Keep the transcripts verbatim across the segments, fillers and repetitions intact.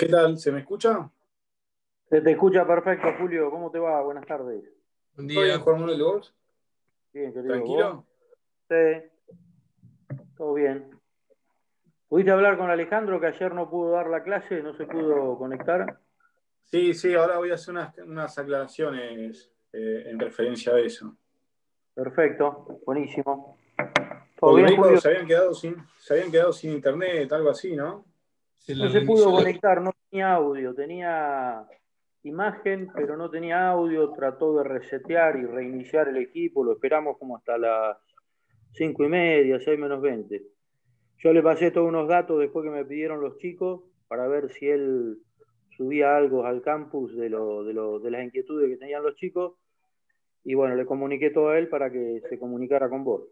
¿Qué tal? ¿Se me escucha? Se te escucha perfecto, Julio. ¿Cómo te va? Buenas tardes. Buen ¿Todo bien, día. Juan Manuel? ¿Vos? Bien, querido. ¿Vos? ¿Tranquilo? Sí, todo bien. ¿Pudiste hablar con Alejandro que ayer no pudo dar la clase, no se pudo conectar? Sí, sí, ahora voy a hacer unas, unas aclaraciones eh, en referencia a eso. Perfecto, buenísimo. ¿Todo Porque me bien, dijo que Julio? se habían quedado sin, se habían quedado sin internet, algo así, ¿no? Se No le se pudo reinició la... conectar, no tenía audio, tenía imagen, pero no tenía audio. Trató de resetear y reiniciar el equipo, lo esperamos como hasta las cinco y media, seis menos veinte. Yo le pasé todos unos datos después que me pidieron los chicos para ver si él subía algo al campus de, lo, de, lo, de las inquietudes que tenían los chicos. Y bueno, le comuniqué todo a él para que se comunicara con vos.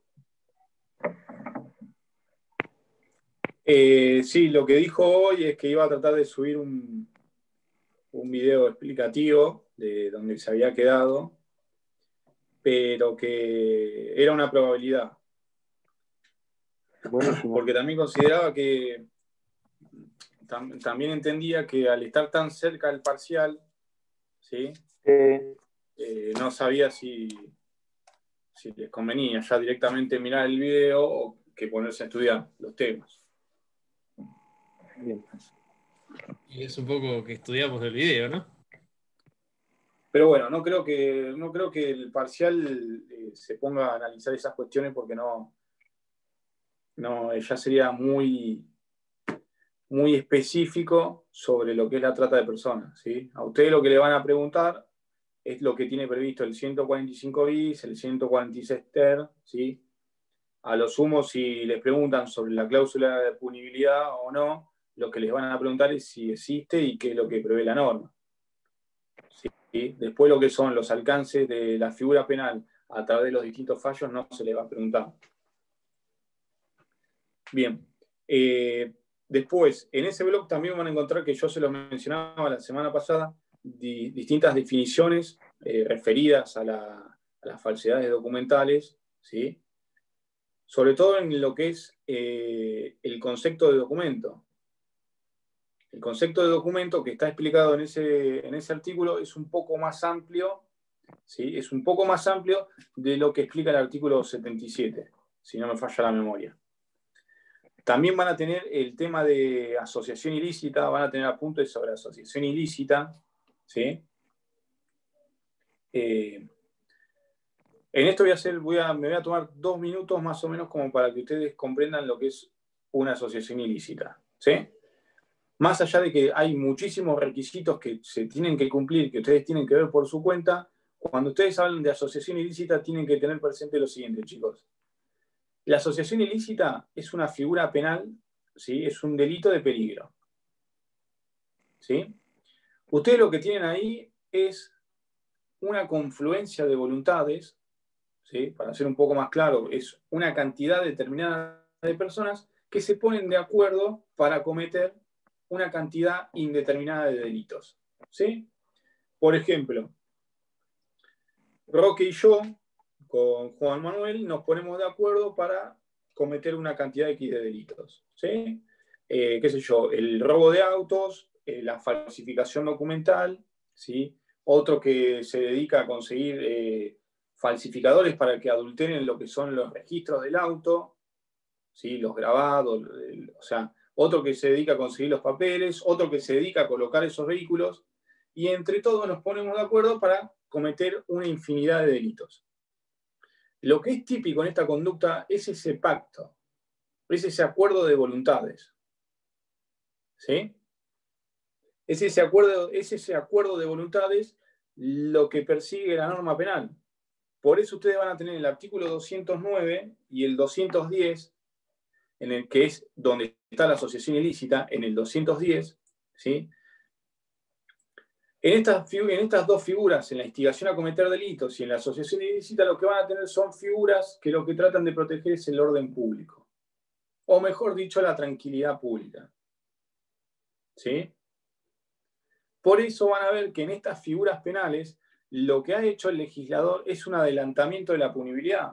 Eh, sí, lo que dijo hoy es que iba a tratar de subir un, un video explicativo de donde se había quedado, pero que era una probabilidad. Buenísimo. Porque también consideraba que, tam, también entendía que al estar tan cerca del parcial, ¿sí? Eh, Eh, no sabía si, si les convenía ya directamente mirar el video o que ponerse a estudiar los temas. bien. Y es un poco que estudiamos del video, ¿no? Pero bueno, no creo que, no creo que el parcial eh, se ponga a analizar esas cuestiones porque no, no ya sería muy, muy específico sobre lo que es la trata de personas, ¿sí? A ustedes lo que le van a preguntar es lo que tiene previsto el ciento cuarenta y cinco bis, el ciento cuarenta y seis ter, ¿sí? A lo sumo, si les preguntan sobre la cláusula de punibilidad o no, lo que les van a preguntar es si existe y qué es lo que prevé la norma. ¿Sí? Después lo que son los alcances de la figura penal a través de los distintos fallos no se les va a preguntar. Bien. Eh, después, en ese blog también van a encontrar que yo se los mencionaba la semana pasada, di, distintas definiciones eh, referidas a, la, a las falsedades documentales, ¿sí? Sobre todo en lo que es eh, el concepto de documento. El concepto de documento que está explicado en ese, en ese artículo es un poco más amplio, ¿sí? Es un poco más amplio de lo que explica el artículo setenta y siete, si no me falla la memoria. También van a tener el tema de asociación ilícita, van a tener apuntes sobre asociación ilícita, ¿sí? Eh, en esto voy a hacer, voy a, me voy a tomar dos minutos más o menos como para que ustedes comprendan lo que es una asociación ilícita, ¿sí? Más allá de que hay muchísimos requisitos que se tienen que cumplir, que ustedes tienen que ver por su cuenta, cuando ustedes hablan de asociación ilícita tienen que tener presente lo siguiente, chicos. La asociación ilícita es una figura penal, ¿sí? Es un delito de peligro, ¿sí? Ustedes lo que tienen ahí es una confluencia de voluntades, ¿sí? Para ser un poco más claro, es una cantidad determinada de personas que se ponen de acuerdo para cometer una cantidad indeterminada de delitos, ¿sí? Por ejemplo, Roque y yo, con Juan Manuel, nos ponemos de acuerdo para cometer una cantidad X de delitos, ¿sí? Eh, qué sé yo, el robo de autos, eh, la falsificación documental, ¿sí? Otro que se dedica a conseguir eh, falsificadores para que adulteren lo que son los registros del auto, ¿sí? Los grabados, el, o sea, otro que se dedica a conseguir los papeles, otro que se dedica a colocar esos vehículos, y entre todos nos ponemos de acuerdo para cometer una infinidad de delitos. Lo que es típico en esta conducta es ese pacto, es ese acuerdo de voluntades, ¿sí? Es ese acuerdo, es ese acuerdo de voluntades lo que persigue la norma penal. Por eso ustedes van a tener el artículo doscientos nueve y el doscientos diez, en el que es donde está la asociación ilícita, en el doscientos diez, ¿sí? En estas, en estas dos figuras, en la instigación a cometer delitos y en la asociación ilícita, lo que van a tener son figuras que lo que tratan de proteger es el orden público, o mejor dicho, la tranquilidad pública, ¿sí? Por eso van a ver que en estas figuras penales lo que ha hecho el legislador es un adelantamiento de la punibilidad,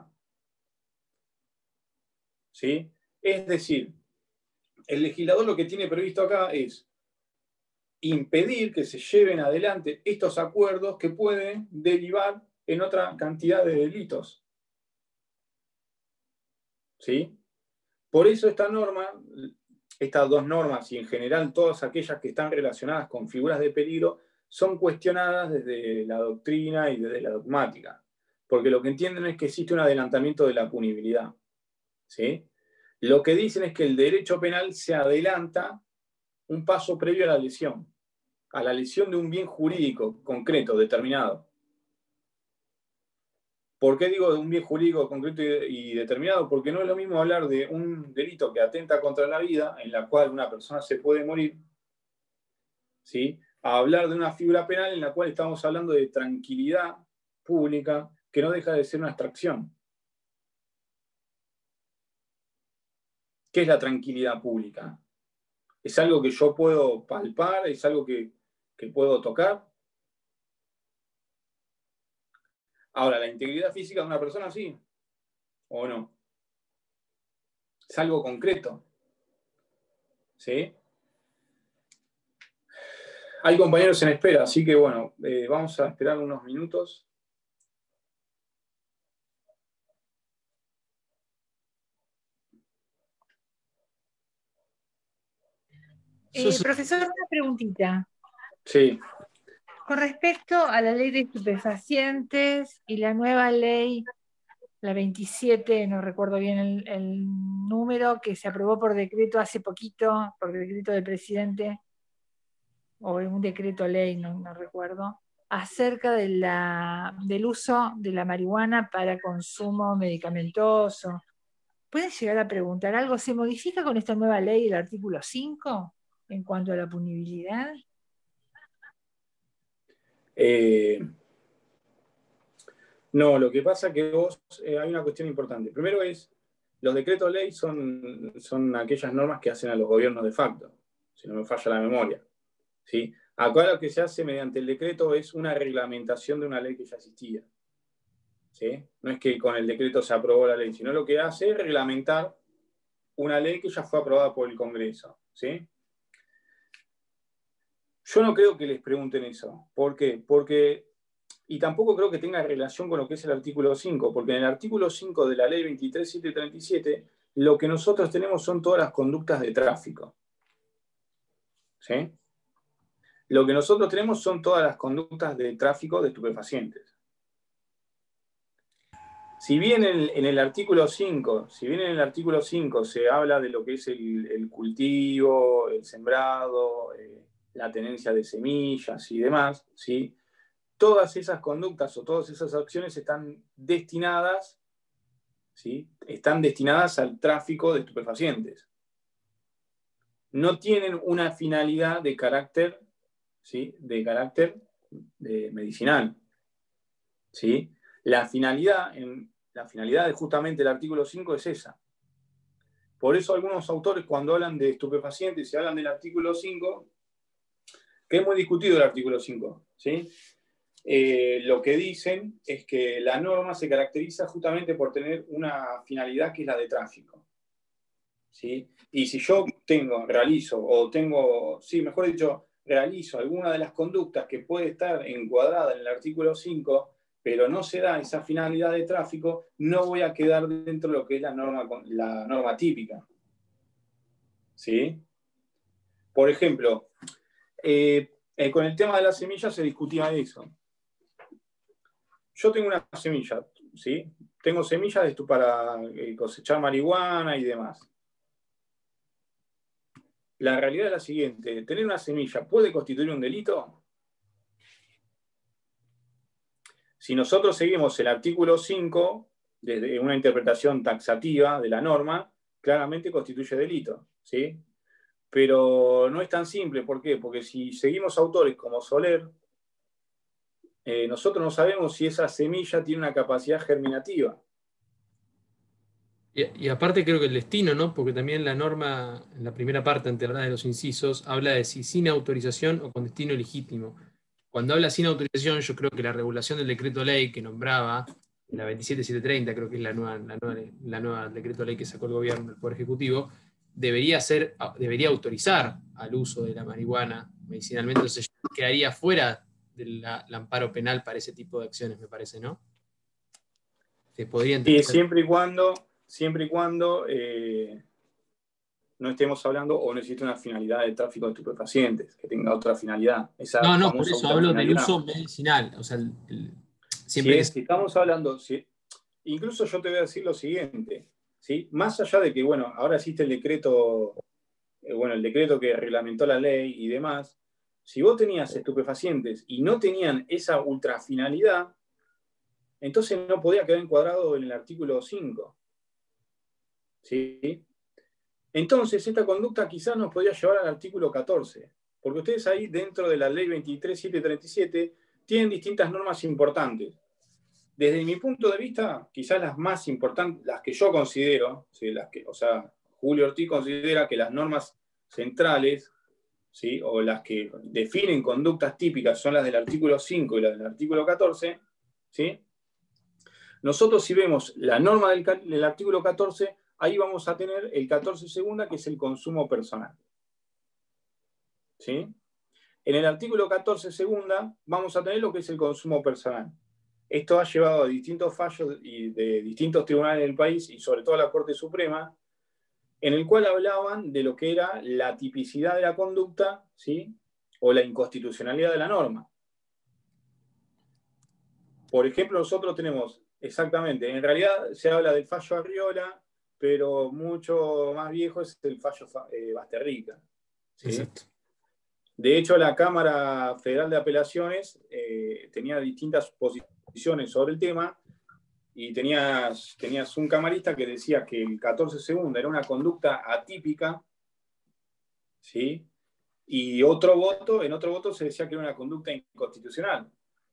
¿sí? Es decir, el legislador lo que tiene previsto acá es impedir que se lleven adelante estos acuerdos que pueden derivar en otra cantidad de delitos. ¿Sí? Por eso esta norma, estas dos normas y en general todas aquellas que están relacionadas con figuras de peligro son cuestionadas desde la doctrina y desde la dogmática, porque lo que entienden es que existe un adelantamiento de la punibilidad. ¿Sí? Lo que dicen es que el derecho penal se adelanta un paso previo a la lesión, a la lesión de un bien jurídico concreto, determinado. ¿Por qué digo de un bien jurídico concreto y determinado? Porque no es lo mismo hablar de un delito que atenta contra la vida, en la cual una persona se puede morir, ¿sí?, a hablar de una figura penal en la cual estamos hablando de tranquilidad pública, que no deja de ser una abstracción. ¿Qué es la tranquilidad pública? ¿Es algo que yo puedo palpar? ¿Es algo que, que puedo tocar? Ahora, ¿la integridad física de una persona sí o no? Es algo concreto. ¿Sí? Hay compañeros en espera, así que bueno, eh, vamos a esperar unos minutos. Eh, profesor, una preguntita. Sí. Con respecto a la ley de estupefacientes y la nueva ley, la veintisiete, no recuerdo bien el, el número, que se aprobó por decreto hace poquito, por decreto del presidente, o un decreto ley, no, no recuerdo, acerca de la, del uso de la marihuana para consumo medicamentoso. ¿Pueden llegar a preguntar algo? ¿Se modifica con esta nueva ley el artículo cinco en cuanto a la punibilidad? Eh, no, lo que pasa es que vos, eh, hay una cuestión importante. Primero es, los decretos ley son, son aquellas normas que hacen a los gobiernos de facto, si no me falla la memoria. ¿Sí? Acá lo que se hace mediante el decreto es una reglamentación de una ley que ya existía. ¿Sí? No es que con el decreto se aprobó la ley, sino lo que hace es reglamentar una ley que ya fue aprobada por el Congreso. ¿Sí? Yo no creo que les pregunten eso. ¿Por qué? Porque, y tampoco creo que tenga relación con lo que es el artículo cinco, porque en el artículo cinco de la ley veintitrés mil setecientos treinta y siete, lo que nosotros tenemos son todas las conductas de tráfico. ¿Sí? Lo que nosotros tenemos son todas las conductas de tráfico de estupefacientes. Si bien en, en el artículo cinco, si bien en el artículo cinco se habla de lo que es el, el cultivo, el sembrado, eh, la tenencia de semillas y demás, ¿sí?, todas esas conductas o todas esas acciones están destinadas, ¿sí?, están destinadas al tráfico de estupefacientes. No tienen una finalidad de carácter, ¿sí?, de carácter de medicinal. ¿Sí? La finalidad, en, la finalidad de justamente el artículo cinco es esa. Por eso algunos autores, cuando hablan de estupefacientes y hablan del artículo cinco, que es muy discutido el artículo cinco, ¿sí?, eh, lo que dicen es que la norma se caracteriza justamente por tener una finalidad que es la de tráfico. ¿Sí? Y si yo tengo, realizo, o tengo, sí, mejor dicho, realizo alguna de las conductas que puede estar encuadrada en el artículo cinco, pero no se da esa finalidad de tráfico, no voy a quedar dentro de lo que es la norma, la norma típica. ¿Sí? Por ejemplo, eh, eh, con el tema de las semillas se discutía eso. Yo tengo una semilla, ¿sí? Tengo semillas para cosechar marihuana y demás. La realidad es la siguiente: ¿tener una semilla puede constituir un delito? Si nosotros seguimos el artículo cinco, desde una interpretación taxativa de la norma, claramente constituye delito, ¿sí? Pero no es tan simple. ¿Por qué? Porque si seguimos autores como Soler, eh, nosotros no sabemos si esa semilla tiene una capacidad germinativa. Y, y aparte creo que el destino, ¿no? Porque también la norma, en la primera parte, ante de los incisos, habla de si sin autorización o con destino legítimo. Cuando habla sin autorización, yo creo que la regulación del decreto ley que nombraba, la veintisiete mil setecientos treinta, creo que es la nueva, la nueva, la nueva decreto ley que sacó el gobierno, el Poder Ejecutivo, debería, ser, debería autorizar al uso de la marihuana medicinalmente, entonces quedaría fuera del amparo penal para ese tipo de acciones, me parece, ¿no? Se podría entender. Y siempre y cuando, siempre y cuando eh, no estemos hablando o no existe una finalidad de tráfico de estupefacientes, que tenga otra finalidad. Esa no, no, famosa por eso otra hablo del finalidad. uso medicinal. O sea, el, el, Si, siempre es, si estamos hablando, si, incluso yo te voy a decir lo siguiente, ¿sí? Más allá de que, bueno, ahora existe el decreto, eh, bueno, el decreto que reglamentó la ley y demás, si vos tenías estupefacientes y no tenían esa ultrafinalidad, entonces no podía quedar encuadrado en el artículo cinco. ¿Sí? Entonces, esta conducta quizás nos podría llevar al artículo catorce, porque ustedes ahí dentro de la ley veintitrés mil setecientos treinta y siete tienen distintas normas importantes. Desde mi punto de vista, quizás las más importantes, las que yo considero, ¿sí? las que, o sea, Julio Ortiz considera que las normas centrales, ¿sí? o las que definen conductas típicas son las del artículo cinco y las del artículo catorce, ¿sí? Nosotros si vemos la norma del, del artículo catorce, ahí vamos a tener el catorce segunda, que es el consumo personal. ¿Sí? En el artículo catorce segunda vamos a tener lo que es el consumo personal. Esto ha llevado a distintos fallos de distintos tribunales del país y sobre todo a la Corte Suprema, en el cual hablaban de lo que era la tipicidad de la conducta, ¿sí? o la inconstitucionalidad de la norma. Por ejemplo, nosotros tenemos, exactamente, en realidad se habla del fallo Arriola, pero mucho más viejo es el fallo eh, Basterrica. ¿Sí? Exacto. De hecho, la Cámara Federal de Apelaciones eh, tenía distintas posiciones sobre el tema y tenías, tenías un camarista que decía que el catorce segunda era una conducta atípica, ¿sí? Y otro voto, en otro voto se decía que era una conducta inconstitucional.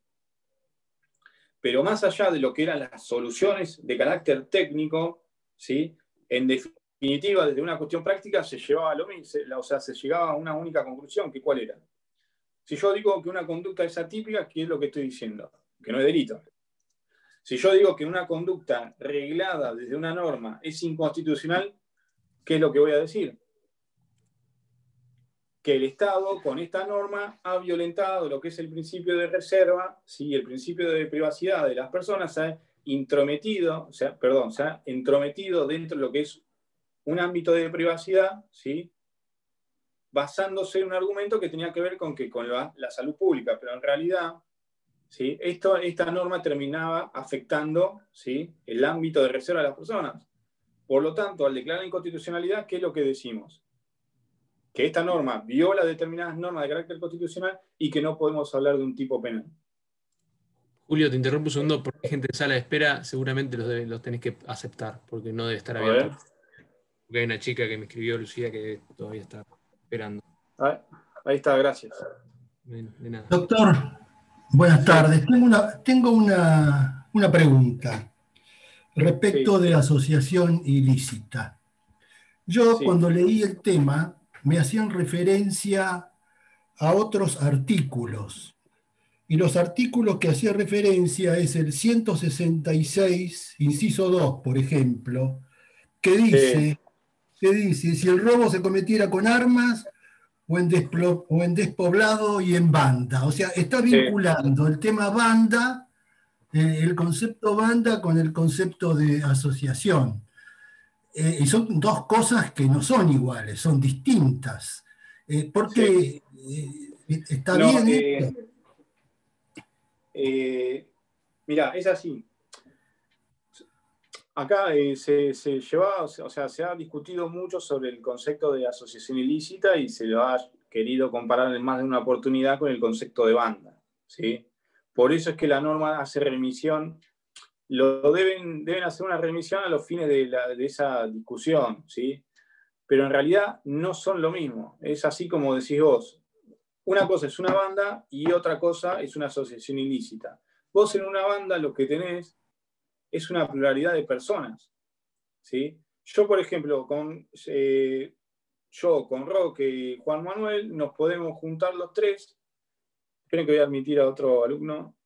Pero más allá de lo que eran las soluciones de carácter técnico, ¿sí? En definitiva, desde una cuestión práctica se llevaba lo mismo, o sea, se llegaba a una única conclusión, que ¿cuál era? Si yo digo que una conducta es atípica, ¿qué es lo que estoy diciendo? Que no es delito. Si yo digo que una conducta reglada desde una norma es inconstitucional, ¿qué es lo que voy a decir? Que el Estado, con esta norma, ha violentado lo que es el principio de reserva, ¿sí? El principio de privacidad de las personas, se ha intrometido, o sea, perdón, se ha entrometido dentro de lo que es un ámbito de privacidad, ¿sí? basándose en un argumento que tenía que ver con, que, con la, la salud pública, pero en realidad, ¿sí? Esto, esta norma terminaba afectando, ¿sí? el ámbito de reserva de las personas. Por lo tanto, al declarar inconstitucionalidad, ¿qué es lo que decimos? Que esta norma viola determinadas normas de carácter constitucional y que no podemos hablar de un tipo penal. Julio, te interrumpo un segundo porque hay gente en sala de espera, seguramente los, debe, los tenés que aceptar, porque no debe estar abierto. Porque hay una chica que me escribió, Lucía, que todavía está esperando. Ahí, ahí está, gracias. Bueno, de nada. Doctor, buenas sí. tardes. Tengo una, tengo una, una pregunta respecto sí. de asociación ilícita. Yo sí. cuando leí el tema me hacían referencia a otros artículos. Y los artículos que hacía referencia es el ciento sesenta y seis, inciso dos, por ejemplo, que dice, Sí. que dice, si el robo se cometiera con armas o en, desplo, o en despoblado y en banda. O sea, está vinculando sí. el tema banda, eh, el concepto banda con el concepto de asociación. Eh, y son dos cosas que no son iguales, son distintas. Eh, porque sí. eh, está no, bien eh, esto. Eh, mira, es así. Acá eh, se, se lleva, o sea, se ha discutido mucho sobre el concepto de asociación ilícita y se lo ha querido comparar en más de una oportunidad con el concepto de banda, ¿sí? Por eso es que la norma hace remisión, lo deben, deben hacer una remisión a los fines de, la, de esa discusión, ¿sí? Pero en realidad no son lo mismo. Es así como decís vos. Una cosa es una banda y otra cosa es una asociación ilícita. Vos en una banda lo que tenés es una pluralidad de personas, ¿sí? Yo, por ejemplo, con, eh, yo, con Roque y Juan Manuel, nos podemos juntar los tres. Esperen que voy a admitir a otro alumno.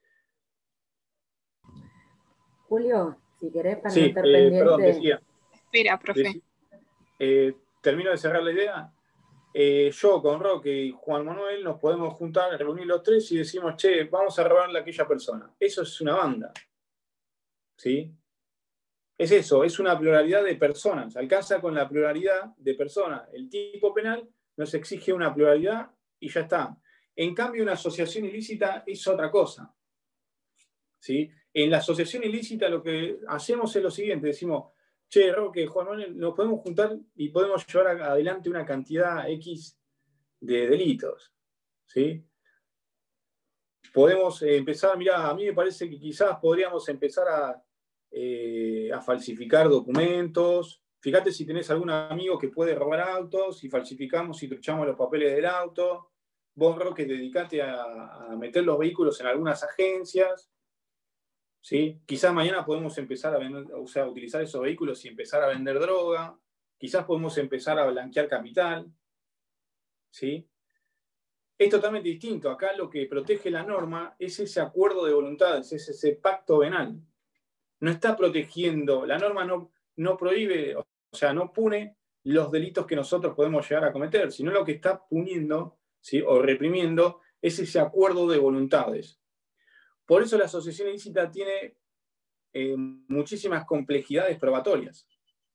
Julio, si querés para sí, no estar eh, pendiente. Perdón, decía. Espera, profe. Eh, termino de cerrar la idea. Eh, yo con Roque y Juan Manuel nos podemos juntar, reunir los tres y decimos, che, vamos a robarle a aquella persona. Eso es una banda. ¿Sí? Es eso, es una pluralidad de personas. Alcanza con la pluralidad de personas. El tipo penal nos exige una pluralidad y ya está. En cambio, una asociación ilícita es otra cosa. ¿Sí? En la asociación ilícita lo que hacemos es lo siguiente, decimos, che, Roque, Juan Manuel, nos podemos juntar y podemos llevar adelante una cantidad X de delitos. ¿Sí? Podemos empezar, mirá, a mí me parece que quizás podríamos empezar a, eh, a falsificar documentos. Fíjate si tenés algún amigo que puede robar autos y falsificamos y truchamos los papeles del auto. Vos, Roque, dedicate a, a meter los vehículos en algunas agencias. ¿Sí? Quizás mañana podemos empezar a, vender, o sea, a utilizar esos vehículos y empezar a vender droga. Quizás podemos empezar a blanquear capital. ¿Sí? Es totalmente distinto. Acá lo que protege la norma es ese acuerdo de voluntades, es ese pacto venal. No está protegiendo, la norma no, no prohíbe, o sea, no pune los delitos que nosotros podemos llegar a cometer, sino lo que está puniendo, ¿sí? O reprimiendo es ese acuerdo de voluntades. Por eso la asociación ilícita tiene eh, muchísimas complejidades probatorias.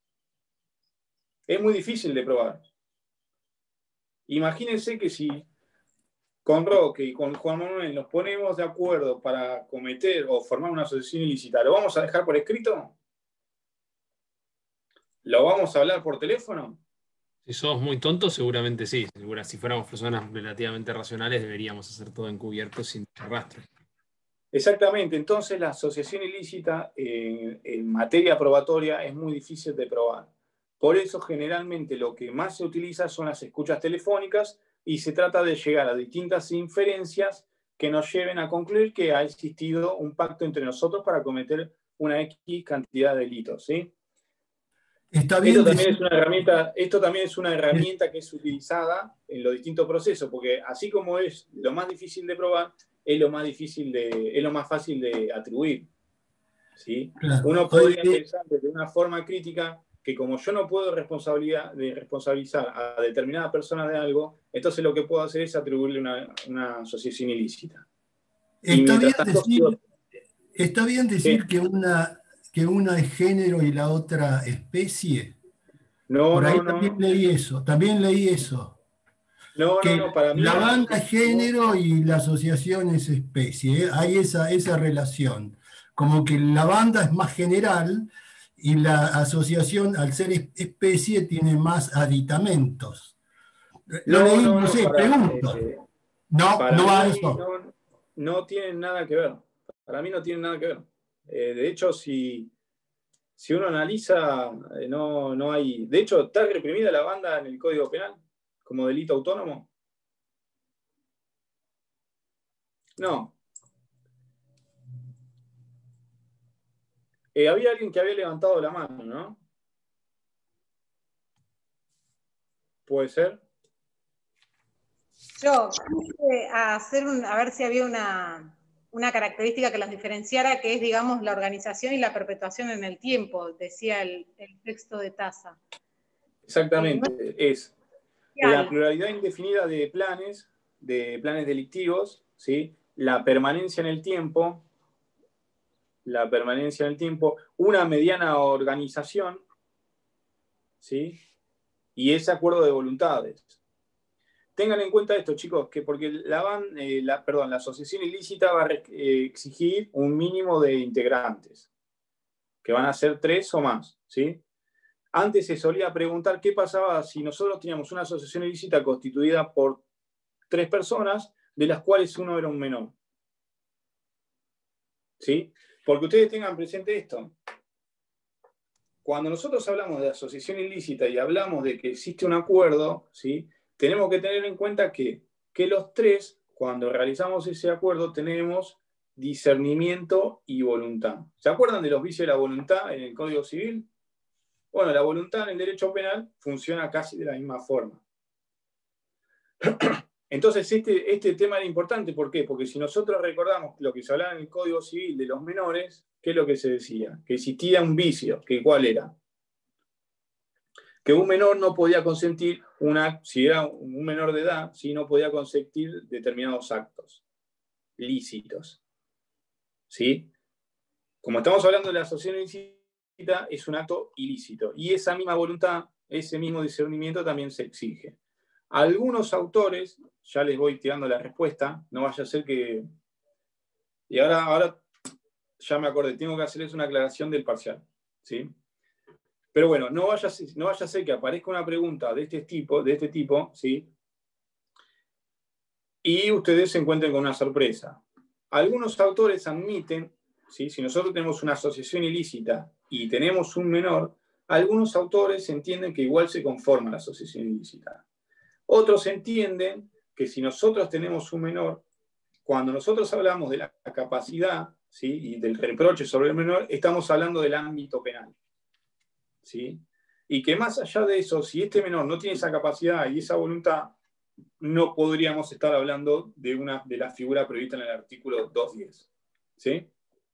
Es muy difícil de probar. Imagínense que si con Roque y con Juan Manuel nos ponemos de acuerdo para cometer o formar una asociación ilícita, ¿lo vamos a dejar por escrito? ¿Lo vamos a hablar por teléfono? Si somos muy tontos, seguramente sí. Segura, si fuéramos personas relativamente racionales, deberíamos hacer todo encubierto sin rastro. Exactamente. Entonces, la asociación ilícita eh, en materia probatoria es muy difícil de probar. Por eso, generalmente, lo que más se utiliza son las escuchas telefónicas y se trata de llegar a distintas inferencias que nos lleven a concluir que ha existido un pacto entre nosotros para cometer una X cantidad de delitos, ¿sí? Está bien esto, también decir, es una herramienta, esto también es una herramienta que es utilizada en los distintos procesos, porque así como es lo más difícil de probar, es lo más difícil de, es lo más fácil de atribuir, ¿sí? claro, Uno podría hoy, pensar desde una forma crítica que como yo no puedo responsabilidad, de responsabilizar a determinada persona de algo, entonces lo que puedo hacer es atribuirle una, una asociación ilícita. está, bien tanto, decir, sigo... está bien decir que una, que una es género y la otra especie. No, Por ahí no, también no. leí eso, también leí eso. No, que no, no, para mí la no, banda es género y la asociación es especie, ¿eh? Hay esa, esa relación. Como que la banda es más general y la asociación, al ser especie, tiene más aditamentos. Lo No, leí, no, no no, sé, para, pregunto. eh, No, para no va a mí eso. no, no tienen nada que ver. Para mí no tienen nada que ver. Eh, de hecho, si, si uno analiza, eh, no, no hay... De hecho, ¿está reprimida la banda en el Código Penal como delito autónomo? No. Eh, había alguien que había levantado la mano, ¿no? ¿Puede ser? Yo quise hacer un, a ver si había una, una característica que los diferenciara, que es, digamos, la organización y la perpetuación en el tiempo, decía el, el texto de Taza. Exactamente, eh, no es, es la pluralidad indefinida de planes, de planes delictivos, ¿sí? La permanencia en el tiempo, la permanencia en el tiempo, una mediana organización, ¿sí? Y ese acuerdo de voluntades. Tengan en cuenta esto, chicos, que porque la, van, eh, la, perdón, la asociación ilícita va a eh, exigir un mínimo de integrantes, que van a ser tres o más, ¿sí? Antes se solía preguntar qué pasaba si nosotros teníamos una asociación ilícita constituida por tres personas, de las cuales uno era un menor. ¿Sí? Porque ustedes tengan presente esto. Cuando nosotros hablamos de asociación ilícita y hablamos de que existe un acuerdo, ¿sí? Tenemos que tener en cuenta que, que los tres, cuando realizamos ese acuerdo, tenemos discernimiento y voluntad. ¿Se acuerdan de los vicios de la voluntad en el Código Civil? Bueno, la voluntad en el derecho penal funciona casi de la misma forma. Entonces, este, este tema era importante, ¿por qué? Porque si nosotros recordamos lo que se hablaba en el Código Civil de los menores, ¿qué es lo que se decía? Que existía un vicio, que ¿cuál era? que un menor no podía consentir, una, si era un menor de edad, ¿sí? No podía consentir determinados actos lícitos. ¿Sí? Como estamos hablando de la asociación ilícita, es un acto ilícito. Y esa misma voluntad, ese mismo discernimiento también se exige. Algunos autores, ya les voy tirando la respuesta, no vaya a ser que... Y ahora, ahora ya me acordé, tengo que hacerles una aclaración del parcial. ¿Sí? Pero bueno, no vaya, no vaya a ser que aparezca una pregunta de este tipo, de este tipo, ¿sí? Y ustedes se encuentren con una sorpresa. Algunos autores admiten, ¿sí? Si nosotros tenemos una asociación ilícita y tenemos un menor, algunos autores entienden que igual se conforma la asociación ilícita. Otros entienden que si nosotros tenemos un menor, cuando nosotros hablamos de la capacidad, ¿sí? Y del reproche sobre el menor, estamos hablando del ámbito penal. ¿Sí? Y que más allá de eso, si este menor no tiene esa capacidad y esa voluntad, no podríamos estar hablando de, una, de la figura prevista en el artículo doscientos diez. ¿Sí?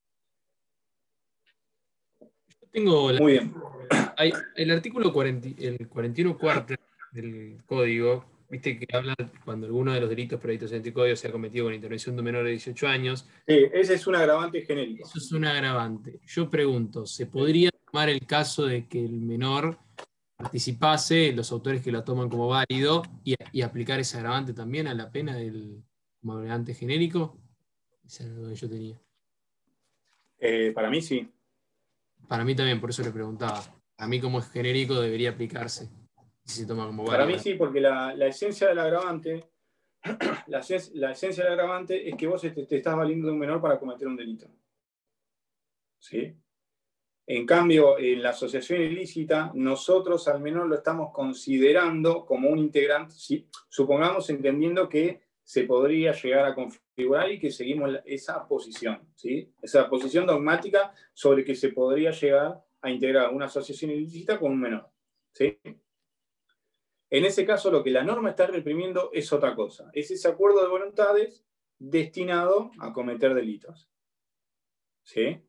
Tengo la, Muy bien. hay, el artículo cuarenta, el cuarenta y uno cuarto del código, viste que habla cuando alguno de los delitos previstos en este código sea cometido con intervención de un menor de dieciocho años. Sí, ese es un agravante genérico. Eso es un agravante. Yo pregunto, ¿se podría tomar el caso de que el menor participase, los autores que lo toman como válido, y, y aplicar ese agravante también a la pena del como agravante genérico? Esa es lo que yo tenía. Eh, para mí sí. Para mí también, por eso le preguntaba. A mí como es genérico debería aplicarse. Si se toma como válido. Para mí sí, porque la, la esencia del agravante, la, la esencia del agravante es que vos te, te estás valiendo de un menor para cometer un delito. ¿Sí? En cambio, en la asociación ilícita, nosotros al menor lo estamos considerando como un integrante, ¿sí? Supongamos entendiendo que se podría llegar a configurar y que seguimos esa posición, ¿sí? Esa posición dogmática sobre que se podría llegar a integrar una asociación ilícita con un menor. ¿Sí? En ese caso, lo que la norma está reprimiendo es otra cosa. Es ese acuerdo de voluntades destinado a cometer delitos. ¿Sí?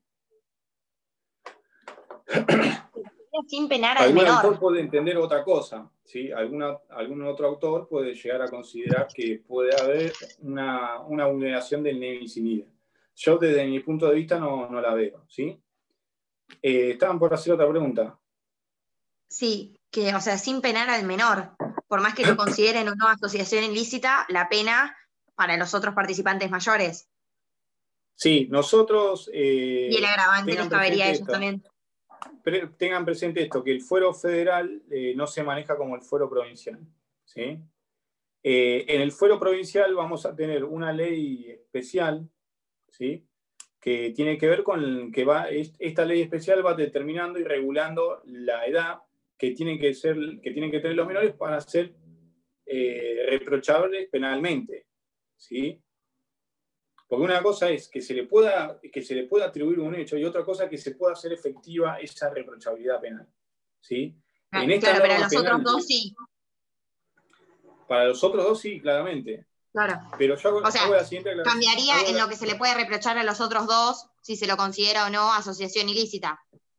Sin penar al Algún menor. autor puede entender otra cosa, ¿sí? Alguna, algún otro autor puede llegar a considerar que puede haber una, una vulneración del nevis in idem. Yo desde mi punto de vista no, no la veo, ¿sí? Eh, ¿Estaban por hacer otra pregunta? Sí, que, o sea, sin penar al menor, por más que lo consideren o no asociación ilícita, la pena para los otros participantes mayores. Sí, nosotros... Eh, y el agravante les cabería a ellos esto. también. Pero tengan presente esto, que el fuero federal eh, no se maneja como el fuero provincial. ¿Sí? Eh, en el fuero provincial vamos a tener una ley especial, ¿sí? Que tiene que ver con que va, esta ley especial va determinando y regulando la edad que tienen que, ser, que, tienen que tener los menores para ser eh, reprochables penalmente. ¿Sí? Porque una cosa es que se, le pueda, que se le pueda atribuir un hecho y otra cosa es que se pueda hacer efectiva esa reprochabilidad penal. ¿Sí? Ah, en esta claro, pero a los penal, otros dos sí. Para los otros dos sí, claramente. Claro. Pero yo hago, o sea, hago la siguiente aclaración. cambiaría hago en la... lo que se le puede reprochar a los otros dos, si se lo considera o no asociación ilícita.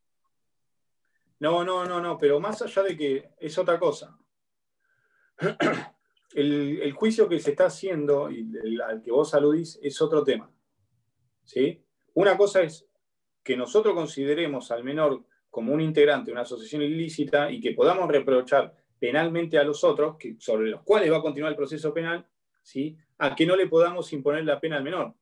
No, no, no, no, pero más allá de que es otra cosa. El, el juicio que se está haciendo y el, al que vos aludís es otro tema. ¿Sí? Una cosa es que nosotros consideremos al menor como un integrante de una asociación ilícita y que podamos reprochar penalmente a los otros, que, sobre los cuales va a continuar el proceso penal, ¿sí? A que no le podamos imponer la pena al menor.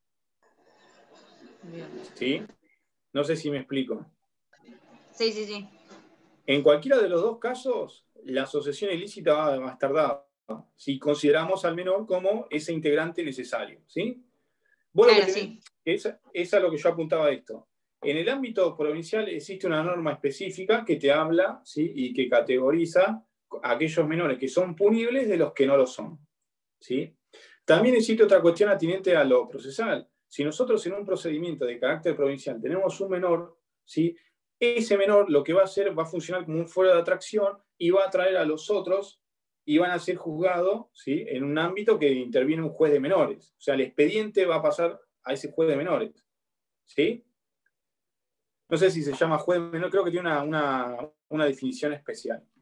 ¿Sí? No sé si me explico. Sí, sí, sí. En cualquiera de los dos casos, la asociación ilícita va a estar dada si consideramos al menor como ese integrante necesario. ¿Sí? Vos claro, lo que tenés, sí. es, es a lo que yo apuntaba a esto. En el ámbito provincial existe una norma específica que te habla, ¿sí? Y que categoriza a aquellos menores que son punibles de los que no lo son. ¿Sí? También existe otra cuestión atinente a lo procesal. Si nosotros en un procedimiento de carácter provincial tenemos un menor, ¿sí? Ese menor lo que va a hacer va a funcionar como un fuero de atracción y va a atraer a los otros y van a ser juzgados, ¿sí? En un ámbito que interviene un juez de menores. O sea, el expediente va a pasar a ese juez de menores. ¿Sí? No sé si se llama juez de menores, creo que tiene una, una, una definición especial.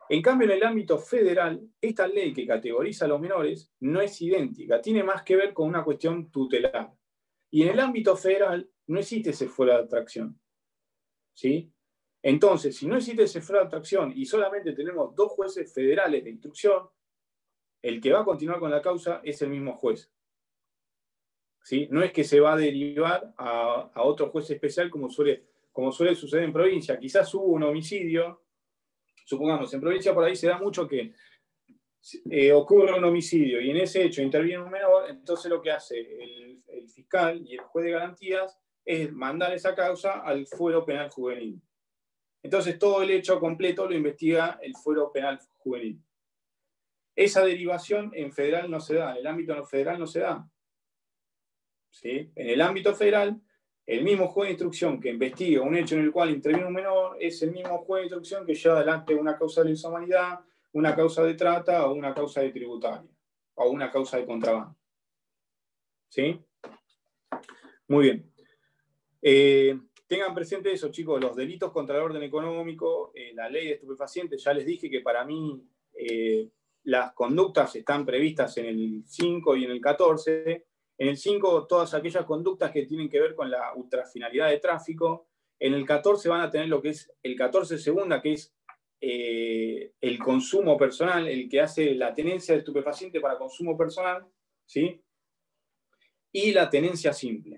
En cambio, en el ámbito federal, esta ley que categoriza a los menores no es idéntica, tiene más que ver con una cuestión tutelar. Y en el ámbito federal no existe ese fuero de atracción. ¿Sí? Entonces, si no existe ese fuero de atracción y solamente tenemos dos jueces federales de instrucción, el que va a continuar con la causa es el mismo juez. ¿Sí? No es que se va a derivar a, a otro juez especial como suele, como suele suceder en provincia. Quizás hubo un homicidio. Supongamos, en provincia por ahí se da mucho que eh, ocurre un homicidio y en ese hecho interviene un menor, entonces lo que hace el, el fiscal y el juez de garantías es mandar esa causa al fuero penal juvenil. Entonces todo el hecho completo lo investiga el fuero penal juvenil. Esa derivación en federal no se da, en el ámbito federal no se da. ¿Sí? En el ámbito federal, el mismo juez de instrucción que investiga un hecho en el cual interviene un menor es el mismo juez de instrucción que lleva adelante una causa de lesa humanidad, una causa de trata o una causa de tributaria o una causa de contrabando. ¿Sí? Muy bien. Eh, tengan presente eso, chicos, los delitos contra el orden económico, eh, la ley de estupefacientes, ya les dije que para mí eh, las conductas están previstas en el cinco y en el catorce. En el cinco, todas aquellas conductas que tienen que ver con la ultrafinalidad de tráfico. En el catorce van a tener lo que es el catorce segunda, que es eh, el consumo personal, el que hace la tenencia de estupefaciente para consumo personal, ¿sí? Y la tenencia simple.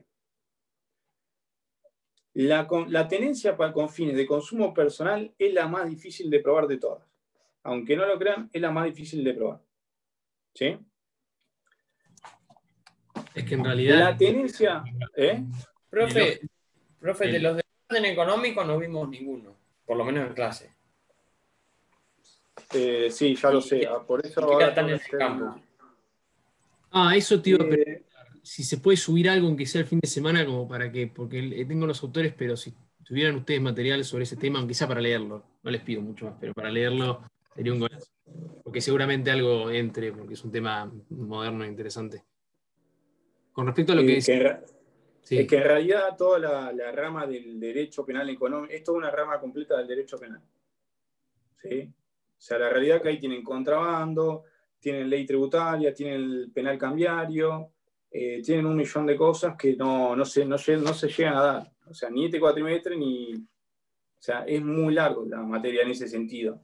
La, la tenencia para, con fines de consumo personal es la más difícil de probar de todas. Aunque no lo crean, es la más difícil de probar. ¿Sí? Es que en realidad... La tenencia... ¿eh? Profe, profe, de los de orden económico no vimos ninguno, por lo menos en clase. Eh, sí, ya lo sé. Por eso ahora están en el campo. Una... Ah, eso te iba a preguntar. Eh... Si se puede subir algo, aunque sea el fin de semana, como para que... Porque tengo los autores, pero si tuvieran ustedes material sobre ese tema, aunque sea para leerlo. No les pido mucho más, pero para leerlo sería un golazo. Porque seguramente algo entre, porque es un tema moderno e interesante. Con respecto a lo que, que, es, que sí. es que en realidad toda la, la rama del derecho penal económico es toda una rama completa del derecho penal. ¿Sí? O sea, la realidad que ahí tienen contrabando, tienen ley tributaria, tienen el penal cambiario, eh, tienen un millón de cosas que no, no, se, no, no se llegan a dar. O sea, ni este cuatrimestre ni... O sea, es muy largo la materia en ese sentido.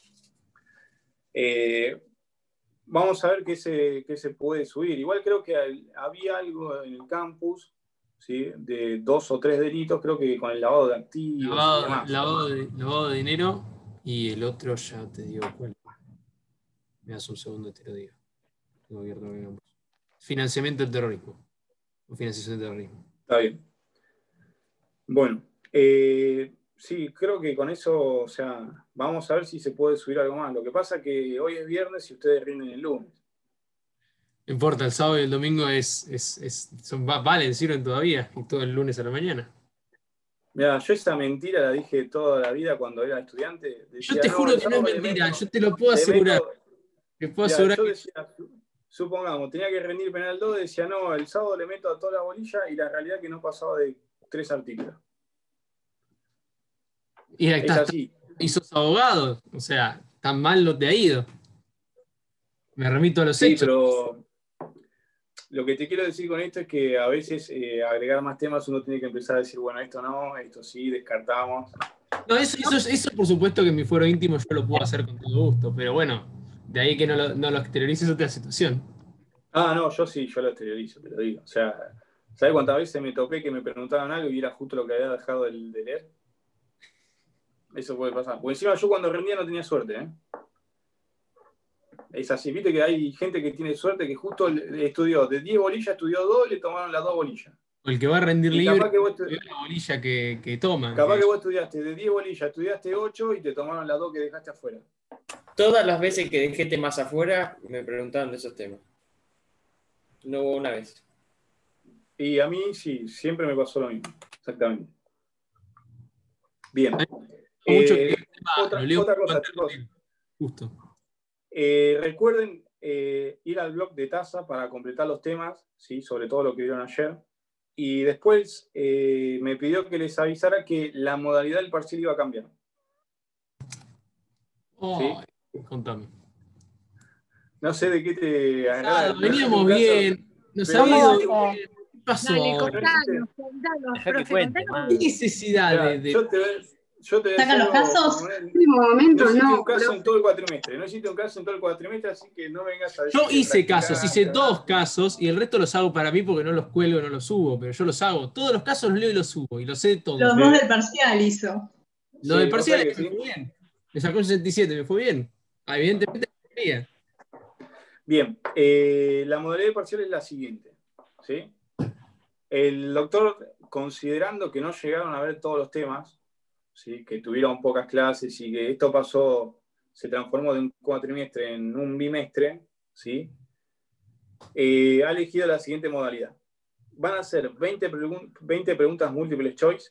Eh, Vamos a ver qué se, qué se puede subir. Igual creo que había algo en el campus, ¿sí? De dos o tres delitos, creo que con el lavado de activos lavado, y demás. Lavado de, lavado de dinero y el otro ya te digo cuál. Me das un segundo y te lo digo. Tengo abierto el campus. Financiamiento del terrorismo. O financiación del terrorismo. Está bien. Bueno, eh, sí, creo que con eso, o sea, vamos a ver si se puede subir algo más. Lo que pasa es que hoy es viernes y ustedes rinden el lunes. No importa, el sábado y el domingo es, es, es, son, valen, sirven todavía, y todo el lunes a la mañana. Mira, yo esa mentira la dije toda la vida cuando era estudiante. Decía, yo te no, juro que no es mentira, meto, yo te lo puedo asegurar. Meto, te puedo ya, asegurar yo que... decía, supongamos, tenía que rendir penal dos, decía, no, el sábado le meto a toda la bolilla y la realidad es que no pasaba de tres artículos. Y, es así. Y sos abogado, o sea, tan mal no te ha ido. Me remito a los sí, hechos. Pero lo que te quiero decir con esto es que a veces eh, agregar más temas uno tiene que empezar a decir, bueno, esto no, esto sí, descartamos. No, eso, eso, eso por supuesto que en mi fuero íntimo yo lo puedo hacer con todo gusto, pero bueno, de ahí que no lo, no lo exteriorices otra situación. Ah, no, yo sí, yo lo exteriorizo, te lo digo. O sea, ¿sabes cuántas veces me topé que me preguntaban algo y era justo lo que había dejado de, de leer? Eso puede pasar. Porque encima yo cuando rendía no tenía suerte, ¿eh? Es así, viste que hay gente que tiene suerte que justo estudió, de diez bolillas estudió dos y le tomaron las dos bolillas. O el que va a rendir y libre, capaz que vos la bolilla que, que toma. Capaz que... que vos estudiaste de diez bolillas, estudiaste ocho y te tomaron las dos que dejaste afuera. Todas las veces que dejé temas afuera me preguntaban de esos temas. No hubo una vez. Y a mí sí, siempre me pasó lo mismo, exactamente. Bien. Eh, otra, otra cosa, chicos. Justo. Eh, recuerden eh, ir al blog de Tasa para completar los temas, ¿sí? Sobre todo lo que vieron ayer. Y después eh, me pidió que les avisara que la modalidad del parcial iba a cambiar. Oh, ¿sí? Contame. No sé de qué te agarra. Ah, veníamos bien, nos pero había no, ido bien. ¿Qué pasó? Dale, ahora? contanos, contanos, Dejá que profe, cuente, contanos. man. ¿Qué necesidad Mira, de, de- yo te, yo te ¿Sacan los decía algo, casos? Juan Manuel. Último No momento, hiciste no, un caso profe. en todo el cuatrimestre, no hiciste un caso en todo el cuatrimestre, así que no vengas a decir Yo que hice casos, hice practicaste. dos casos y el resto los hago para mí porque no los cuelgo, no los subo, pero yo los hago. Todos los casos los leo y los subo y los sé todos. Los dos del parcial hizo. Lo del Sí, parcial o sea me que sí. fue bien. Me sacó un sesenta y siete, me fue bien. Ah, evidentemente me fue bien. Bien, eh, la modalidad de parcial es la siguiente, ¿sí? El doctor, considerando que no llegaron a ver todos los temas, ¿sí? Que tuvieron pocas clases y que esto pasó, se transformó de un cuatrimestre en un bimestre, ¿sí? Eh, ha elegido la siguiente modalidad. Van a ser veinte, pregun- veinte preguntas múltiples choice,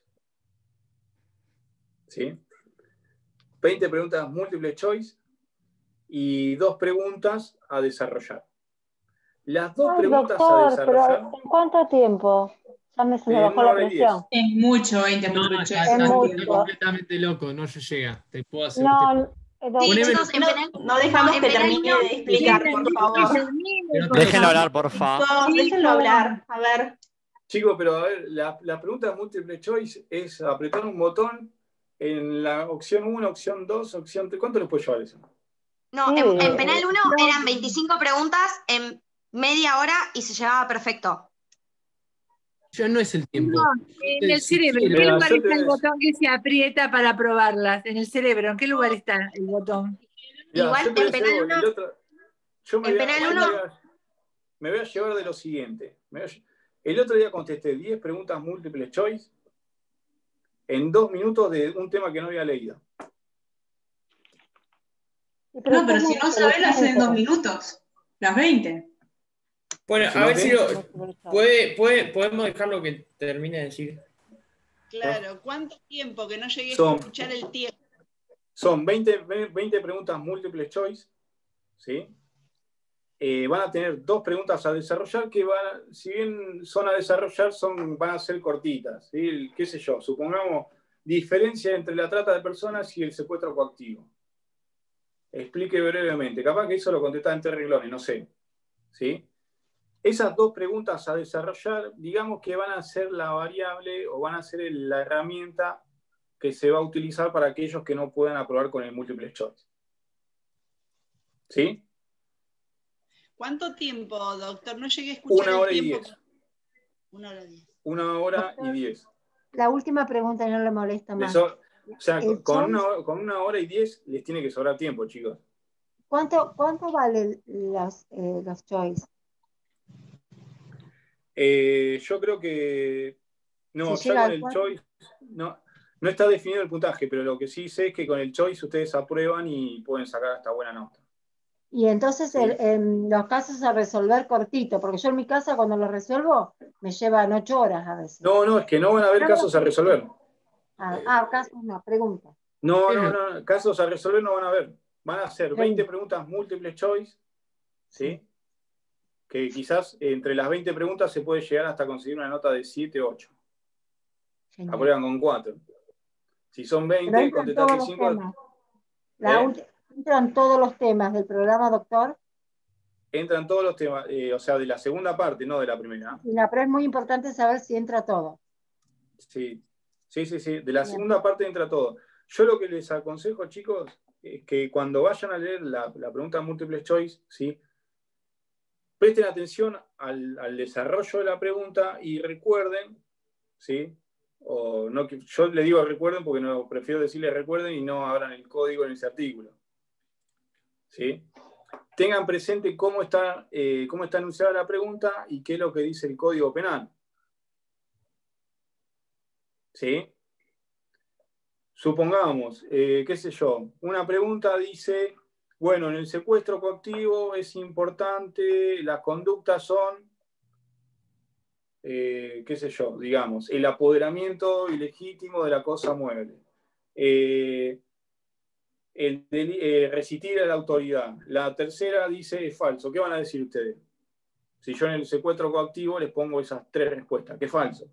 ¿sí? veinte preguntas múltiples choice y dos preguntas a desarrollar. Las dos Ay, preguntas a doctor, desarrollar pero ¿en cuánto tiempo? Ya me se me en bajó una la hora y presión. Es mucho veinte No, múltiples está, choice. Es está- mucho. está completamente loco, no llega. Te puedo hacer. No, te- eh, Sí, Poneme- chicos, en No, penal, no dejamos en que penal termine uno, de explicar, por favor. Pero no- Déjenlo hablar, porfa. Chicos, déjenlo hablar. A ver. Chicos, pero a ver, la, la pregunta múltiple choice es apretar un botón en la opción uno, opción dos, opción tres. ¿Cuánto les puede llevar eso? no, Sí. en, en penal uno eran veinticinco preguntas en media hora y se llevaba perfecto. Ya no es el tiempo. No, en el Si cerebro. ¿En quiero- qué Mira, lugar yo te está voy el a decir- botón que se aprieta para aprobarlas? En el cerebro. ¿En qué lugar está el botón? Mirá, Igual yo te voy a en decir penal algo, uno- el otro- yo me en voy a- penal yo me uno- voy a- me voy a llevar de lo siguiente. Me voy a lle- el otro día contesté diez preguntas múltiples choice en dos minutos de un tema que no había leído. Y No, pero ¿cómo si no es sabés, lo haces en dos inteligente? minutos. Las veinte. Bueno, Si a no, ver ¿qué? si lo, puede, puede, podemos dejarlo que termine de decir. Claro, ¿cuánto tiempo? Que no llegué Son- a escuchar el tiempo. Son veinte, veinte preguntas múltiples choice, ¿sí? Eh, van a tener dos preguntas a desarrollar que van a- si bien son a desarrollar, son, van a ser cortitas, ¿sí? ¿Qué sé yo? Supongamos diferencia entre la trata de personas y el secuestro coactivo. Explique brevemente. Capaz que eso lo contesta en tres renglones, no sé. ¿Sí? Esas dos preguntas a desarrollar, digamos que van a ser la variable o van a ser el- la herramienta que se va a utilizar para aquellos que no puedan aprobar con el múltiple choice. ¿Sí? ¿Cuánto tiempo, doctor? No llegué a escuchar Una hora el y tiempo. diez. Una hora y diez. Una hora y Doctor. diez. La última pregunta no le molesta Le más. so- o sea, El con choice- una, hora- con una hora y diez les tiene que sobrar tiempo, chicos. ¿Cuánto, cuánto valen los, eh, los choice? Eh, yo creo que. No, Si ya llega con al el cuatro. choice. No, no está definido el puntaje, pero lo que sí sé es que con el choice ustedes aprueban y pueden sacar hasta buena nota. Y entonces Sí. el- en los casos a resolver cortito, porque yo en mi casa cuando los resuelvo me llevan ocho horas a veces. No, no, es que no van a haber No, casos a resolver. Ah, ah, casos no, pregunta. No, no, no, casos a resolver no van a haber. Van a ser veinte Sí. preguntas múltiples choice, ¿sí? Que quizás entre las veinte preguntas se puede llegar hasta conseguir una nota de siete o ocho. Genial. Aprueban con cuatro. Si son Pero veinte, entran todos contestaste los cinco. temas. La ¿Eh? ulti- entran todos los temas del programa, doctor. Entran todos los temas, eh, o sea, de la segunda parte, no de la primera. Y la, pero es muy importante saber si entra todo. Sí, sí, sí, sí. De la Bien. segunda parte entra todo. Yo lo que les aconsejo, chicos, es que cuando vayan a leer la, la pregunta múltiple choice, ¿sí? Presten atención al, al desarrollo de la pregunta y recuerden, ¿sí? O no, que- yo le digo recuerden porque no, prefiero decirle recuerden y no abran el código en ese artículo. ¿Sí? Tengan presente cómo está, eh, cómo está anunciada la pregunta y qué es lo que dice el Código Penal. ¿Sí? Supongamos, eh, qué sé yo, una pregunta dice, bueno, en el secuestro coactivo es importante, las conductas son, eh, qué sé yo, digamos, el apoderamiento ilegítimo de la cosa mueble, eh, el deli- eh, resistir a la autoridad. La tercera dice es falso. ¿Qué van a decir ustedes? Si yo en el secuestro coactivo les pongo esas tres respuestas, ¿qué es falso?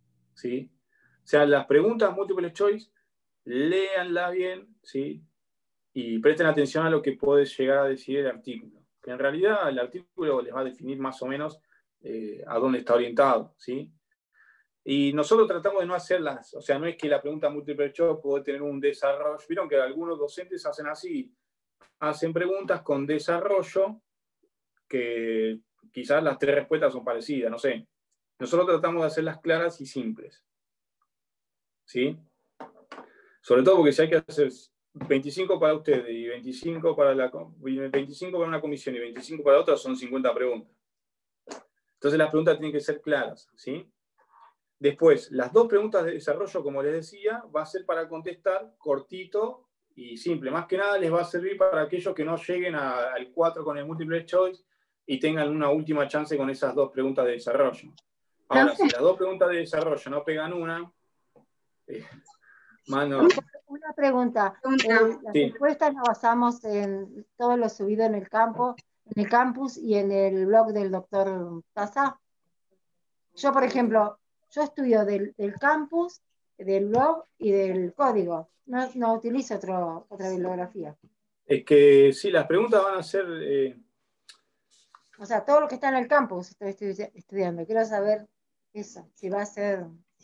¿Sí? O sea, las preguntas múltiples choice, léanlas bien, ¿sí? y presten atención a lo que puede llegar a decir el artículo, que en realidad el artículo les va a definir más o menos eh, a dónde está orientado, ¿sí? Y nosotros tratamos de no hacerlas, o sea, no es que la pregunta múltiple choice puede tener un desarrollo. Vieron que algunos docentes hacen así, hacen preguntas con desarrollo que quizás las tres respuestas son parecidas, no sé. Nosotros tratamos de hacerlas claras y simples, ¿sí? Sobre todo porque si hay que hacer veinticinco para ustedes y veinticinco para, la, veinticinco para una comisión y veinticinco para otra, son cincuenta preguntas. Entonces las preguntas tienen que ser claras, ¿sí? Después, las dos preguntas de desarrollo, como les decía, va a ser para contestar cortito y simple. Más que nada les va a servir para aquellos que no lleguen a, al cuatro con el multiple choice y tengan una última chance con esas dos preguntas de desarrollo. Ahora, si las dos preguntas de desarrollo no pegan una, eh, mano. Una pregunta. Eh, las Sí. respuestas las basamos en todo lo subido en el campo, en el campus y en el blog del doctor Taza. Yo, por ejemplo, yo estudio del, del campus, del blog y del código. No, no utilizo otro, otra bibliografía. Es que sí, las preguntas van a ser... Eh... O sea, todo lo que está en el campus estoy estudi- estudiando. Quiero saber eso, si va a ser...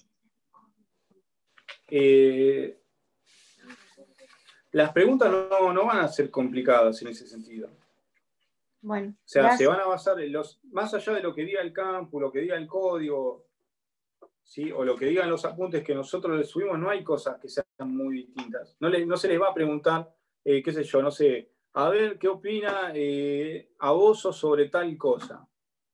Eh... Las preguntas no, no van a ser complicadas en ese sentido. Bueno, o sea, gracias. se van a basar en los... Más allá de lo que diga el campus, lo que diga el código... ¿sí? O lo que digan los apuntes que nosotros les subimos, no hay cosas que sean muy distintas. No, le, no se les va a preguntar, eh, qué sé yo, no sé, a ver qué opina eh, Aboso sobre tal cosa.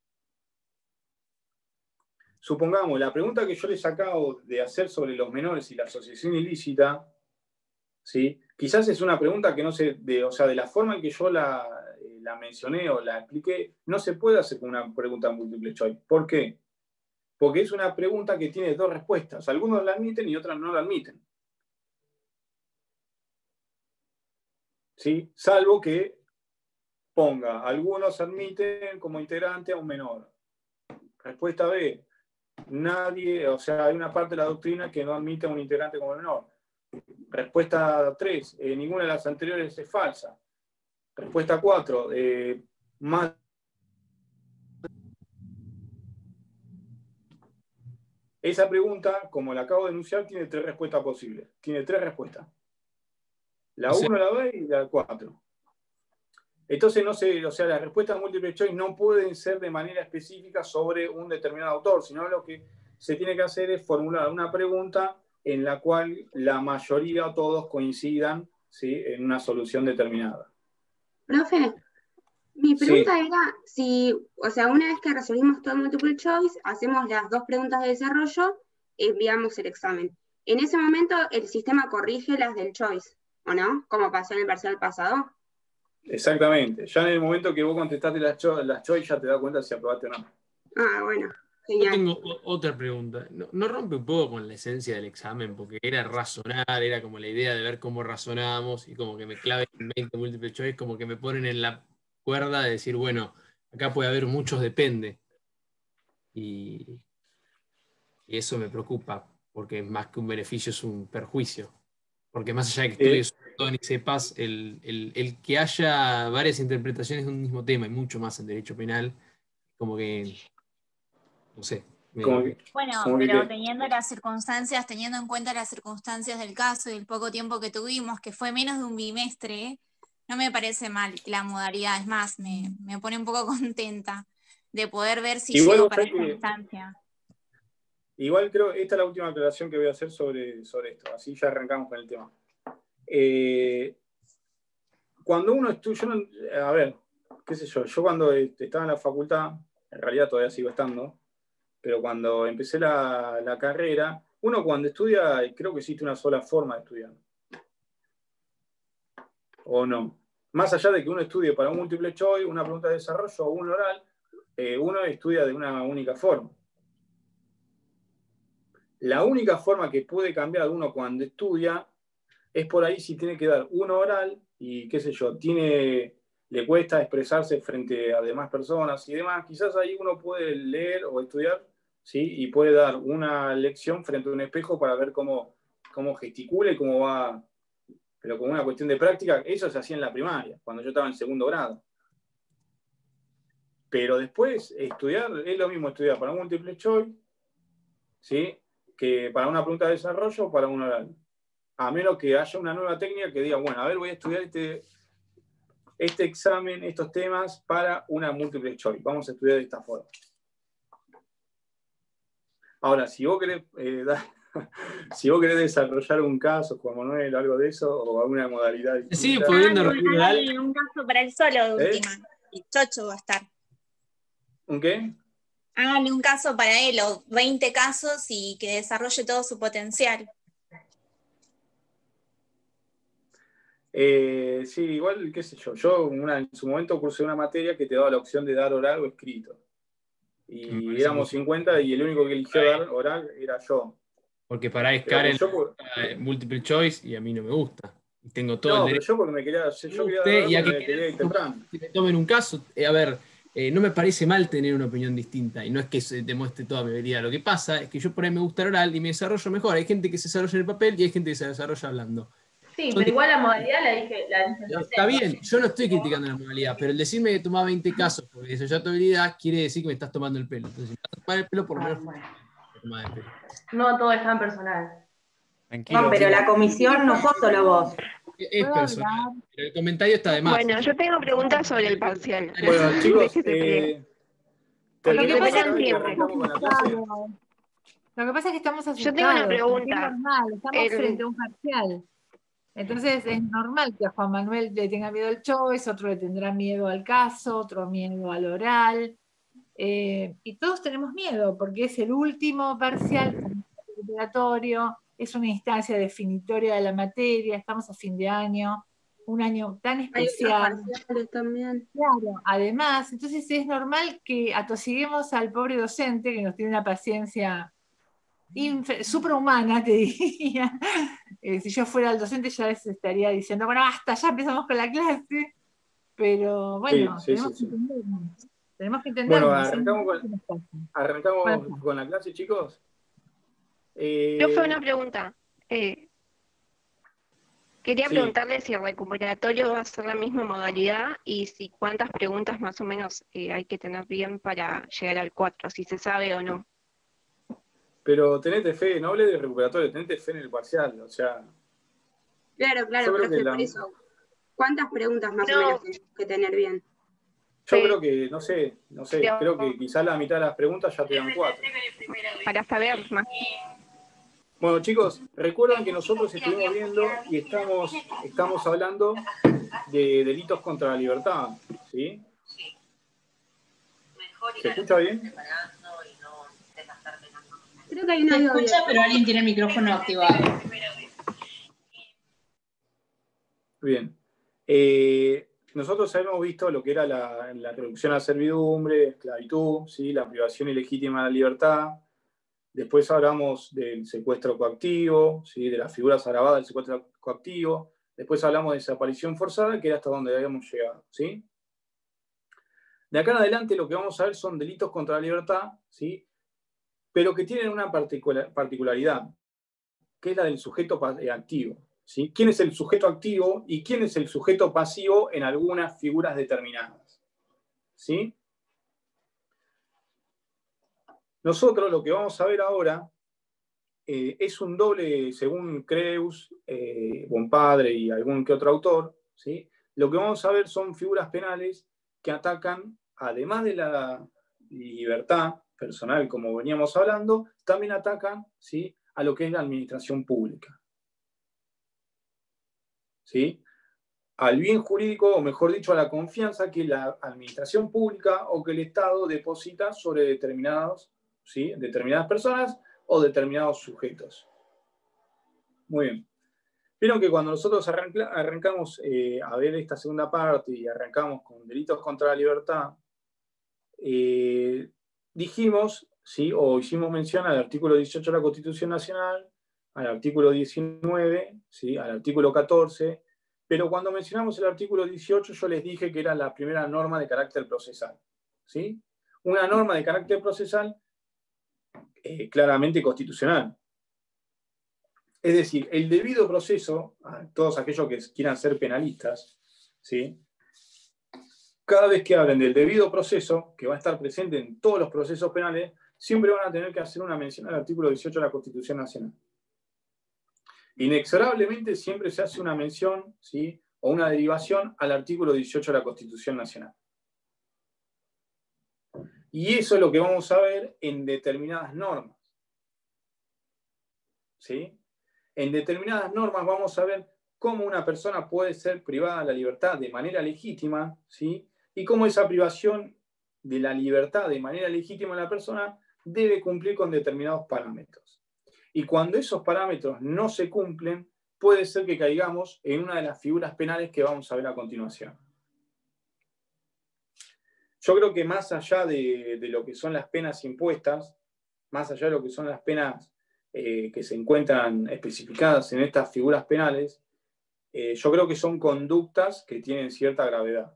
Supongamos, la pregunta que yo les acabo de hacer sobre los menores y la asociación ilícita, ¿sí? Quizás es una pregunta que no se, de, o sea, de la forma en que yo la, eh, la mencioné o la expliqué, no se puede hacer con una pregunta múltiple choice. ¿Por qué? Porque es una pregunta que tiene dos respuestas. Algunos la admiten y otras no la admiten. ¿Sí? Salvo que ponga, algunos admiten como integrante a un menor. Respuesta B, nadie, o sea, hay una parte de la doctrina que no admite a un integrante como menor. Respuesta tres, eh, ninguna de las anteriores es falsa. Respuesta cuatro, eh, más esa pregunta, como la acabo de enunciar, tiene tres respuestas posibles. Tiene tres respuestas. La uno, la B y la cuatro. Entonces, no sé, o sea, las respuestas múltiple choice no pueden ser de manera específica sobre un determinado autor, sino lo que se tiene que hacer es formular una pregunta en la cual la mayoría o todos coincidan, ¿sí? En una solución determinada. Profe, mi pregunta Sí. era si, o sea, una vez que resolvimos todo el multiple choice, hacemos las dos preguntas de desarrollo, enviamos el examen. En ese momento el sistema corrige las del choice, ¿o no? Como pasó en el parcial pasado. Exactamente. Ya en el momento que vos contestaste las, cho las choice ya te das cuenta si aprobaste o no. Ah, bueno, Yo genial. tengo o- otra pregunta. ¿No, no rompe un poco con la esencia del examen? Porque era razonar, era como la idea de ver cómo razonamos y como que me clave en veinte múltiple choice, como que me ponen en la cuerda de decir, bueno, acá puede haber muchos depende. Y, y eso me preocupa, porque más que un beneficio es un perjuicio. Porque más allá de que Eh, estudies un montón y sepas, el, el- el que haya varias interpretaciones de un mismo tema y mucho más en derecho penal, como que, no sé, me- como que, Bueno, como que pero qué. teniendo las circunstancias, teniendo en cuenta las circunstancias del caso y el poco tiempo que tuvimos, que fue menos de un bimestre, no me parece mal la modalidad. Es más, me, me pone un poco contenta de poder ver si Igual llego vos para sabés esta que, instancia. igual creo, esta es la última aclaración que voy a hacer sobre, sobre esto, así ya arrancamos con el tema. Eh, cuando uno estudia, yo no- a ver, qué sé yo, yo cuando este, estaba en la facultad, en realidad todavía sigo estando, pero cuando empecé la, la carrera, uno cuando estudia, creo que existe una sola forma de estudiar. ¿O no? Más allá de que uno estudie para un múltiple choice, una pregunta de desarrollo o un oral, eh, uno estudia de una única forma. La única forma que puede cambiar uno cuando estudia es por ahí si tiene que dar un oral y qué sé yo, tiene, le cuesta expresarse frente a demás personas y demás. Quizás ahí uno puede leer o estudiar, ¿sí? Y puede dar una lección frente a un espejo para ver cómo, cómo gesticula y cómo va pero como una cuestión de práctica, eso se hacía en la primaria, cuando yo estaba en segundo grado. Pero después, estudiar, es lo mismo estudiar para un multiple choice, ¿sí? Que para una pregunta de desarrollo o para un oral. A menos que haya una nueva técnica que diga, bueno, a ver, voy a estudiar este, este examen, estos temas para una multiple choice. Vamos a estudiar de esta forma. Ahora, si vos querés, eh, dar, si vos querés desarrollar un caso, Juan Manuel, algo de eso, o alguna modalidad distinta. Sí, pudiendo Háganle un caso para él solo de ¿Eh? última. El chocho va a estar. ¿Un qué? Háganle un caso para él, o veinte casos, y que desarrolle todo su potencial. Eh, sí, igual, qué sé yo. Yo una, en su momento cursé una materia que te daba la opción de dar oral o escrito. Y éramos cincuenta y el único que eligió dar oral era yo. Porque para es Pero Karen yo por- multiple choice y a mí no me gusta. Y tengo todo No, el pero derecho yo porque me quería, yo quería dar Usted, oral y a porque que me quería ir temprano. que me tomen un caso. eh, a ver, eh, no me parece mal tener una opinión distinta y no es que se demuestre toda mi habilidad. Lo que pasa es que yo por ahí me gusta el oral y me desarrollo mejor. Hay gente que se desarrolla en el papel y hay gente que se desarrolla hablando. Sí, Son pero igual la modalidad la dije, la dije yo. Está bien, yo no estoy criticando la modalidad, pero el decirme que tomaba veinte casos porque desarrollé tu habilidad quiere decir que me estás tomando el pelo. Entonces, si me estás tomando el pelo, por lo menos me tomás el pelo. No todo es tan personal. Tranquilo. No, pero la comisión no sos solo vos. Es personal, pero el comentario está de más. Bueno, yo tengo preguntas sobre el parcial. Bueno, chicos, Déjese pelear. eh, Lo que terminemos pasa acá es y que arrancamos con la clase. Lo que pasa es que estamos asustados. Yo tengo una porque pregunta. Es normal, estamos El- frente a un parcial. Entonces es normal que a Juan Manuel le tenga miedo al choice, otro le tendrá miedo al caso, otro miedo al oral. Eh, y todos tenemos miedo porque es el último parcial obligatorio, es una instancia definitoria de la materia, estamos a fin de año, un año tan Hay otros especial. parciales también. Claro, además, entonces es normal que atosiguemos al pobre docente que nos tiene una paciencia infe- suprahumana, te diría. Eh, si yo fuera el docente ya les estaría diciendo, bueno, basta, ya empezamos con la clase. Pero bueno, Sí, sí, tenemos, sí, que sí. entendernos. Tenemos que entendernos. Bueno, ¿sí? arrancamos con, arrancamos Bueno. con la clase, chicos. Eh, Yo fue una pregunta. Eh, quería Sí. preguntarle si el recuperatorio va a ser la misma modalidad y si cuántas preguntas más o menos eh, hay que tener bien para llegar al cuatro, si se sabe o no. Pero tenete fe, no hable de recuperatorio, tenete fe en el parcial, o sea, Claro, claro, Yo creo profe, que la- por eso. ¿Cuántas preguntas más No. o menos tenés que tener bien? yo Sí. creo que, no sé, no sé, Pero- creo que quizás la mitad de las preguntas ya te dan cuatro. Para saber más. Bueno, chicos, recuerdan que nosotros estuvimos viendo y estamos, estamos hablando de delitos contra la libertad, ¿sí? ¿Se escucha bien? Creo que hay Se una escucha, pero alguien tiene el micrófono activado. Bien. Eh, nosotros habíamos visto lo que era la, la reducción a la servidumbre, esclavitud, ¿sí? La privación ilegítima de la libertad. Después hablamos del secuestro coactivo, ¿sí? De las figuras agravadas del secuestro coactivo. Después hablamos de desaparición forzada, que era hasta donde habíamos llegado, ¿sí? De acá en adelante lo que vamos a ver son delitos contra la libertad, ¿sí? Pero que tienen una particular- particularidad, que es la del sujeto pa- eh, activo, ¿sí? ¿Quién es el sujeto activo y quién es el sujeto pasivo en algunas figuras determinadas? ¿Sí? Nosotros lo que vamos a ver ahora eh, es un doble, según Creus, eh, Bonpadre y algún que otro autor, ¿sí? Lo que vamos a ver son figuras penales que atacan, además de la libertad personal, como veníamos hablando, también atacan, ¿sí? A lo que es la administración pública. ¿Sí? Al bien jurídico, o mejor dicho, a la confianza que la administración pública o que el Estado deposita sobre determinados, ¿sí? determinadas personas o determinados sujetos. Muy bien. Vieron que cuando nosotros arranca, arrancamos eh, a ver esta segunda parte y arrancamos con delitos contra la libertad, eh, dijimos, ¿sí? o hicimos mención al artículo dieciocho de la Constitución Nacional, al artículo diecinueve, ¿sí? al artículo catorce, pero cuando mencionamos el artículo dieciocho yo les dije que era la primera norma de carácter procesal. ¿Sí? Una norma de carácter procesal eh, claramente constitucional. Es decir, el debido proceso, a todos aquellos que quieran ser penalistas, ¿sí? Cada vez que hablen del debido proceso, que va a estar presente en todos los procesos penales, siempre van a tener que hacer una mención al artículo dieciocho de la Constitución Nacional. Inexorablemente siempre se hace una mención, ¿sí?, o una derivación al artículo dieciocho de la Constitución Nacional. Y eso es lo que vamos a ver en determinadas normas. ¿Sí? En determinadas normas vamos a ver cómo una persona puede ser privada de la libertad de manera legítima, ¿sí? Y cómo esa privación de la libertad de manera legítima de la persona debe cumplir con determinados parámetros. Y cuando esos parámetros no se cumplen, puede ser que caigamos en una de las figuras penales que vamos a ver a continuación. Yo creo que más allá de, de lo que son las penas impuestas, más allá de lo que son las penas eh, que se encuentran especificadas en estas figuras penales, eh, yo creo que son conductas que tienen cierta gravedad.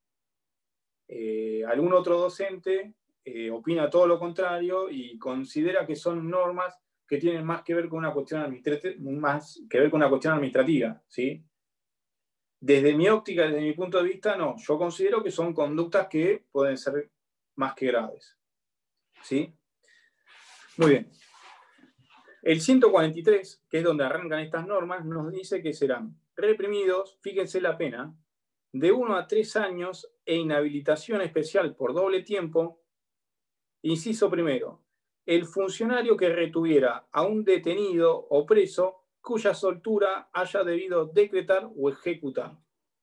Eh, algún otro docente eh, opina todo lo contrario y considera que son normas que tienen más que ver con una cuestión administrativa, más que ver con una cuestión administrativa, ¿sí? Desde mi óptica, desde mi punto de vista, no. Yo considero que son conductas que pueden ser más que graves, ¿sí? Muy bien. El ciento cuarenta y tres, que es donde arrancan estas normas, nos dice que serán reprimidos, fíjense la pena, de uno a tres años e inhabilitación especial por doble tiempo. Inciso primero, el funcionario que retuviera a un detenido o preso cuya soltura haya debido decretar o ejecutar.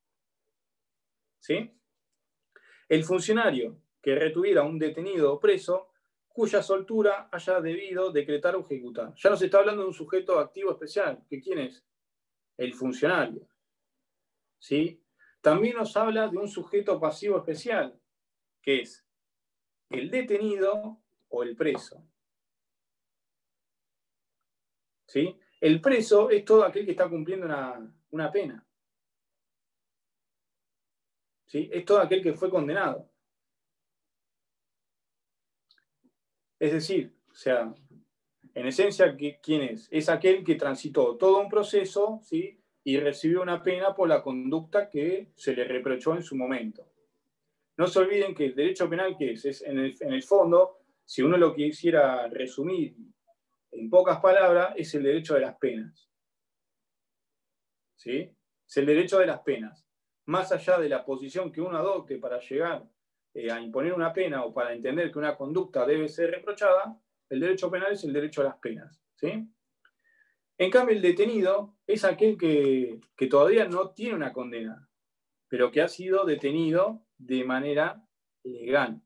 ¿Sí? El funcionario que retuviera a un detenido o preso cuya soltura haya debido decretar o ejecutar. Ya nos está hablando de un sujeto activo especial, que ¿quién es? El funcionario. ¿Sí? También nos habla de un sujeto pasivo especial, que es el detenido o el preso. ¿Sí? El preso es todo aquel que está cumpliendo una, una pena. ¿Sí? Es todo aquel que fue condenado. Es decir, o sea, en esencia, ¿quién es? Es aquel que transitó todo un proceso, ¿sí?, y recibió una pena por la conducta que se le reprochó en su momento. No se olviden que el derecho penal, ¿qué es? Es en el, en el fondo, si uno lo quisiera resumir en pocas palabras, es el derecho de las penas. ¿Sí? Es el derecho de las penas. Más allá de la posición que uno adopte para llegar eh, a imponer una pena o para entender que una conducta debe ser reprochada, el derecho penal es el derecho a las penas. ¿Sí? En cambio, el detenido es aquel que, que todavía no tiene una condena, pero que ha sido detenido de manera legal.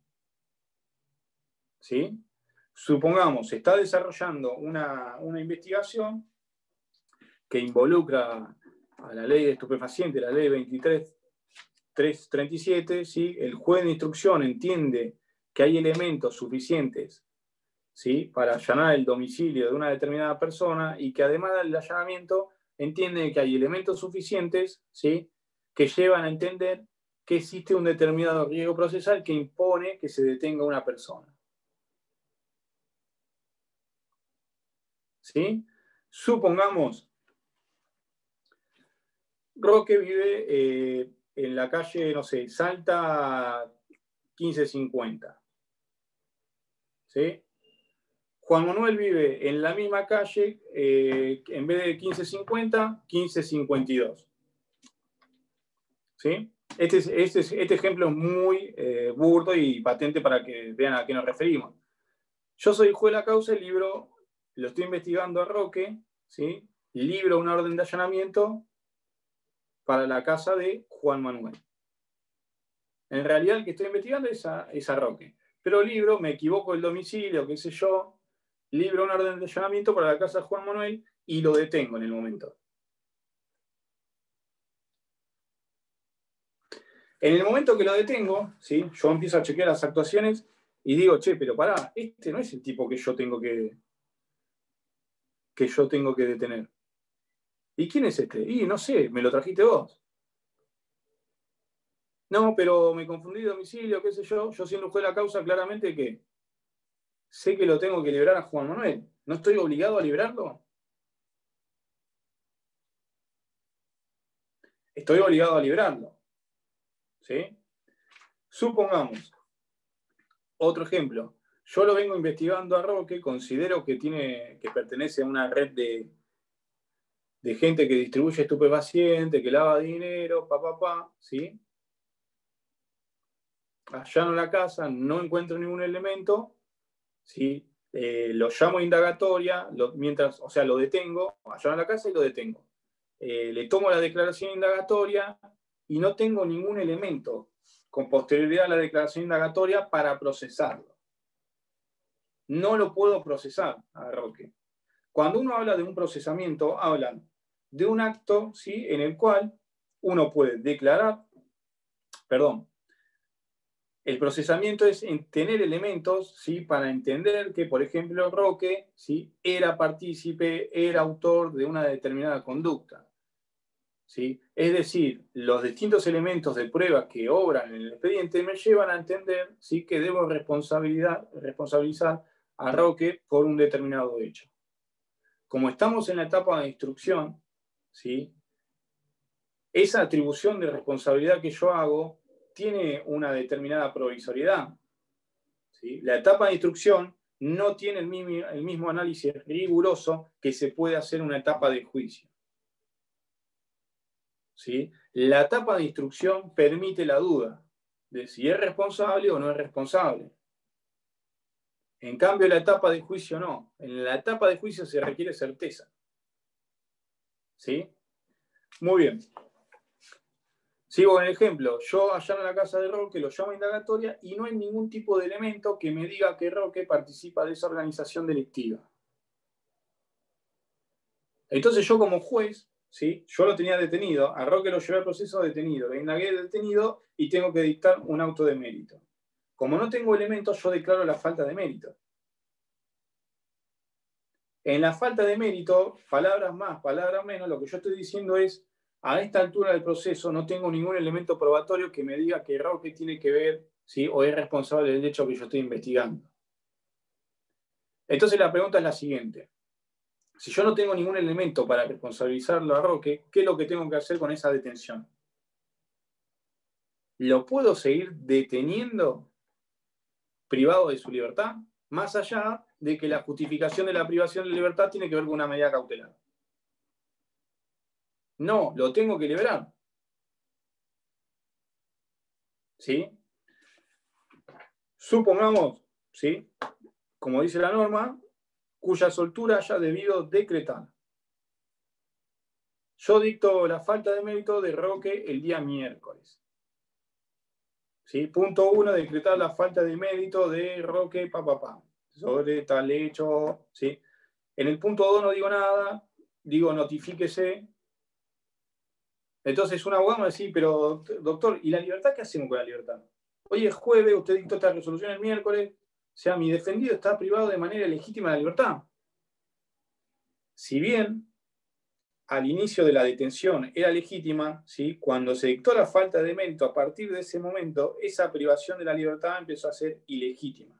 ¿Sí? Supongamos, se está desarrollando una, una investigación que involucra a la ley de estupefacientes, la ley veintitrés mil trescientos treinta y siete, ¿sí? El juez de instrucción entiende que hay elementos suficientes, ¿sí?, para allanar el domicilio de una determinada persona y que además del allanamiento entiende que hay elementos suficientes, ¿sí?, que llevan a entender que existe un determinado riesgo procesal que impone que se detenga una persona. ¿Sí? Supongamos, Roque vive eh, en la calle, no sé, Salta quince cincuenta. ¿Sí? Juan Manuel vive en la misma calle, eh, en vez de quince cincuenta, quince cincuenta y dos. ¿Sí? Este, es, este, es, este ejemplo es muy eh, burdo y patente para que vean a qué nos referimos. Yo soy juez de la causa, el libro lo estoy investigando a Roque, ¿sí? Libro una orden de allanamiento para la casa de Juan Manuel. En realidad el que estoy investigando es a, es a Roque. Pero libro, me equivoco el domicilio, qué sé yo, libro una orden de allanamiento para la casa de Juan Manuel y lo detengo en el momento. En el momento que lo detengo, ¿sí?, yo empiezo a chequear las actuaciones y digo, che, pero pará, este no es el tipo que yo tengo que, que yo tengo que detener. ¿Y quién es este? Y no sé, me lo trajiste vos. No, pero me confundí de domicilio, qué sé yo. Yo siendo juez de la causa, claramente que sé que lo tengo que liberar a Juan Manuel. ¿No estoy obligado a liberarlo? estoy obligado a librarlo. ¿Sí? Supongamos, otro ejemplo, yo lo vengo investigando a Roque, considero que, tiene, que pertenece a una red de, de gente que distribuye estupefacientes, que lava dinero, pa, pa, pa, ¿sí? Allano la casa, no encuentro ningún elemento, ¿sí? Eh, lo llamo a indagatoria, lo, mientras, o sea, lo detengo, allano la casa y lo detengo. Eh, le tomo la declaración indagatoria y no tengo ningún elemento con posterioridad a la declaración indagatoria para procesarlo. No lo puedo procesar a Roque. Cuando uno habla de un procesamiento, hablan de un acto, ¿sí?, en el cual uno puede declarar, perdón, el procesamiento es tener elementos, ¿sí?, para entender que, por ejemplo, Roque, ¿sí?, era partícipe, era autor de una determinada conducta. ¿Sí? Es decir, los distintos elementos de prueba que obran en el expediente me llevan a entender, ¿sí?, que debo responsabilidad, responsabilizar a Roque por un determinado hecho. Como estamos en la etapa de instrucción, ¿sí?, esa atribución de responsabilidad que yo hago tiene una determinada provisoriedad. ¿Sí? La etapa de instrucción no tiene el mismo, el mismo análisis riguroso que se puede hacer en una etapa de juicio. ¿Sí? La etapa de instrucción permite la duda de si es responsable o no es responsable. En cambio, la etapa de juicio no. En la etapa de juicio se requiere certeza. ¿Sí? Muy bien. Sigo con el ejemplo. Yo allano en la casa de Roque, lo llamo a indagatoria y no hay ningún tipo de elemento que me diga que Roque participa de esa organización delictiva. Entonces yo como juez, ¿sí?, yo lo tenía detenido, a Roque lo llevé al proceso detenido, lo indagué detenido y tengo que dictar un auto de mérito. Como no tengo elementos, yo declaro la falta de mérito. En la falta de mérito, palabras más, palabras menos, lo que yo estoy diciendo es, a esta altura del proceso no tengo ningún elemento probatorio que me diga que Roque tiene que ver, ¿sí?, o es responsable del hecho que yo estoy investigando. Entonces la pregunta es la siguiente. Si yo no tengo ningún elemento para responsabilizarlo a Roque, ¿qué es lo que tengo que hacer con esa detención? ¿Lo puedo seguir deteniendo privado de su libertad? Más allá de que la justificación de la privación de libertad tiene que ver con una medida cautelar. No, lo tengo que liberar. ¿Sí? Supongamos, ¿sí?, como dice la norma, cuya soltura haya debido decretar. Yo dicto la falta de mérito de Roque el día miércoles. ¿Sí? Punto uno, decretar la falta de mérito de Roque, pa, pa, pa, sobre tal hecho. ¿Sí? En el punto dos no digo nada, digo notifíquese. Entonces un abogado me dice, pero doctor, ¿y la libertad qué hacemos con la libertad? Hoy es jueves, usted dictó esta resolución el miércoles, o sea, mi defendido está privado de manera legítima de la libertad. Si bien al inicio de la detención era legítima, ¿sí?, cuando se dictó la falta de mérito, a partir de ese momento, esa privación de la libertad empezó a ser ilegítima.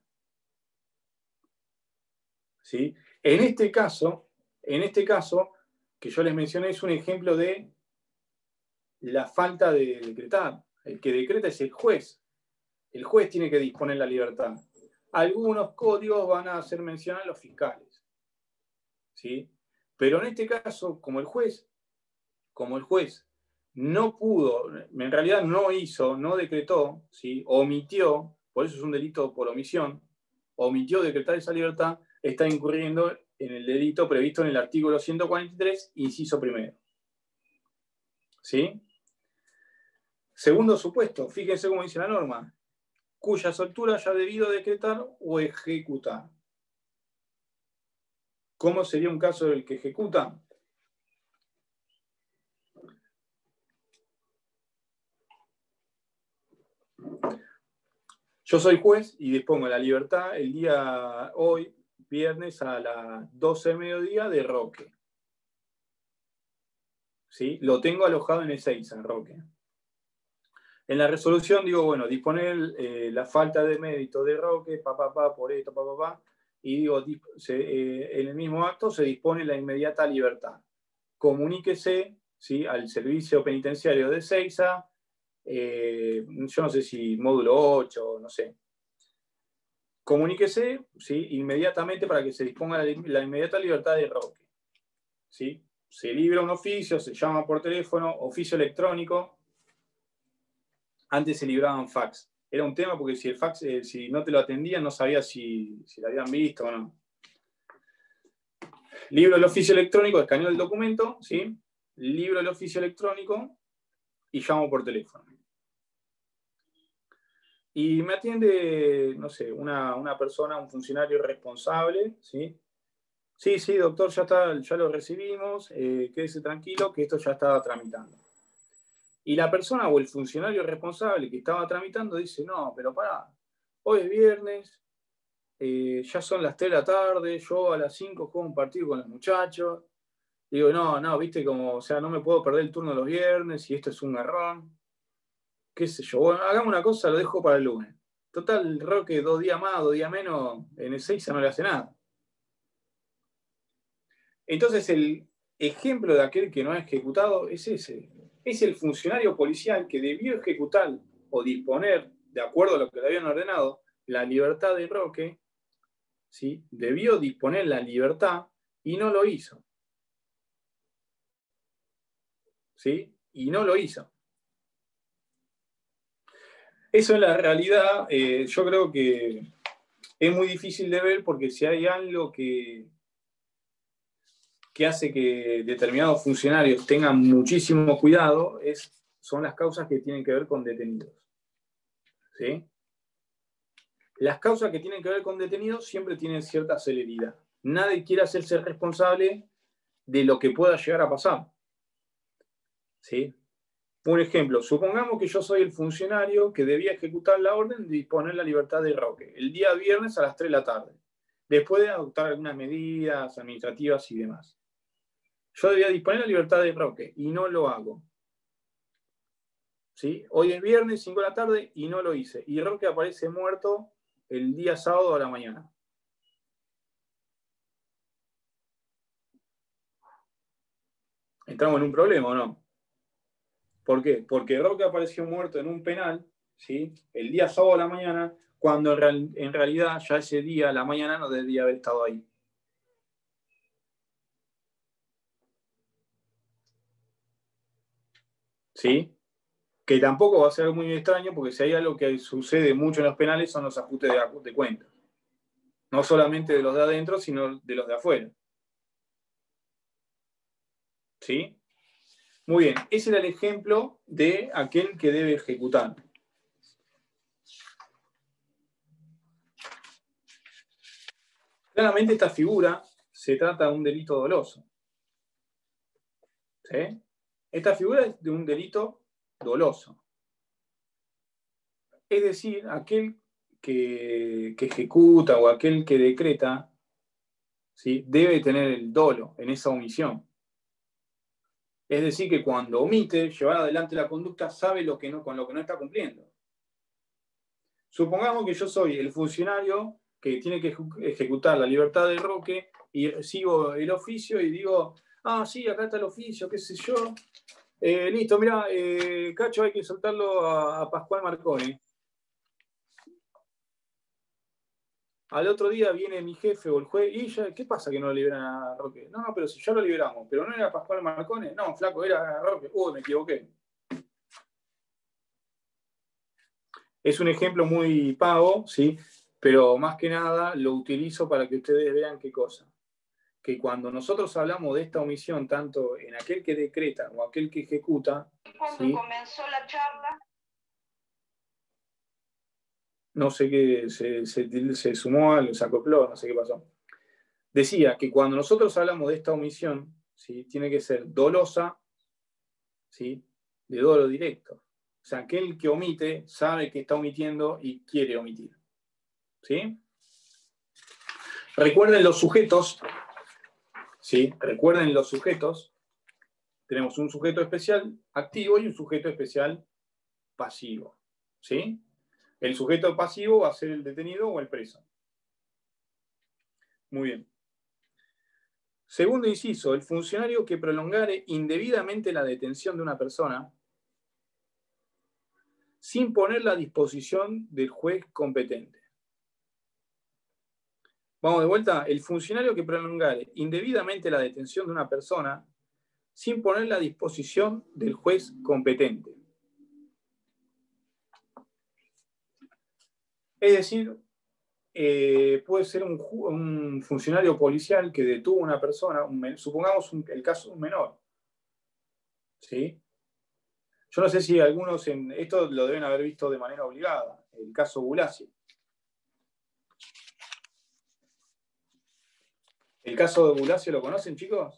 ¿Sí? En este caso, en este caso, que yo les mencioné, es un ejemplo de la falta de decretar. El que decreta es el juez. El juez tiene que disponer la libertad. Algunos códigos van a hacer mención a los fiscales. ¿Sí? Pero en este caso, como el juez, como el juez no pudo, en realidad no hizo, no decretó, ¿sí?, omitió, por eso es un delito por omisión, omitió decretar esa libertad, está incurriendo en el delito previsto en el artículo ciento cuarenta y tres, inciso primero. ¿Sí? Segundo supuesto, fíjense cómo dice la norma, cuya soltura haya debido decretar o ejecutar. ¿Cómo sería un caso del que ejecuta? Yo soy juez y dispongo la libertad el día hoy, viernes, a las doce del mediodía de Roque. ¿Sí? Lo tengo alojado en Ezeiza, en Roque. En la resolución digo, bueno, disponer eh, la falta de mérito de Roque, pa, pa, pa, por esto, pa, pa, pa, y digo, se, eh, en el mismo acto se dispone la inmediata libertad. Comuníquese, ¿sí? Al servicio penitenciario de Ezeiza, eh, yo no sé si módulo ocho, no sé. Comuníquese, ¿sí? Inmediatamente para que se disponga la, la inmediata libertad de Roque. ¿Sí? Se libra un oficio, se llama por teléfono, oficio electrónico. Antes se libraban fax. Era un tema porque si el fax, eh, si no te lo atendían, no sabías si, si lo habían visto o no. Libro el oficio electrónico, escaneo el documento, ¿sí? Libro el oficio electrónico y llamo por teléfono. Y me atiende, no sé, una, una persona, un funcionario responsable, ¿sí? Sí, sí, doctor, ya, está, ya lo recibimos, eh, quédese tranquilo que esto ya estaba tramitando. Y la persona o el funcionario responsable que estaba tramitando dice, no, pero pará, hoy es viernes, eh, ya son las tres de la tarde, yo a las cinco juego un partido con los muchachos. Digo, no, no, viste como, o sea, no me puedo perder el turno los viernes y esto es un garrón. Qué sé yo, bueno, hagamos una cosa, lo dejo para el lunes. Total, Roque, dos días más, dos días menos, en Ezeiza no le hace nada. Entonces, el ejemplo de aquel que no ha ejecutado es ese. Es el funcionario policial que debió ejecutar o disponer, de acuerdo a lo que le habían ordenado, la libertad de Roque, ¿sí? Debió disponer la libertad y no lo hizo. ¿Sí? Y no lo hizo. Eso en la realidad, eh, yo creo que es muy difícil de ver porque si hay algo que, que hace que determinados funcionarios tengan muchísimo cuidado, es, son las causas que tienen que ver con detenidos. ¿Sí? Las causas que tienen que ver con detenidos siempre tienen cierta celeridad. Nadie quiere hacerse responsable de lo que pueda llegar a pasar. ¿Sí? Un ejemplo, supongamos que yo soy el funcionario que debía ejecutar la orden de disponer la libertad de Roque el día viernes a las tres de la tarde, después de adoptar algunas medidas administrativas y demás. Yo debía disponer la libertad de Roque y no lo hago. ¿Sí? Hoy es viernes, cinco de la tarde, y no lo hice. Y Roque aparece muerto el día sábado a la mañana. ¿Entramos en un problema o no? ¿Por qué? Porque Roque apareció muerto en un penal, ¿sí? El día sábado a la mañana, cuando en, real, en realidad ya ese día a la mañana no debía haber estado ahí. ¿Sí? Que tampoco va a ser muy extraño porque si hay algo que sucede mucho en los penales son los ajustes de, de cuentas. No solamente de los de adentro, sino de los de afuera. ¿Sí? Muy bien, ese era el ejemplo de aquel que debe ejecutar. Claramente esta figura se trata de un delito doloso. ¿Sí? Esta figura es de un delito doloso. Es decir, aquel que, que ejecuta o aquel que decreta, ¿sí? Debe tener el dolo en esa omisión. Es decir, que cuando omite llevar adelante la conducta, sabe lo que no, con lo que no está cumpliendo. Supongamos que yo soy el funcionario que tiene que ejecutar la libertad de Roque y recibo el oficio y digo, ah, sí, acá está el oficio, qué sé yo. Eh, listo, mirá, eh, Cacho, hay que soltarlo a, a Pascual Marcone. Al otro día viene mi jefe o el juez y ya, ¿qué pasa que no lo liberan a Roque? No, no, pero si ya lo liberamos, pero no era Pascual Marcone, no, flaco, era Roque. Uy, me equivoqué. Es un ejemplo muy pavo, ¿sí? Pero más que nada lo utilizo para que ustedes vean qué cosa. Que cuando nosotros hablamos de esta omisión, tanto en aquel que decreta o aquel que ejecuta, cuando ¿sí? comenzó la charla. No sé qué, se, se, se sumó algo, se acopló, no sé qué pasó. Decía que cuando nosotros hablamos de esta omisión, ¿sí? Tiene que ser dolosa, ¿sí? De dolo directo. O sea, aquel que omite sabe que está omitiendo y quiere omitir. ¿Sí? Recuerden los sujetos, ¿sí? Recuerden los sujetos. Tenemos un sujeto especial activo y un sujeto especial pasivo. ¿Sí? El sujeto pasivo va a ser el detenido o el preso. Muy bien. Segundo inciso, el funcionario que prolongare indebidamente la detención de una persona sin ponerla a disposición del juez competente. Vamos de vuelta. El funcionario que prolongare indebidamente la detención de una persona sin ponerla a disposición del juez competente. Es decir, eh, puede ser un, un funcionario policial que detuvo a una persona, un, supongamos un, el caso de un menor. ¿Sí? Yo no sé si algunos en esto lo deben haber visto de manera obligada, el caso Bulacio. ¿El caso de Bulacio lo conocen, chicos?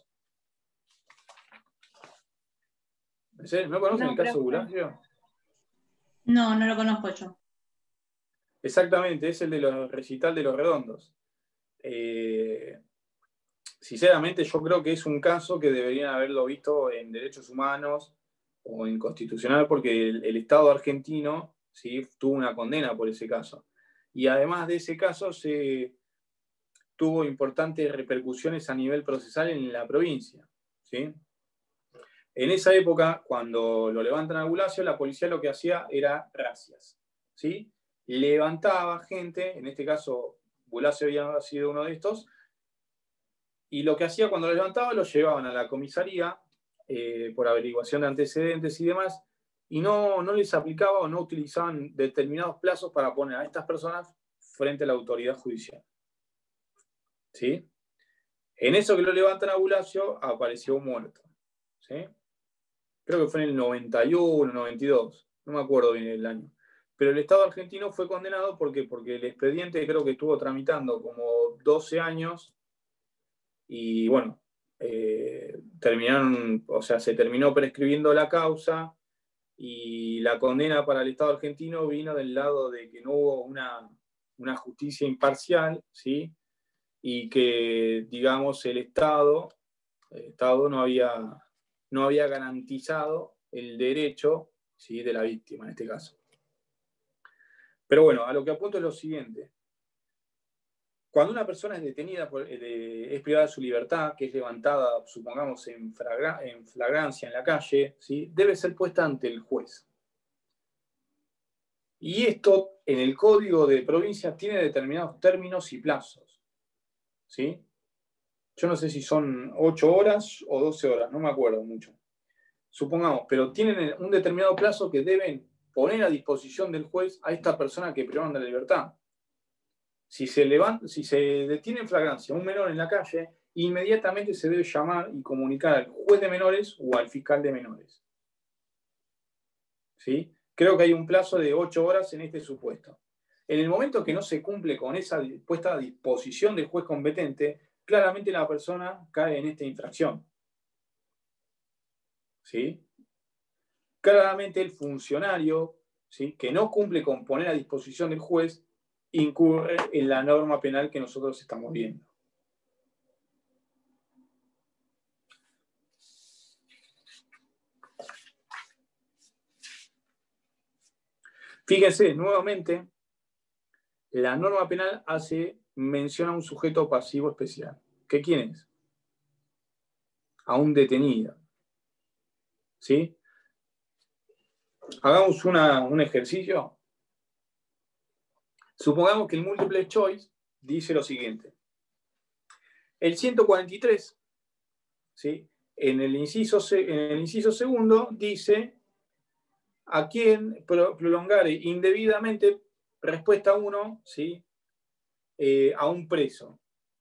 ¿No conocen No, el caso pero- de Bulacio? No, no lo conozco yo. Exactamente, es el de los recital de los redondos. Eh, sinceramente, yo creo que es un caso que deberían haberlo visto en derechos humanos o en constitucional, porque el, el Estado argentino, ¿sí?, tuvo una condena por ese caso. Y además de ese caso, se tuvo importantes repercusiones a nivel procesal en la provincia. ¿Sí? En esa época, cuando lo levantan a Bulacio, la policía lo que hacía era racias. ¿Sí? Levantaba gente, en este caso Bulacio había sido uno de estos, y lo que hacía cuando lo levantaba, lo llevaban a la comisaría eh, por averiguación de antecedentes y demás, y no, no les aplicaba o no utilizaban determinados plazos para poner a estas personas frente a la autoridad judicial. ¿Sí? En eso que lo levantan a Bulacio, apareció muerto. ¿Sí? Creo que fue en el noventa y uno, noventa y dos, no me acuerdo bien el año. Pero el Estado argentino fue condenado porque, porque el expediente creo que estuvo tramitando como doce años y bueno, eh, terminaron, o sea, se terminó prescribiendo la causa y la condena para el Estado argentino vino del lado de que no hubo una, una justicia imparcial, ¿sí? Y que, digamos, el Estado, el Estado no había, no había garantizado el derecho, ¿sí?, de la víctima en este caso. Pero bueno, a lo que apunto es lo siguiente. Cuando una persona es detenida, por, eh, es privada de su libertad, que es levantada, supongamos, en, fragra, en flagrancia en la calle, ¿sí?, debe ser puesta ante el juez. Y esto, en el Código de Provincia, tiene determinados términos y plazos. ¿Sí? Yo no sé si son ocho horas o doce horas, no me acuerdo mucho. Supongamos, pero tienen un determinado plazo que deben poner a disposición del juez a esta persona que privan de la libertad. Si se, levanta, si se detiene en flagrancia un menor en la calle, inmediatamente se debe llamar y comunicar al juez de menores o al fiscal de menores. ¿Sí? Creo que hay un plazo de ocho horas en este supuesto. En el momento que no se cumple con esa puesta a disposición del juez competente, claramente la persona cae en esta infracción. ¿Sí? Claramente el funcionario, ¿sí?, que no cumple con poner a disposición del juez, incurre en la norma penal que nosotros estamos viendo. Fíjense, nuevamente, la norma penal hace mención a un sujeto pasivo especial. ¿Qué quién es? A un detenido. ¿Sí? Hagamos una, un ejercicio. Supongamos que el multiple choice dice lo siguiente. El ciento cuarenta y tres, ¿sí?, en el inciso, en el inciso segundo dice a quien prolongare indebidamente, respuesta uno, ¿sí?, eh, a un preso.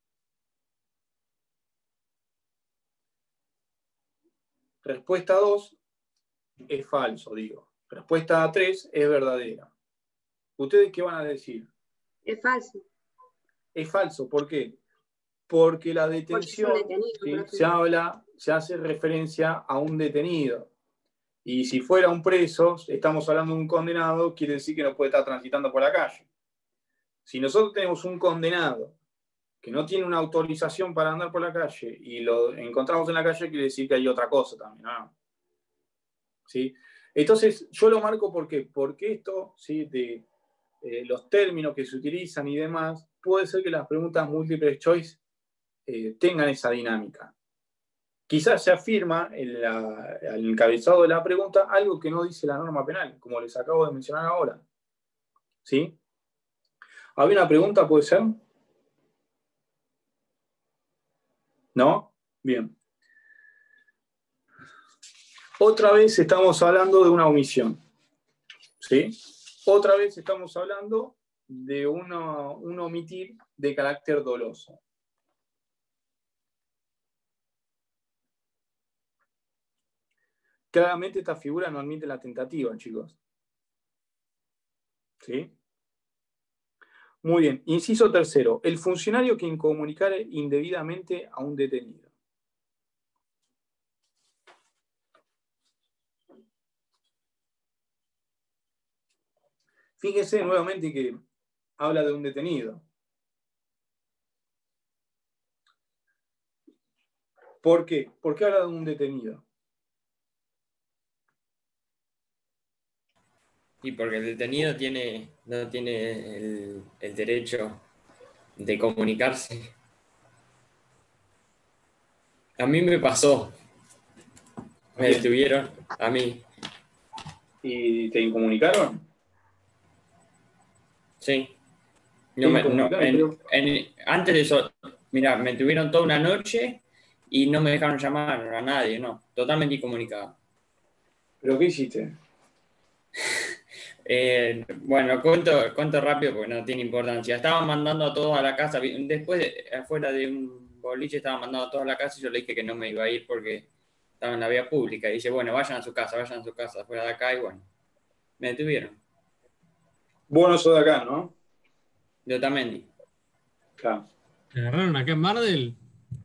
Respuesta dos es falso, digo. Respuesta tres es verdadera. ¿Ustedes qué van a decir? Es falso. Es falso, ¿por qué? Porque la detención, Porque es un detenido, ¿sí?, se habla, se hace referencia a un detenido. Y si fuera un preso, estamos hablando de un condenado, quiere decir que no puede estar transitando por la calle. Si nosotros tenemos un condenado que no tiene una autorización para andar por la calle y lo encontramos en la calle, quiere decir que hay otra cosa también, ¿no? ¿Sí? Entonces, yo lo marco porque, porque esto, ¿sí?, de eh, los términos que se utilizan y demás, puede ser que las preguntas múltiples choice eh, tengan esa dinámica. Quizás se afirma en la, el encabezado de la pregunta algo que no dice la norma penal, como les acabo de mencionar ahora. ¿Sí? ¿Había una pregunta, puede ser? ¿No? Bien. Otra vez estamos hablando de una omisión. ¿Sí? Otra vez estamos hablando de una, un omitir de carácter doloso. Claramente esta figura no admite la tentativa, chicos. ¿Sí? Muy bien. Inciso tercero. El funcionario que incomunicare indebidamente a un detenido. Fíjese nuevamente que habla de un detenido. ¿Por qué? ¿Por qué habla de un detenido? Y porque el detenido tiene, no tiene el, el derecho de comunicarse. A mí me pasó. Me Bien. detuvieron a mí. ¿Y te incomunicaron? Sí. ¿Te No me, no, incomunicaron? en- Pero- en- antes de eso, mira, me tuvieron toda una noche y no me dejaron llamar a nadie, no. Totalmente incomunicado. ¿Pero qué hiciste? Eh, bueno, cuento, cuento rápido porque no tiene importancia. Estaban mandando a todos a la casa. Después, de- afuera de un boliche, estaban mandando a todos a la casa y yo le dije que no me iba a ir porque estaba en la vía pública. Y dice, bueno, vayan a su casa, vayan a su casa, afuera de acá. Y bueno, me detuvieron. Vos no sos de acá, ¿no? De Otamendi. Claro. ¿Te agarraron acá en Mardel?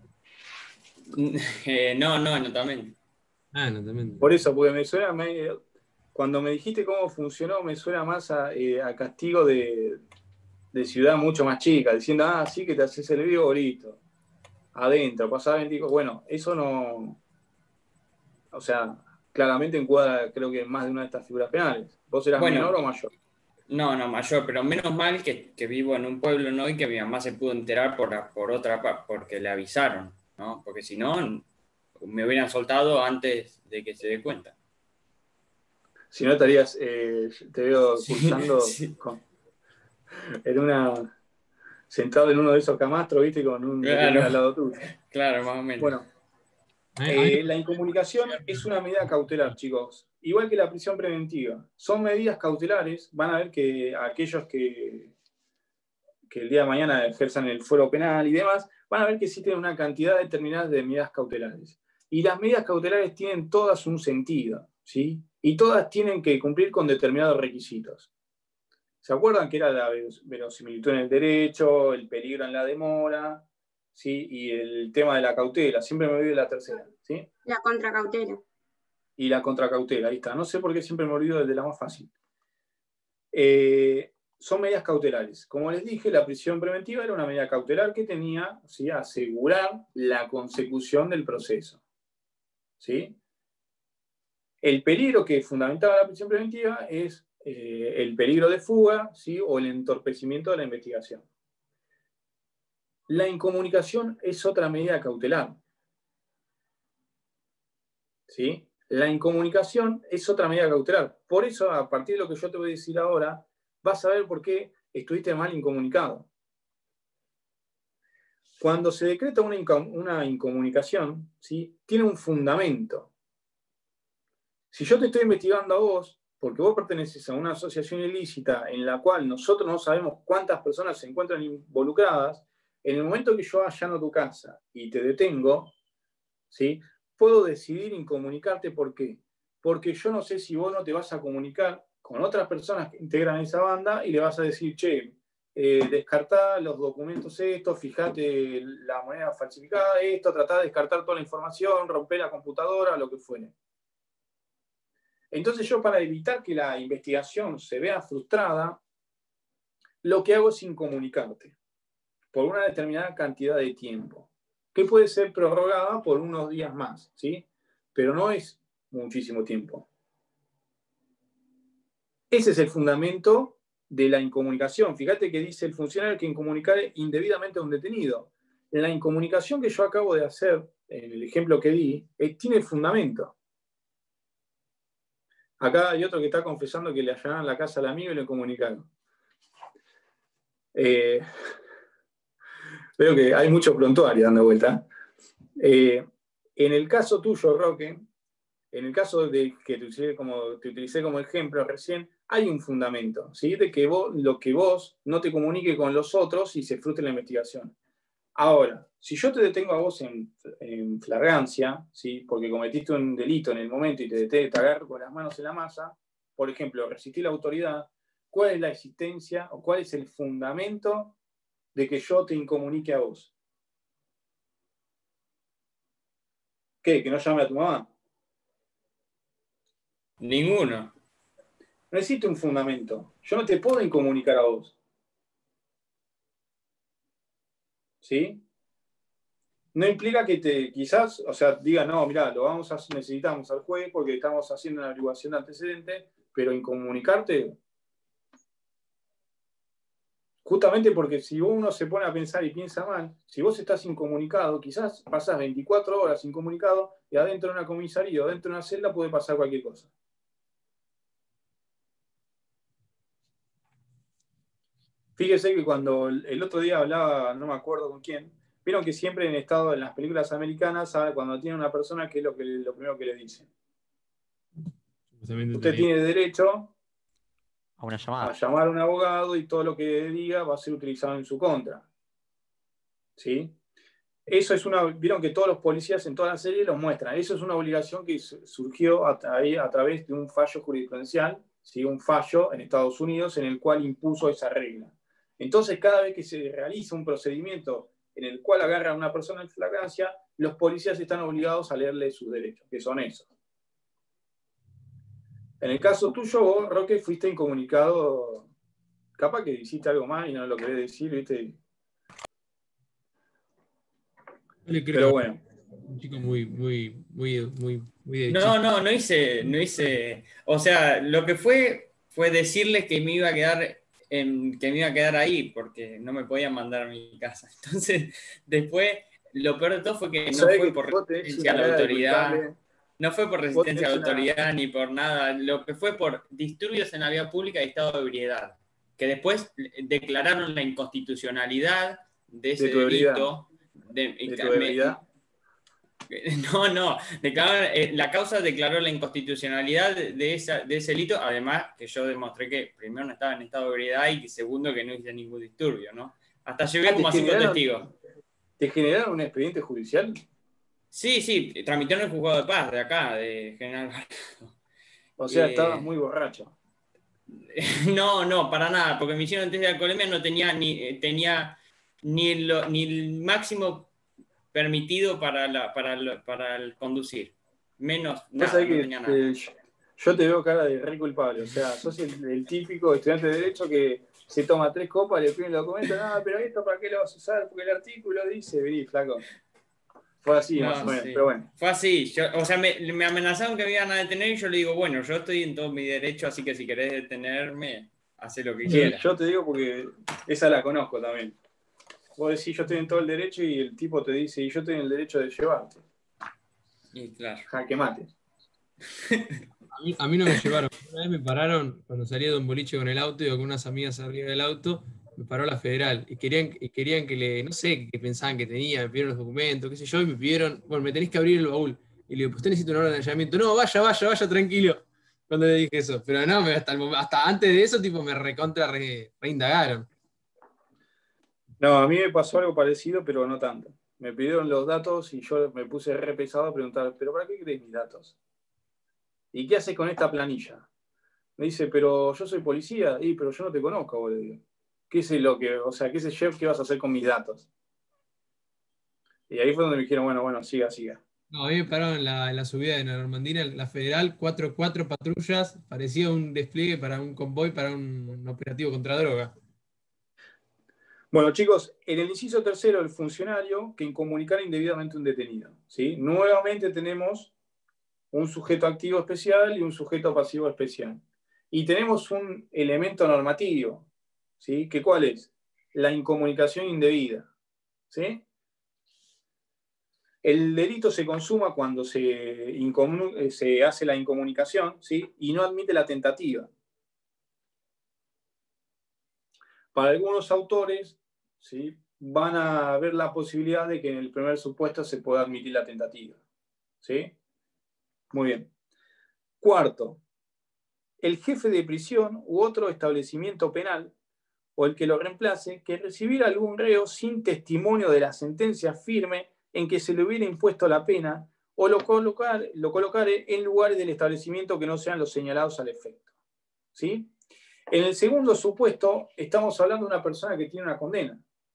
Eh, no, no, en Otamendi. Ah, no, también. Por eso, porque me suena, me- cuando me dijiste cómo funcionó, me suena más a, eh, a castigo de, de ciudad mucho más chica, diciendo, ah, sí, que te haces el vivo, listo. Adentro, pasaba veinticinco. Bueno, eso no. O sea, claramente encuadra, creo que más de una de estas figuras penales. ¿Vos eras Bueno, menor o mayor? no, no, mayor, pero menos mal que, que vivo en un pueblo, ¿no? Y que mi mamá se pudo enterar por, la- por otra parte, porque le avisaron, ¿no? Porque si no, me hubieran soltado antes de que se dé cuenta. Si no estarías, eh, te veo Sí, cursando sí. con- en una. Sentado en uno de esos camastros, viste, con un detenido Claro, al lado tuyo. claro, más o menos. Bueno, Ay, ay, eh, la incomunicación es una medida cautelar, chicos. Igual que la prisión preventiva. Son medidas cautelares. Van a ver que aquellos que, que el día de mañana ejerzan el fuero penal y demás, van a ver que existen una cantidad determinada de medidas cautelares. Y las medidas cautelares tienen todas un sentido, ¿sí? Y todas tienen que cumplir con determinados requisitos. ¿Se acuerdan que era la verosimilitud en el derecho, el peligro en la demora, ¿sí? Y el tema de la cautela? Siempre me olvido de la tercera, ¿sí? La contracautela. Y la contracautela, ahí está. No sé por qué siempre me olvido de la más fácil. Eh, son medidas cautelares. Como les dije, la prisión preventiva era una medida cautelar que tenía, ¿sí?, asegurar la consecución del proceso, ¿sí? El peligro que fundamentaba la prisión preventiva es eh, el peligro de fuga, ¿sí?, o el entorpecimiento de la investigación. La incomunicación es otra medida cautelar, ¿sí? La incomunicación es otra medida cautelar. Por eso, a partir de lo que yo te voy a decir ahora, vas a ver por qué estuviste mal incomunicado. Cuando se decreta una, incom una incomunicación, ¿sí?, tiene un fundamento. Si yo te estoy investigando a vos, porque vos perteneces a una asociación ilícita en la cual nosotros no sabemos cuántas personas se encuentran involucradas, en el momento que yo allano tu casa y te detengo, ¿sí?, puedo decidir incomunicarte. ¿Por qué? Porque yo no sé si vos no te vas a comunicar con otras personas que integran esa banda y le vas a decir, che, eh, descartá los documentos estos, fijate la moneda falsificada, esto, tratá de descartar toda la información, romper la computadora, lo que fuere. Entonces yo, para evitar que la investigación se vea frustrada, lo que hago es incomunicarte por una determinada cantidad de tiempo, que puede ser prorrogada por unos días más, ¿sí? Pero no es muchísimo tiempo. Ese es el fundamento de la incomunicación. Fíjate que dice el funcionario que incomunicare indebidamente a un detenido. la incomunicación que yo acabo de hacer, en el ejemplo que di, eh, tiene fundamento. Acá hay otro que está confesando que le allanaron la casa al amigo y le comunicaron. Eh, veo que hay mucho prontuario dando vuelta. Eh, en el caso tuyo, Roque, en el caso de que te utilicé como, te utilicé como ejemplo recién, hay un fundamento, ¿sí? De que vos, lo que vos no te comunique con los otros y se frustre la investigación. Ahora, si yo te detengo a vos en, en flagrancia, ¿sí? Porque cometiste un delito en el momento y te detengo, te agarro con las manos en la masa, por ejemplo, resistí la autoridad, ¿cuál es la existencia o cuál es el fundamento de que yo te incomunique a vos? ¿Qué? ¿Que no llame a tu mamá? Ninguno. No existe un fundamento. Yo no te puedo incomunicar a vos. ¿Sí? No implica que te, quizás, o sea, diga, no, mirá, lo vamos a, necesitamos al juez porque estamos haciendo una averiguación de antecedentes, pero incomunicarte, justamente porque si uno se pone a pensar y piensa mal, si vos estás incomunicado, quizás pasás veinticuatro horas incomunicado y adentro de una comisaría o dentro de una celda puede pasar cualquier cosa. Fíjese que cuando el otro día hablaba, no me acuerdo con quién, vieron que siempre en estado, en las películas americanas, cuando tiene una persona, ¿qué es lo, que, lo primero que le dicen? Usted tiene derecho a una llamada. A llamar a un abogado y todo lo que diga va a ser utilizado en su contra. ¿Sí? Eso es una, vieron que todos los policías en toda la serie lo muestran. Eso es una obligación que surgió a, tra a través de un fallo jurisprudencial, ¿sí? Un fallo en Estados Unidos en el cual impuso esa regla. Entonces, cada vez que se realiza un procedimiento en el cual agarran a una persona en flagrancia, los policías están obligados a leerle sus derechos, que son esos. En el caso tuyo, vos, Roque, fuiste incomunicado, capaz que hiciste algo más y no lo querés decir, ¿viste? Pero bueno. Un chico muy, muy, muy, muy, muy de No, no, no hice, no hice. O sea, lo que fue fue decirles que me iba a quedar en, que me iba a quedar ahí, porque no me podían mandar a mi casa. Entonces, después, lo peor de todo fue que no fue por resistencia a la autoridad. No fue por resistencia a la autoridad ni por nada. Lo que fue por disturbios en la vía pública y estado de ebriedad. Que después declararon la inconstitucionalidad de ese de delito. De, ¿De tu ebriedad? No, no. Declararon, eh, la causa declaró la inconstitucionalidad de, de, esa, de ese delito. Además, que yo demostré que primero no estaba en estado de ebriedad y que segundo que no hice ningún disturbio, ¿no? Hasta llegué ah, como a cinco testigos. ¿Te generaron un expediente judicial? Sí, sí, tramitó en el juzgado de paz de acá, de General Barrio. O sea, eh, estabas muy borracho. No, no, para nada, porque me hicieron test de alcoholemia, no tenía ni, tenía ni, lo, ni el máximo permitido para, la, para, la, para el conducir. Menos, nada, no que, tenía nada. Eh, yo te veo cara de re culpable, o sea, sos el, el típico estudiante de Derecho que se toma tres copas, le piden el documento, no, pero esto ¿para qué lo vas a usar? Porque el artículo dice, vení, flaco. Fue así, no, más o menos, sí. Pero bueno. Fue así, yo, o sea, me, me amenazaron que me iban a detener y yo le digo, bueno, yo estoy en todo mi derecho, así que si querés detenerme, hacé lo que sí, quieras. Yo te digo porque esa la conozco también. Vos decís, yo estoy en todo el derecho y el tipo te dice, y yo estoy en el derecho de llevarte. Y claro. Jaque mate. A mí, a mí no me llevaron. Una vez me pararon cuando salía de un boliche con el auto y con unas amigas arriba del auto. Me paró la federal y querían, y querían que le, no sé qué pensaban que tenía, me pidieron los documentos, qué sé yo, y me pidieron, bueno, me tenés que abrir el baúl. Y le digo, pues usted necesita una orden de allanamiento. No, vaya, vaya, vaya, tranquilo. Cuando le dije eso. Pero no, hasta, el, hasta antes de eso, tipo, me recontra re, reindagaron. No, a mí me pasó algo parecido, pero no tanto. Me pidieron los datos y yo me puse re pesado a preguntar, ¿pero para qué querés mis datos? ¿Y qué haces con esta planilla? Me dice, pero yo soy policía. Y, pero yo no te conozco, boludo. ¿Qué es lo que, o sea, qué es el chef que vas a hacer con mis datos? Y ahí fue donde me dijeron, bueno, bueno, siga, siga. No, a mí me pararon en la, en la subida de Normandía, la federal, cuatro, cuatro patrullas, parecía un despliegue para un convoy, para un, un operativo contra droga. Bueno, chicos, en el inciso tercero, el funcionario que incomunicara indebidamente un detenido, ¿sí? Nuevamente tenemos un sujeto activo especial y un sujeto pasivo especial. Y tenemos un elemento normativo, ¿sí? ¿Que cuál es? La incomunicación indebida, ¿sí? El delito se consuma cuando se, incomun- se hace la incomunicación, ¿sí? Y no admite la tentativa. Para algunos autores, ¿sí?, van a ver la posibilidad de que en el primer supuesto se pueda admitir la tentativa. ¿Sí? Muy bien. Cuarto, el jefe de prisión u otro establecimiento penal o el que lo reemplace, que recibir algún reo sin testimonio de la sentencia firme en que se le hubiera impuesto la pena o lo, colocar, lo colocare en lugares del establecimiento que no sean los señalados al efecto. ¿Sí? En el segundo supuesto, estamos hablando de una persona que tiene una condena.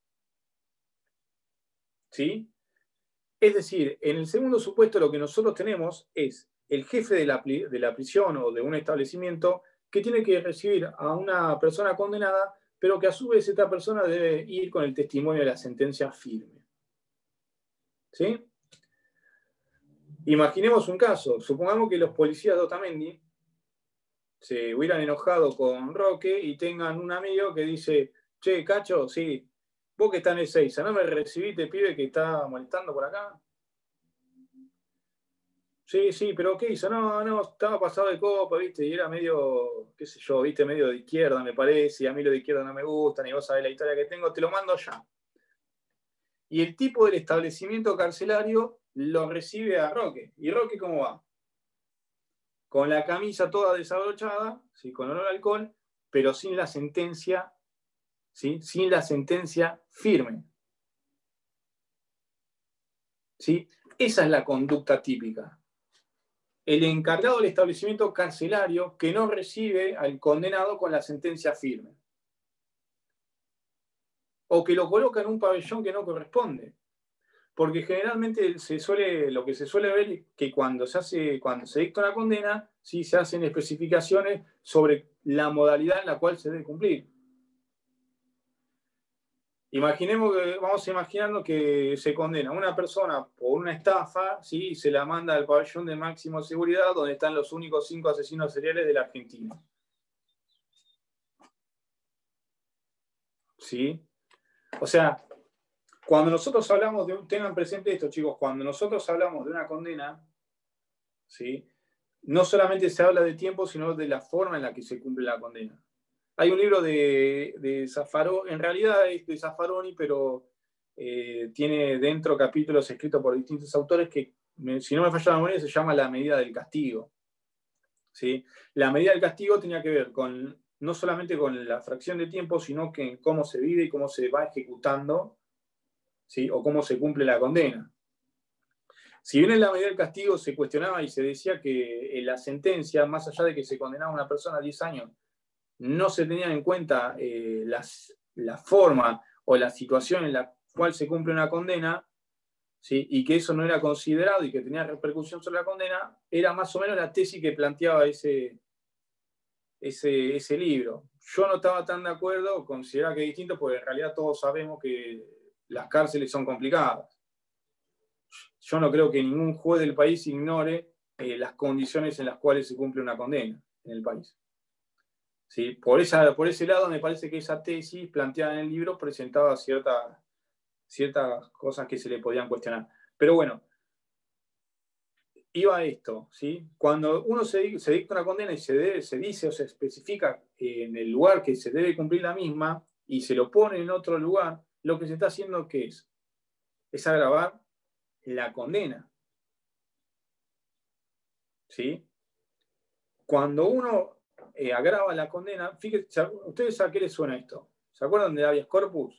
¿Sí? Es decir, en el segundo supuesto lo que nosotros tenemos es el jefe de la, de la prisión o de un establecimiento que tiene que recibir a una persona condenada, pero que a su vez esta persona debe ir con el testimonio de la sentencia firme. ¿Sí? Imaginemos un caso. Supongamos que los policías de Otamendi se hubieran enojado con Roque y tengan un amigo que dice: che, Cacho, sí, vos que estás en el Ezeiza, ¿no me recibiste, pibe, que está molestando por acá? Sí, sí, pero ¿qué hizo? No, no, estaba pasado de copa, ¿viste? Y era medio, qué sé yo, ¿viste? Medio de izquierda, me parece, y a mí lo de izquierda no me gusta, ni vos sabés la historia que tengo, te lo mando ya. Y el tipo del establecimiento carcelario lo recibe a Roque. ¿Y Roque cómo va? Con la camisa toda desabrochada, ¿sí?, con olor a alcohol, pero sin la sentencia, ¿sí?, sin la sentencia firme. ¿Sí? Esa es la conducta típica. El encargado del establecimiento carcelario que no recibe al condenado con la sentencia firme. O que lo coloca en un pabellón que no corresponde. Porque generalmente se suele, lo que se suele ver es que cuando se, hace, cuando se dicta una condena, sí se hacen especificaciones sobre la modalidad en la cual se debe cumplir. Imaginemos que, vamos imaginando que se condena a una persona por una estafa, ¿sí?, y se la manda al pabellón de máxima seguridad donde están los únicos cinco asesinos seriales de la Argentina. ¿Sí? O sea, cuando nosotros hablamos de un, tengan presente esto, chicos, cuando nosotros hablamos de una condena, ¿sí?, no solamente se habla de tiempo, sino de la forma en la que se cumple la condena. Hay un libro de, de Zaffaroni, en realidad es de Zaffaroni, pero eh, tiene dentro capítulos escritos por distintos autores que, si no me falla la memoria, se llama La medida del castigo. ¿Sí? La medida del castigo tenía que ver con, no solamente con la fracción de tiempo, sino que en cómo se vive y cómo se va ejecutando, ¿sí?, o cómo se cumple la condena. Si bien en la medida del castigo se cuestionaba y se decía que en la sentencia, más allá de que se condenaba a una persona a diez años, no se tenían en cuenta eh, las, la forma o la situación en la cual se cumple una condena, ¿sí?, y que eso no era considerado y que tenía repercusión sobre la condena, era más o menos la tesis que planteaba ese, ese, ese libro. Yo no estaba tan de acuerdo, consideraba que es distinto, porque en realidad todos sabemos que las cárceles son complicadas. Yo no creo que ningún juez del país ignore eh, las condiciones en las cuales se cumple una condena en el país. ¿Sí? Por, esa, por ese lado me parece que esa tesis planteada en el libro presentaba ciertas, ciertas cosas que se le podían cuestionar. Pero bueno, iba a esto, ¿sí? Cuando uno se, se dicta una condena y se, debe, se dice o se especifica en el lugar que se debe cumplir la misma y se lo pone en otro lugar, lo que se está haciendo, ¿qué es? Es agravar la condena. ¿Sí? Cuando uno Eh, agrava la condena, fíjense, ¿ustedes a qué les suena esto? ¿Se acuerdan de habeas corpus?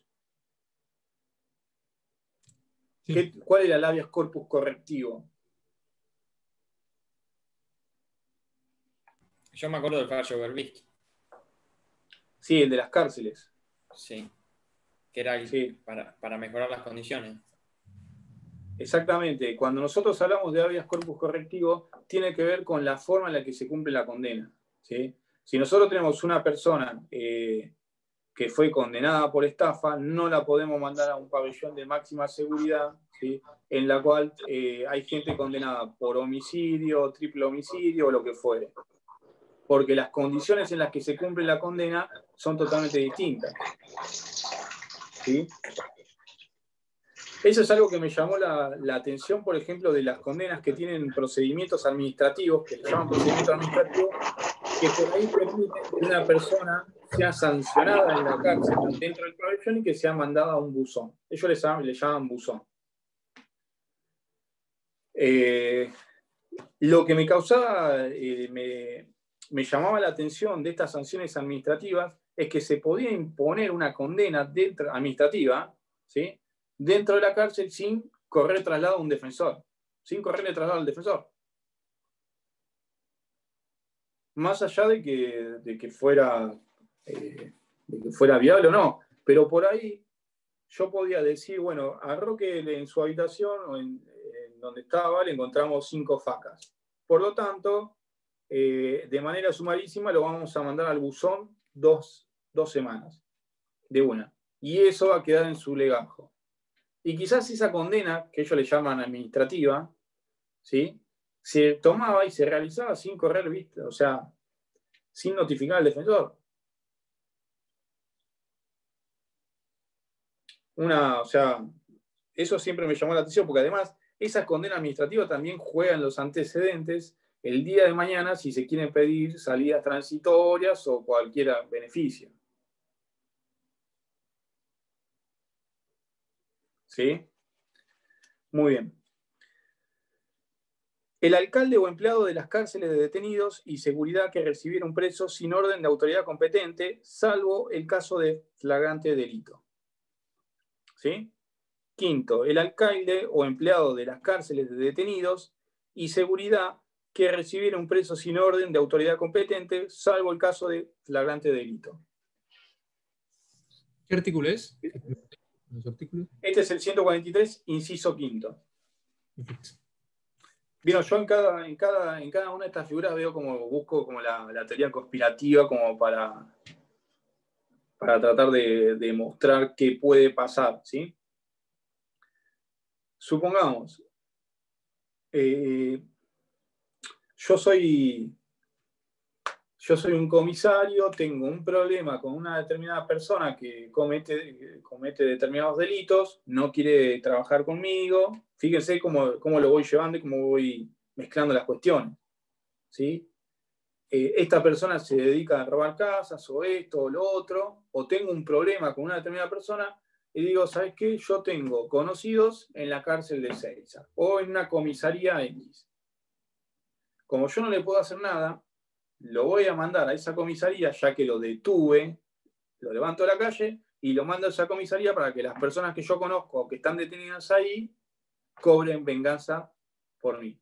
Sí. ¿Qué, ¿Cuál era el habeas corpus correctivo? Yo me acuerdo del fallo Berbisky. Sí, el de las cárceles. Sí, que era el, sí. Para, para mejorar las condiciones. Exactamente, cuando nosotros hablamos de habeas corpus correctivo, tiene que ver con la forma en la que se cumple la condena. ¿Sí? Si nosotros tenemos una persona eh, que fue condenada por estafa, no la podemos mandar a un pabellón de máxima seguridad, ¿sí?, en la cual eh, hay gente condenada por homicidio, triple homicidio o lo que fuere. Porque las condiciones en las que se cumple la condena son totalmente distintas. ¿Sí? Eso es algo que me llamó la, la atención, por ejemplo, de las condenas que tienen procedimientos administrativos, que le llaman procedimientos administrativos, que por ahí permiten que una persona sea sancionada en la cárcel dentro del pabellón y que sea mandada a un buzón. Ellos le llaman, le llaman buzón. Eh, lo que me causaba, eh, me, me llamaba la atención de estas sanciones administrativas es que se podía imponer una condena dentro, administrativa, ¿sí?, dentro de la cárcel sin correr traslado a un defensor, sin correrle traslado al defensor. Más allá de que, de que, fuera, eh, de que fuera viable o no, pero por ahí yo podía decir, bueno, a Roque en su habitación o en, en donde estaba le encontramos cinco facas. Por lo tanto, eh, de manera sumarísima lo vamos a mandar al buzón dos, dos semanas, de una. Y eso va a quedar en su legajo. Y quizás esa condena, que ellos le llaman administrativa, ¿sí?, se tomaba y se realizaba sin correr vista, o sea, sin notificar al defensor. Una, o sea, eso siempre me llamó la atención, porque además esa condena administrativa también juegan los antecedentes el día de mañana si se quieren pedir salidas transitorias o cualquier beneficio. ¿Sí? Muy bien. El alcalde o empleado de las cárceles de detenidos y seguridad que recibiera un preso sin orden de autoridad competente, salvo el caso de flagrante delito. ¿Sí? Quinto, el alcalde o empleado de las cárceles de detenidos y seguridad que recibiera un preso sin orden de autoridad competente, salvo el caso de flagrante delito. ¿Qué artículo es? ¿Los artículos? Este es el ciento cuarenta y tres, inciso quinto. Bien, yo en cada, en, cada, en cada una de estas figuras veo como, busco como la, la teoría conspirativa como para, para tratar de, de mostrar qué puede pasar, ¿sí? Supongamos, eh, yo soy yo soy un comisario, tengo un problema con una determinada persona que comete, comete determinados delitos, no quiere trabajar conmigo. Fíjense cómo, cómo lo voy llevando y cómo voy mezclando las cuestiones, ¿sí? Eh, esta persona se dedica a robar casas, o esto, o lo otro, o tengo un problema con una determinada persona, y digo, ¿sabes qué? Yo tengo conocidos en la cárcel de Ezeiza, o en una comisaría X. Como yo no le puedo hacer nada, lo voy a mandar a esa comisaría, ya que lo detuve, lo levanto a la calle y lo mando a esa comisaría para que las personas que yo conozco que están detenidas ahí cobren venganza por mí.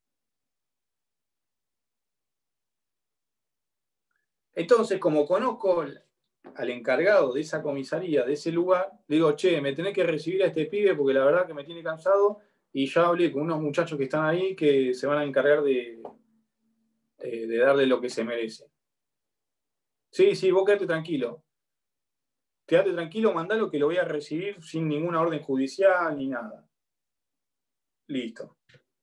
Entonces, como conozco al encargado de esa comisaría, de ese lugar, le digo, che, me tenés que recibir a este pibe porque la verdad que me tiene cansado, y ya hablé con unos muchachos que están ahí que se van a encargar de... de darle lo que se merece. Sí, sí, vos quedate tranquilo. Quedate tranquilo, mandalo que lo voy a recibir sin ninguna orden judicial ni nada. Listo.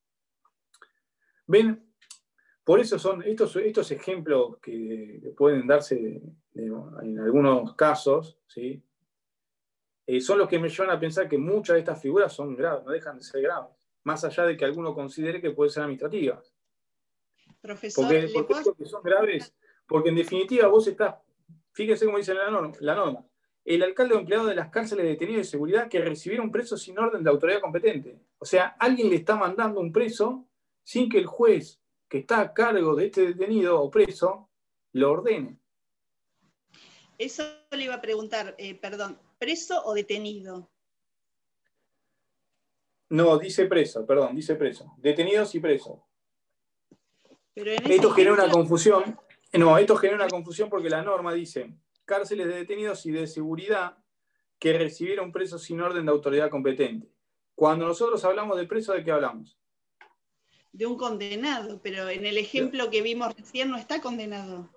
¿Ven? Por eso son estos, estos ejemplos que pueden darse de, de, en algunos casos, ¿sí? Eh, son los que me llevan a pensar que muchas de estas figuras son graves, no dejan de ser graves. Más allá de que alguno considere que pueden ser administrativas. Profesor, porque, ¿le porque puedo... digo que son graves, porque en definitiva vos estás, fíjense cómo dice la norma, la norma, el alcalde o empleado de las cárceles de detenidos de seguridad que recibiera un preso sin orden de autoridad competente. O sea, alguien le está mandando un preso sin que el juez que está a cargo de este detenido o preso lo ordene. Eso le iba a preguntar, eh, perdón, ¿preso o detenido? No, dice preso, perdón, dice preso. Detenidos y presos. Pero en ese esto genera ejemplo... una confusión. No, esto genera una confusión porque la norma dice cárceles de detenidos y de seguridad que recibiera un preso sin orden de autoridad competente. Cuando nosotros hablamos de preso, ¿de qué hablamos? De un condenado, pero en el ejemplo que vimos recién no está condenado.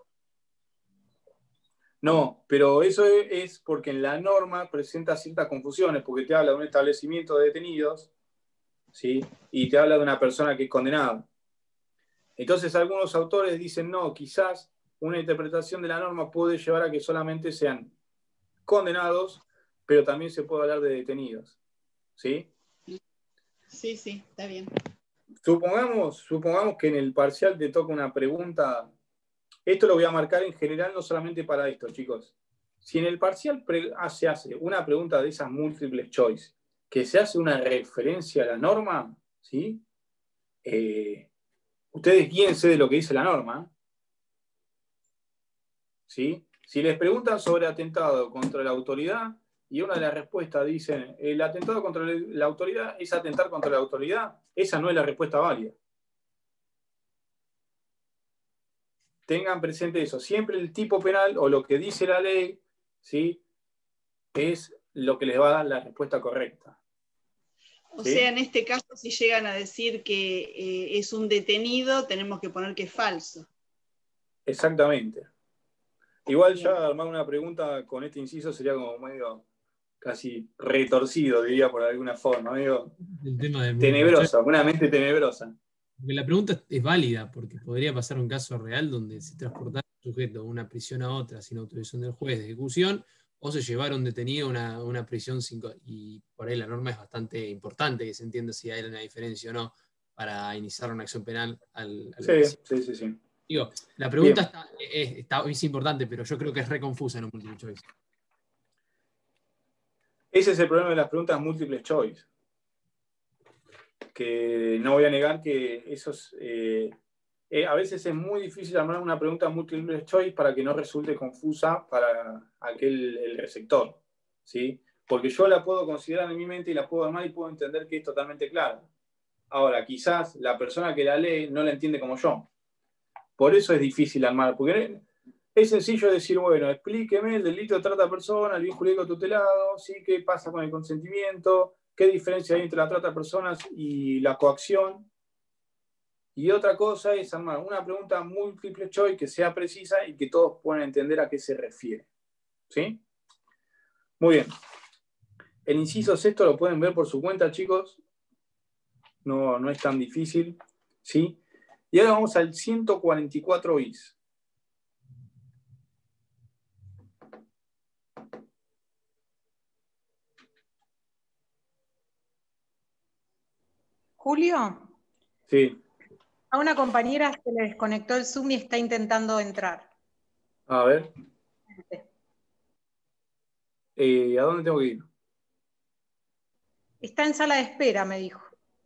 No, pero eso es porque en la norma presenta ciertas confusiones, porque te habla de un establecimiento de detenidos, ¿sí? Y te habla de una persona que es condenada. Entonces algunos autores dicen, no, quizás una interpretación de la norma puede llevar a que solamente sean condenados, pero también se puede hablar de detenidos. ¿Sí? Sí, sí, está bien. Supongamos, supongamos que en el parcial te toca una pregunta. Esto lo voy a marcar en general, no solamente para esto, chicos. Si en el parcial se hace una pregunta de esas múltiples choice, que se hace una referencia a la norma, ¿sí? Eh, ustedes guíense de lo que dice la norma, ¿sí? Si les preguntan sobre atentado contra la autoridad y una de las respuestas dice el atentado contra la autoridad es atentar contra la autoridad, esa no es la respuesta válida. Tengan presente eso. Siempre el tipo penal o lo que dice la ley, ¿sí? Es lo que les va a dar la respuesta correcta. O ¿Sí? sea, en este caso, si llegan a decir que eh, es un detenido, tenemos que poner que es falso. Exactamente. Igual ya armar una pregunta con este inciso sería como medio casi retorcido, diría por alguna forma, medio El tema de tenebrosa, una mente tenebrosa. Porque la pregunta es válida, porque podría pasar un caso real donde se transportara un sujeto de una prisión a otra sin autorización del juez de ejecución, o se llevaron detenido a una, una prisión sin, y por ahí la norma es bastante importante que se entienda si hay una diferencia o no para iniciar una acción penal al, al Sí, sí, sí, sí. Digo, la pregunta está, es, está, es importante, pero yo creo que es reconfusa en un multiple choice. Ese es el problema de las preguntas múltiples choice. Que no voy a negar que esos, eh, eh, a veces es muy difícil armar una pregunta múltiple choice para que no resulte confusa para aquel el receptor, ¿sí? Porque yo la puedo considerar en mi mente y la puedo armar y puedo entender que es totalmente clara. Ahora, quizás la persona que la lee no la entiende como yo. Por eso es difícil armar, porque es sencillo decir, bueno, explíqueme el delito de trata de personas, el bien jurídico tutelado, ¿sí? ¿Qué pasa con el consentimiento? ¿Qué diferencia hay entre la trata de personas y la coacción? Y otra cosa es armar una pregunta múltiple choice que sea precisa y que todos puedan entender a qué se refiere. ¿Sí? Muy bien. El inciso sexto lo pueden ver por su cuenta, chicos. No, no es tan difícil. ¿Sí? Y ahora vamos al ciento cuarenta y cuatro bis. Julio, Sí. a una compañera se le desconectó el Zoom y está intentando entrar. A ver. Eh, ¿A dónde tengo que ir? Está en sala de espera, me dijo.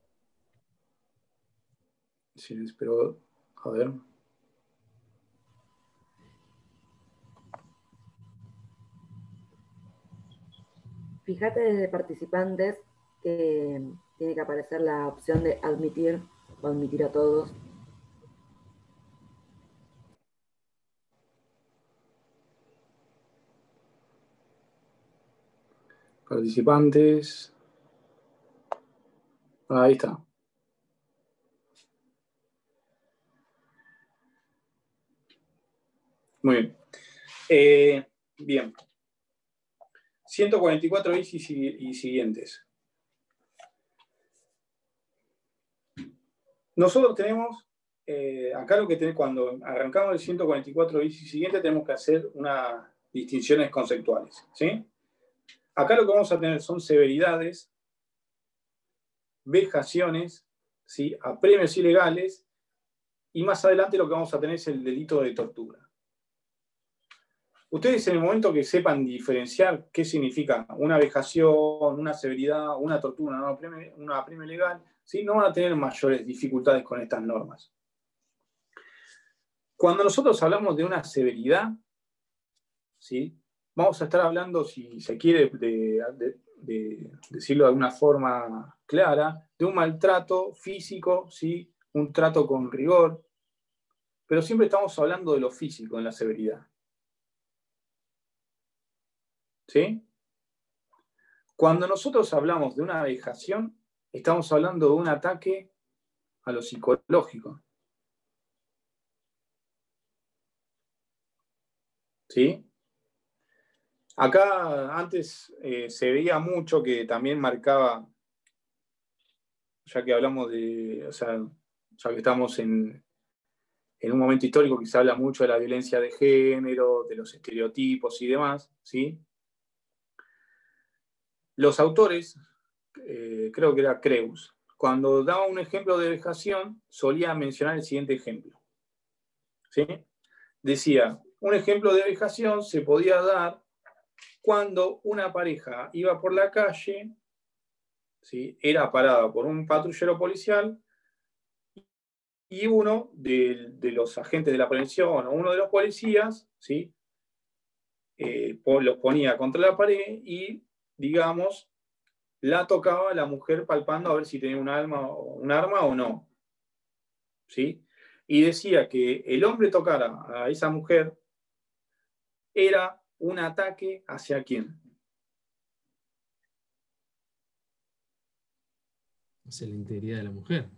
Sí, pero, a ver. Fíjate desde participantes que tiene que aparecer la opción de admitir o admitir a todos. Participantes. Ahí está. Muy bien. Eh, bien. ciento cuarenta y cuatro bis y, y siguientes. Nosotros tenemos, eh, acá lo que tenemos, cuando arrancamos el ciento cuarenta y cuatro bis y siguiente, tenemos que hacer unas distinciones conceptuales. ¿Sí? Acá lo que vamos a tener son severidades, vejaciones, ¿sí? Apremios ilegales, y más adelante lo que vamos a tener es el delito de tortura. Ustedes en el momento que sepan diferenciar qué significa una vejación, una severidad, una tortura, una apremio, una apremio ilegal, ¿sí? No van a tener mayores dificultades con estas normas. Cuando nosotros hablamos de una severidad, ¿sí? Vamos a estar hablando, si se quiere de, de, de decirlo de alguna forma clara, de un maltrato físico, ¿sí? Un trato con rigor, pero siempre estamos hablando de lo físico en la severidad. ¿Sí? Cuando nosotros hablamos de una vejación, estamos hablando de un ataque a lo psicológico. ¿Sí? Acá antes eh, se veía mucho que también marcaba, ya que hablamos de, o sea, ya que estamos en, en un momento histórico que se habla mucho de la violencia de género, de los estereotipos y demás, ¿sí? Los autores eh, creo que era Creus, cuando daba un ejemplo de vejación, solía mencionar el siguiente ejemplo. ¿Sí? Decía, un ejemplo de vejación se podía dar cuando una pareja iba por la calle, ¿sí? Era parada por un patrullero policial y uno de, de los agentes de la prevención o uno de los policías, ¿sí? eh, los ponía contra la pared y, digamos, la tocaba a la mujer palpando a ver si tenía un arma, un arma o no. ¿Sí? Y decía que el hombre tocara a esa mujer era un ataque hacia quién. Hacia la integridad de la mujer.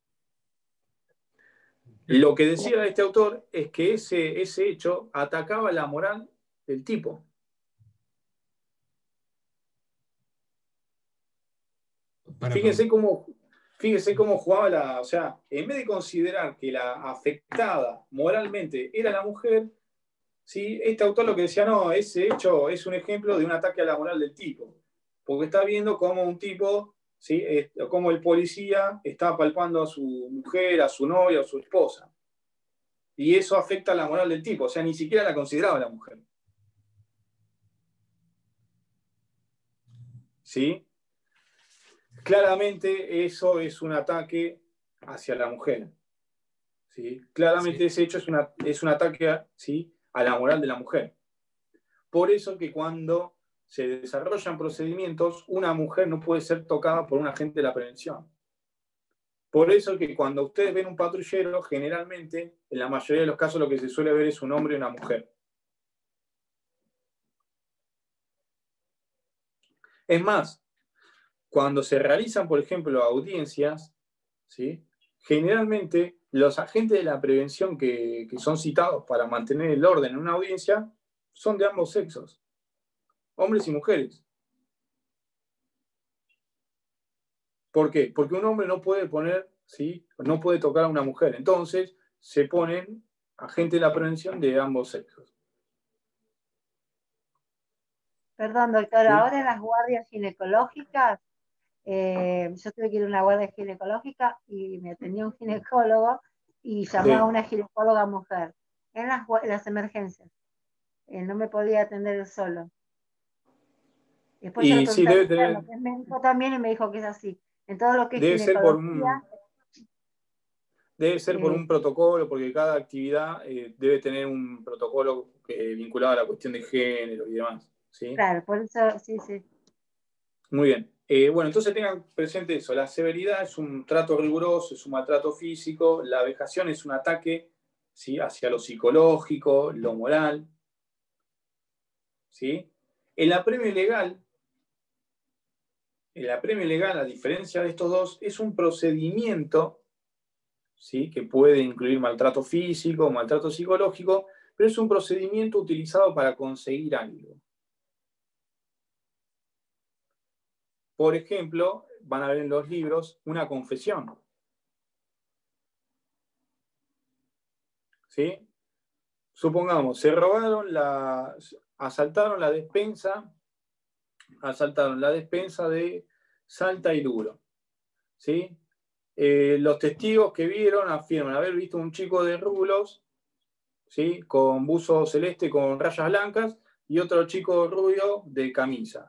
Lo que decía este autor es que ese, ese hecho atacaba la moral del tipo. Para, fíjense cómo, fíjense cómo jugaba la... O sea, en vez de considerar que la afectada moralmente era la mujer, ¿sí? Este autor lo que decía, no, ese hecho es un ejemplo de un ataque a la moral del tipo. Porque está viendo cómo un tipo, ¿sí? Cómo el policía está palpando a su mujer, a su novia, a su esposa. Y eso afecta a la moral del tipo. O sea, ni siquiera la consideraba la mujer. ¿Sí? Claramente eso es un ataque hacia la mujer. ¿Sí? Claramente sí. Ese hecho es, una, es un ataque, ¿sí? A la moral de la mujer. Por eso que cuando se desarrollan procedimientos, una mujer no puede ser tocada por un agente de la prevención. Por eso que cuando ustedes ven un patrullero, generalmente, en la mayoría de los casos, lo que se suele ver es un hombre y una mujer. Es más, cuando se realizan, por ejemplo, audiencias, ¿sí? Generalmente los agentes de la prevención que, que son citados para mantener el orden en una audiencia son de ambos sexos, hombres y mujeres. ¿Por qué? Porque un hombre no puede poner, ¿sí? No puede tocar a una mujer. Entonces se ponen agentes de la prevención de ambos sexos. Perdón, doctor, ¿Sí? ahora en las guardias ginecológicas, eh, yo tuve que ir a una guardia ginecológica y me atendía un ginecólogo y llamó Sí. a una ginecóloga mujer en las, en las emergencias. Eh, no me podía atender él solo. Después yo le Y sí, pregunté debe a tener, mi que es médico también y me dijo que es así. En todo lo que es debe ser por un, ginecología, debe ser por eh, un protocolo, porque cada actividad eh, debe tener un protocolo eh, vinculado a la cuestión de género y demás. ¿Sí? claro, por eso, sí, sí. Muy bien. Eh, bueno, entonces tengan presente eso. La severidad es un trato riguroso, es un maltrato físico. La vejación es un ataque, ¿sí? Hacia lo psicológico, lo moral. ¿Sí? El apremio ilegal, el apremio ilegal, a diferencia de estos dos, es un procedimiento, ¿sí? Que puede incluir maltrato físico, maltrato psicológico, pero es un procedimiento utilizado para conseguir algo. Por ejemplo, van a ver en los libros una confesión. ¿Sí? Supongamos, se robaron la, asaltaron la despensa, asaltaron la despensa de Salta y Luro. ¿Sí? Eh, los testigos que vieron afirman haber visto un chico de rulos, ¿sí? Con buzo celeste con rayas blancas y otro chico rubio de camisa.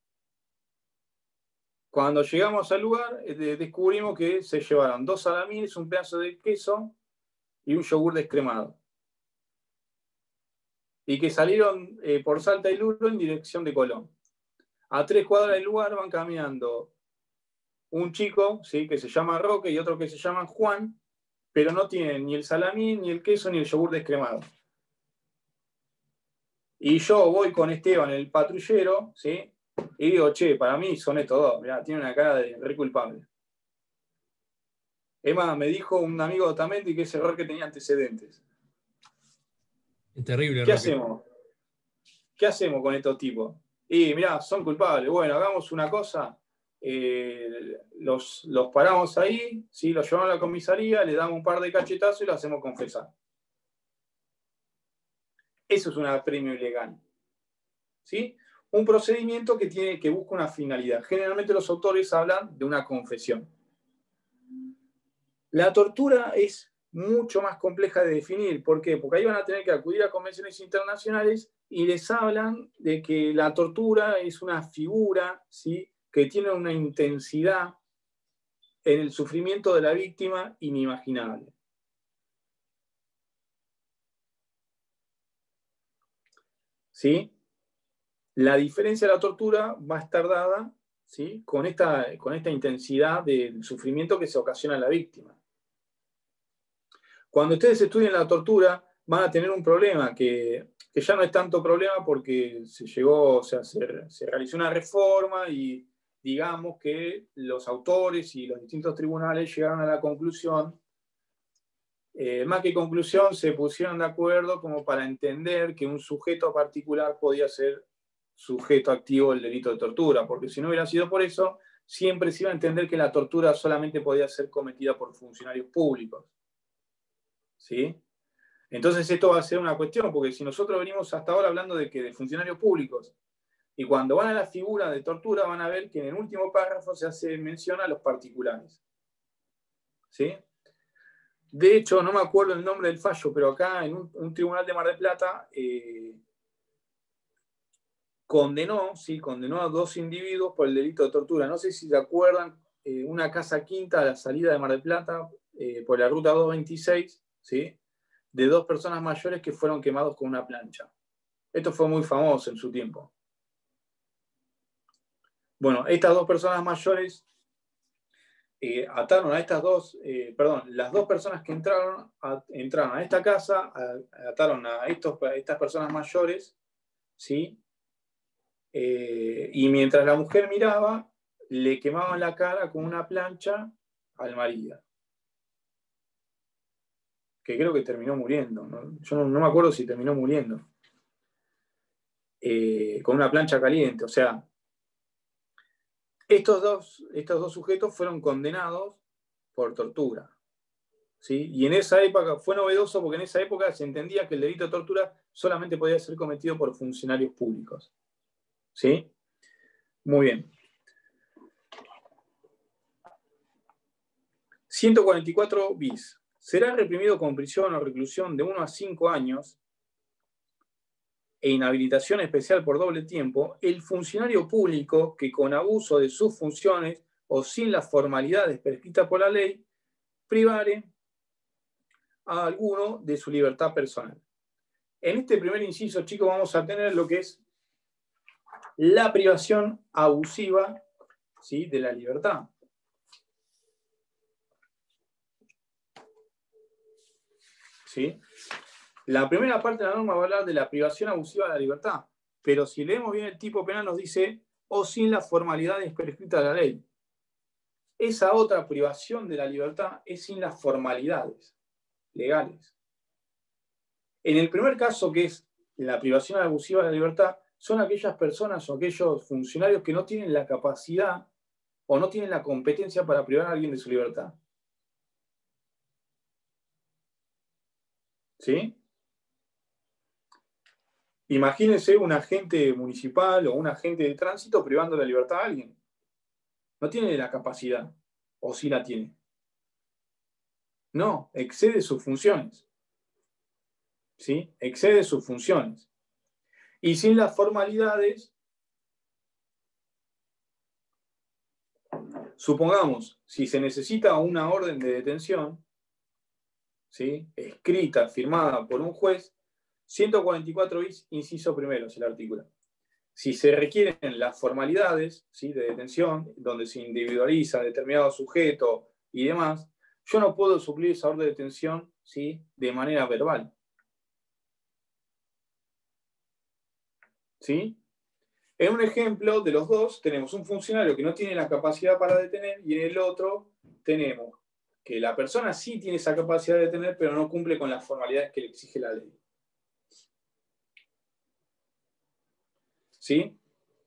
Cuando llegamos al lugar, eh, descubrimos que se llevaron dos salamines, un pedazo de queso y un yogur descremado. Y que salieron eh, por Salta y Luro en dirección de Colón. A tres cuadras del lugar van caminando un chico, ¿sí? Que se llama Roque y otro que se llama Juan, pero no tienen ni el salamín, ni el queso, ni el yogur descremado. Y yo voy con Esteban, el patrullero, ¿sí? Y digo, che, para mí son estos dos, mirá, tiene una cara de re culpable. Es más, me dijo un amigo de Otamendi que ese error que tenía antecedentes. Es terrible, ¿Qué Roque. hacemos? ¿Qué hacemos con estos tipos? Y mirá, son culpables. Bueno, hagamos una cosa. Eh, los, los paramos ahí, ¿sí? Los llevamos a la comisaría, le damos un par de cachetazos y lo hacemos confesar. Eso es un apremio ilegal. ¿Sí? un procedimiento que, tiene, que busca una finalidad. Generalmente los autores hablan de una confesión. La tortura es mucho más compleja de definir. ¿Por qué? Porque ahí van a tener que acudir a convenciones internacionales y les hablan de que la tortura es una figura, ¿sí?, que tiene una intensidad en el sufrimiento de la víctima inimaginable. ¿Sí? La diferencia de la tortura va a estar dada, ¿sí?, con esta, con esta intensidad del sufrimiento que se ocasiona a la víctima. Cuando ustedes estudien la tortura, van a tener un problema, que, que ya no es tanto problema porque se llegó, o sea, se, se realizó una reforma y digamos que los autores y los distintos tribunales llegaron a la conclusión, eh, más que conclusión, se pusieron de acuerdo como para entender que un sujeto particular podía ser sujeto activo del delito de tortura, porque si no hubiera sido por eso, siempre se iba a entender que la tortura solamente podía ser cometida por funcionarios públicos. ¿Sí? Entonces esto va a ser una cuestión, porque si nosotros venimos hasta ahora hablando de que de funcionarios públicos, y cuando van a la figura de tortura van a ver que en el último párrafo se hace mención a los particulares. ¿Sí? De hecho, no me acuerdo el nombre del fallo, pero acá en un, un tribunal de Mar del Plata eh, condenó, ¿sí? condenó a dos individuos por el delito de tortura. No sé si se acuerdan, eh, una casa quinta a la salida de Mar del Plata, eh, por la ruta doscientos veintiséis, ¿sí?, de dos personas mayores que fueron quemados con una plancha. Esto fue muy famoso en su tiempo. Bueno, estas dos personas mayores eh, ataron a estas dos, eh, perdón, las dos personas que entraron a, entraron a esta casa, a, ataron a, estos, a estas personas mayores, ¿sí? Eh, y mientras la mujer miraba, le quemaban la cara con una plancha al marido, que creo que terminó muriendo, ¿no? Yo no, no me acuerdo si terminó muriendo, eh, con una plancha caliente. O sea, estos dos, estos dos sujetos fueron condenados por tortura, ¿sí? Y en esa época fue novedoso porque en esa época se entendía que el delito de tortura solamente podía ser cometido por funcionarios públicos, ¿sí? Muy bien. ciento cuarenta y cuatro bis. Será reprimido con prisión o reclusión de uno a cinco años e inhabilitación especial por doble tiempo el funcionario público que con abuso de sus funciones o sin las formalidades prescritas por la ley privare a alguno de su libertad personal. En este primer inciso, chicos, vamos a tener lo que es la privación abusiva, ¿sí?, de la libertad. ¿Sí? La primera parte de la norma va a hablar de la privación abusiva de la libertad, pero si leemos bien el tipo penal nos dice o sin las formalidades prescritas de la ley. Esa otra privación de la libertad es sin las formalidades legales. En el primer caso, que es la privación abusiva de la libertad, son aquellas personas o aquellos funcionarios que no tienen la capacidad o no tienen la competencia para privar a alguien de su libertad. ¿Sí? Imagínense un agente municipal o un agente de tránsito privando la libertad a alguien. No tiene la capacidad, o sí la tiene. No, excede sus funciones. ¿Sí? Excede sus funciones. Y sin las formalidades, supongamos, si se necesita una orden de detención, ¿sí?, escrita, firmada por un juez, ciento cuarenta y cuatro bis, inciso primero, es el artículo. Si se requieren las formalidades, ¿sí?, de detención, donde se individualiza determinado sujeto y demás, yo no puedo suplir esa orden de detención, ¿sí?, de manera verbal. ¿Sí? En un ejemplo de los dos, tenemos un funcionario que no tiene la capacidad para detener y en el otro tenemos que la persona sí tiene esa capacidad de detener, pero no cumple con las formalidades que le exige la ley. ¿Sí?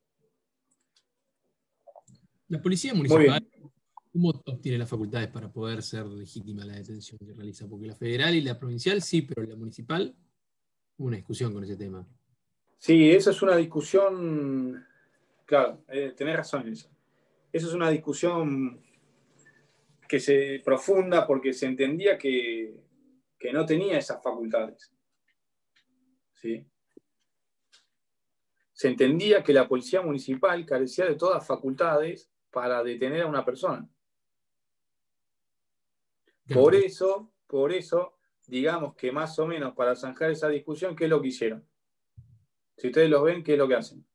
La policía municipal, ¿cómo obtiene las facultades para poder ser legítima la detención que realiza? Porque la federal y la provincial sí, pero la municipal, hubo una discusión con ese tema. Sí, esa es una discusión, claro, eh, tenés razón en eso. Esa es una discusión que se profunda porque se entendía que, que no tenía esas facultades. ¿Sí? Se entendía que la policía municipal carecía de todas facultades para detener a una persona. Por eso, por eso, digamos que más o menos para zanjar esa discusión, ¿qué es lo que hicieron? Si ustedes los ven, ¿qué es lo que hacen?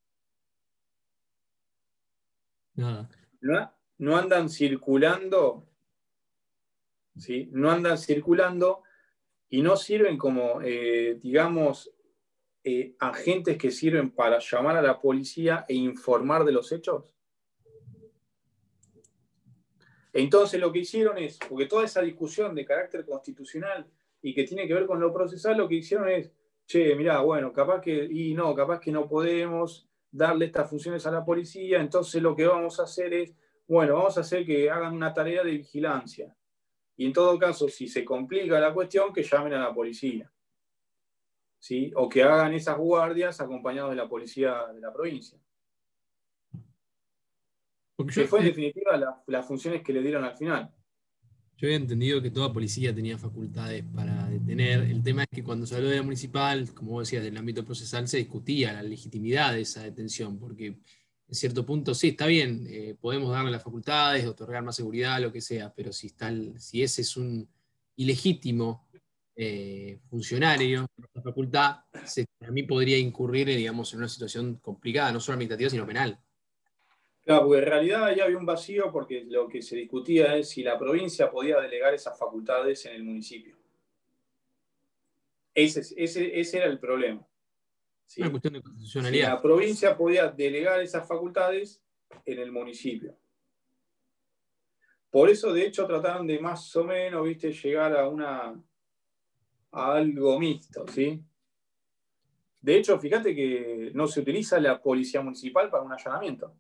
Nada. No, no andan circulando, ¿sí? No andan circulando y no sirven como, eh, digamos, eh, agentes que sirven para llamar a la policía e informar de los hechos. Entonces lo que hicieron es, porque toda esa discusión de carácter constitucional y que tiene que ver con lo procesal, lo que hicieron es, che, mirá, bueno, capaz que, y no, capaz que no podemos darle estas funciones a la policía, entonces lo que vamos a hacer es, bueno, vamos a hacer que hagan una tarea de vigilancia. Y en todo caso, si se complica la cuestión, que llamen a la policía. ¿Sí? O que hagan esas guardias acompañados de la policía de la provincia. Porque Que yo, fue en eh, definitiva la- las funciones que le dieron al final. yo había entendido que toda policía tenía facultades para detener. El tema es que cuando se habló de la municipal, como vos decías, del ámbito procesal, se discutía la legitimidad de esa detención, porque en cierto punto sí, está bien, eh, podemos darle las facultades, otorgar más seguridad, lo que sea, pero si, está el- si ese es un ilegítimo eh, funcionario de esa facultad, se, a mí podría incurrir, eh, digamos, en una situación complicada, no solo administrativa, sino penal. Claro, porque en realidad ahí había un vacío porque lo que se discutía es si la provincia podía delegar esas facultades en el municipio. Ese, ese, ese era el problema. ¿Sí? Una cuestión de Si constitucionalidad. la provincia podía delegar esas facultades en el municipio. Por eso, de hecho, trataron de más o menos, viste, llegar a una a algo mixto, ¿sí? De hecho, fíjate que no se utiliza la policía municipal para un allanamiento.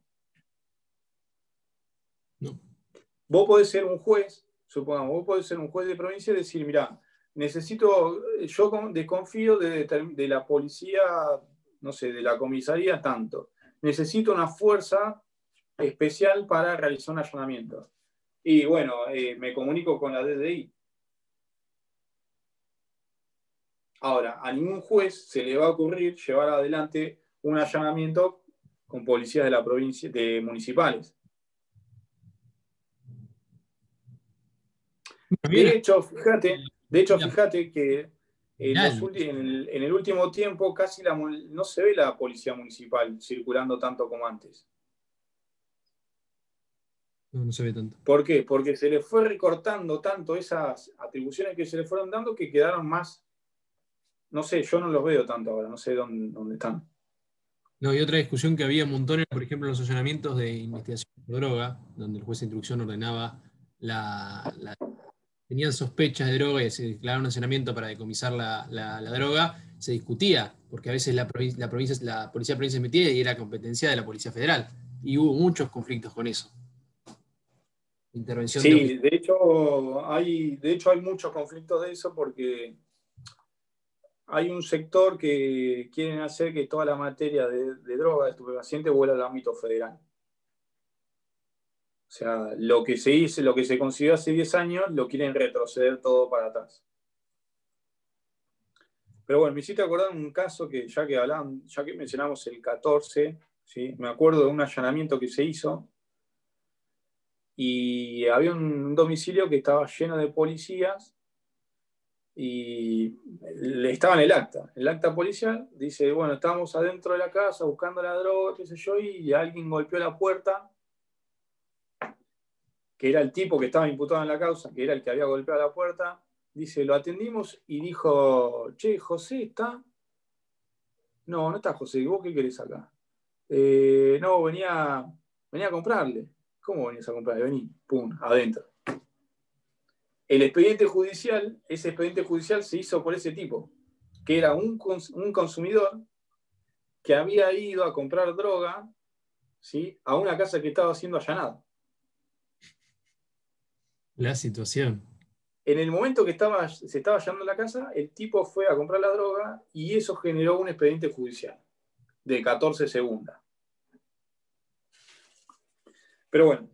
No. Vos podés ser un juez, supongamos, vos podés ser un juez de provincia y decir, mirá, necesito, yo desconfío de, de la policía, no sé, de la comisaría tanto. Necesito una fuerza especial para realizar un allanamiento. Y bueno, eh, me comunico con la D D I. Ahora, a ningún juez se le va a ocurrir llevar adelante un allanamiento con policías de la provincia, de municipales. De hecho, fíjate, de hecho, fíjate que en, los ulti- en, el, en el último tiempo casi la, no se ve la policía municipal circulando tanto como antes. No, no se ve tanto. ¿Por qué? Porque se le fue recortando tanto esas atribuciones que se le fueron dando que quedaron más, no sé, yo no los veo tanto ahora, no sé dónde, dónde están. No, y otra discusión que había montones, por ejemplo, en los allanamientos de investigación por droga, donde el juez de instrucción ordenaba la, la tenían sospechas de droga y se declaraba un allanamiento para decomisar la, la, la droga, se discutía, porque a veces la, provin la, provincia, la policía de provincia se metía y era competencia de la policía federal. Y hubo muchos conflictos con eso. Intervención sí, de... de hecho, hay, de hecho hay muchos conflictos de eso porque hay un sector que quieren hacer que toda la materia de, de droga, de estupefacientes, vuelva al ámbito federal. O sea, lo que se hizo, lo que se consiguió hace diez años, lo quieren retroceder todo para atrás. Pero bueno, me hiciste acordar un caso que ya que hablaban, ya que mencionamos el catorce, ¿sí? Me acuerdo de un allanamiento que se hizo y había un domicilio que estaba lleno de policías y estaba en el acta. El acta policial dice, bueno, estábamos adentro de la casa buscando la droga, qué sé yo, y alguien golpeó la puerta, que era el tipo que estaba imputado en la causa, que era el que había golpeado la puerta. Dice, lo atendimos y dijo, che, José, ¿está? No, no está José, ¿vos qué querés acá? Eh, no, venía, venía a comprarle. ¿Cómo venías a comprarle? Vení, pum, adentro. El expediente judicial, ese expediente judicial se hizo por ese tipo, que era un, cons un consumidor que había ido a comprar droga, ¿sí?, a una casa que estaba siendo allanada. La situación. En el momento que estaba, se estaba allanando la casa, el tipo fue a comprar la droga y eso generó un expediente judicial. de catorce segunda. Pero bueno,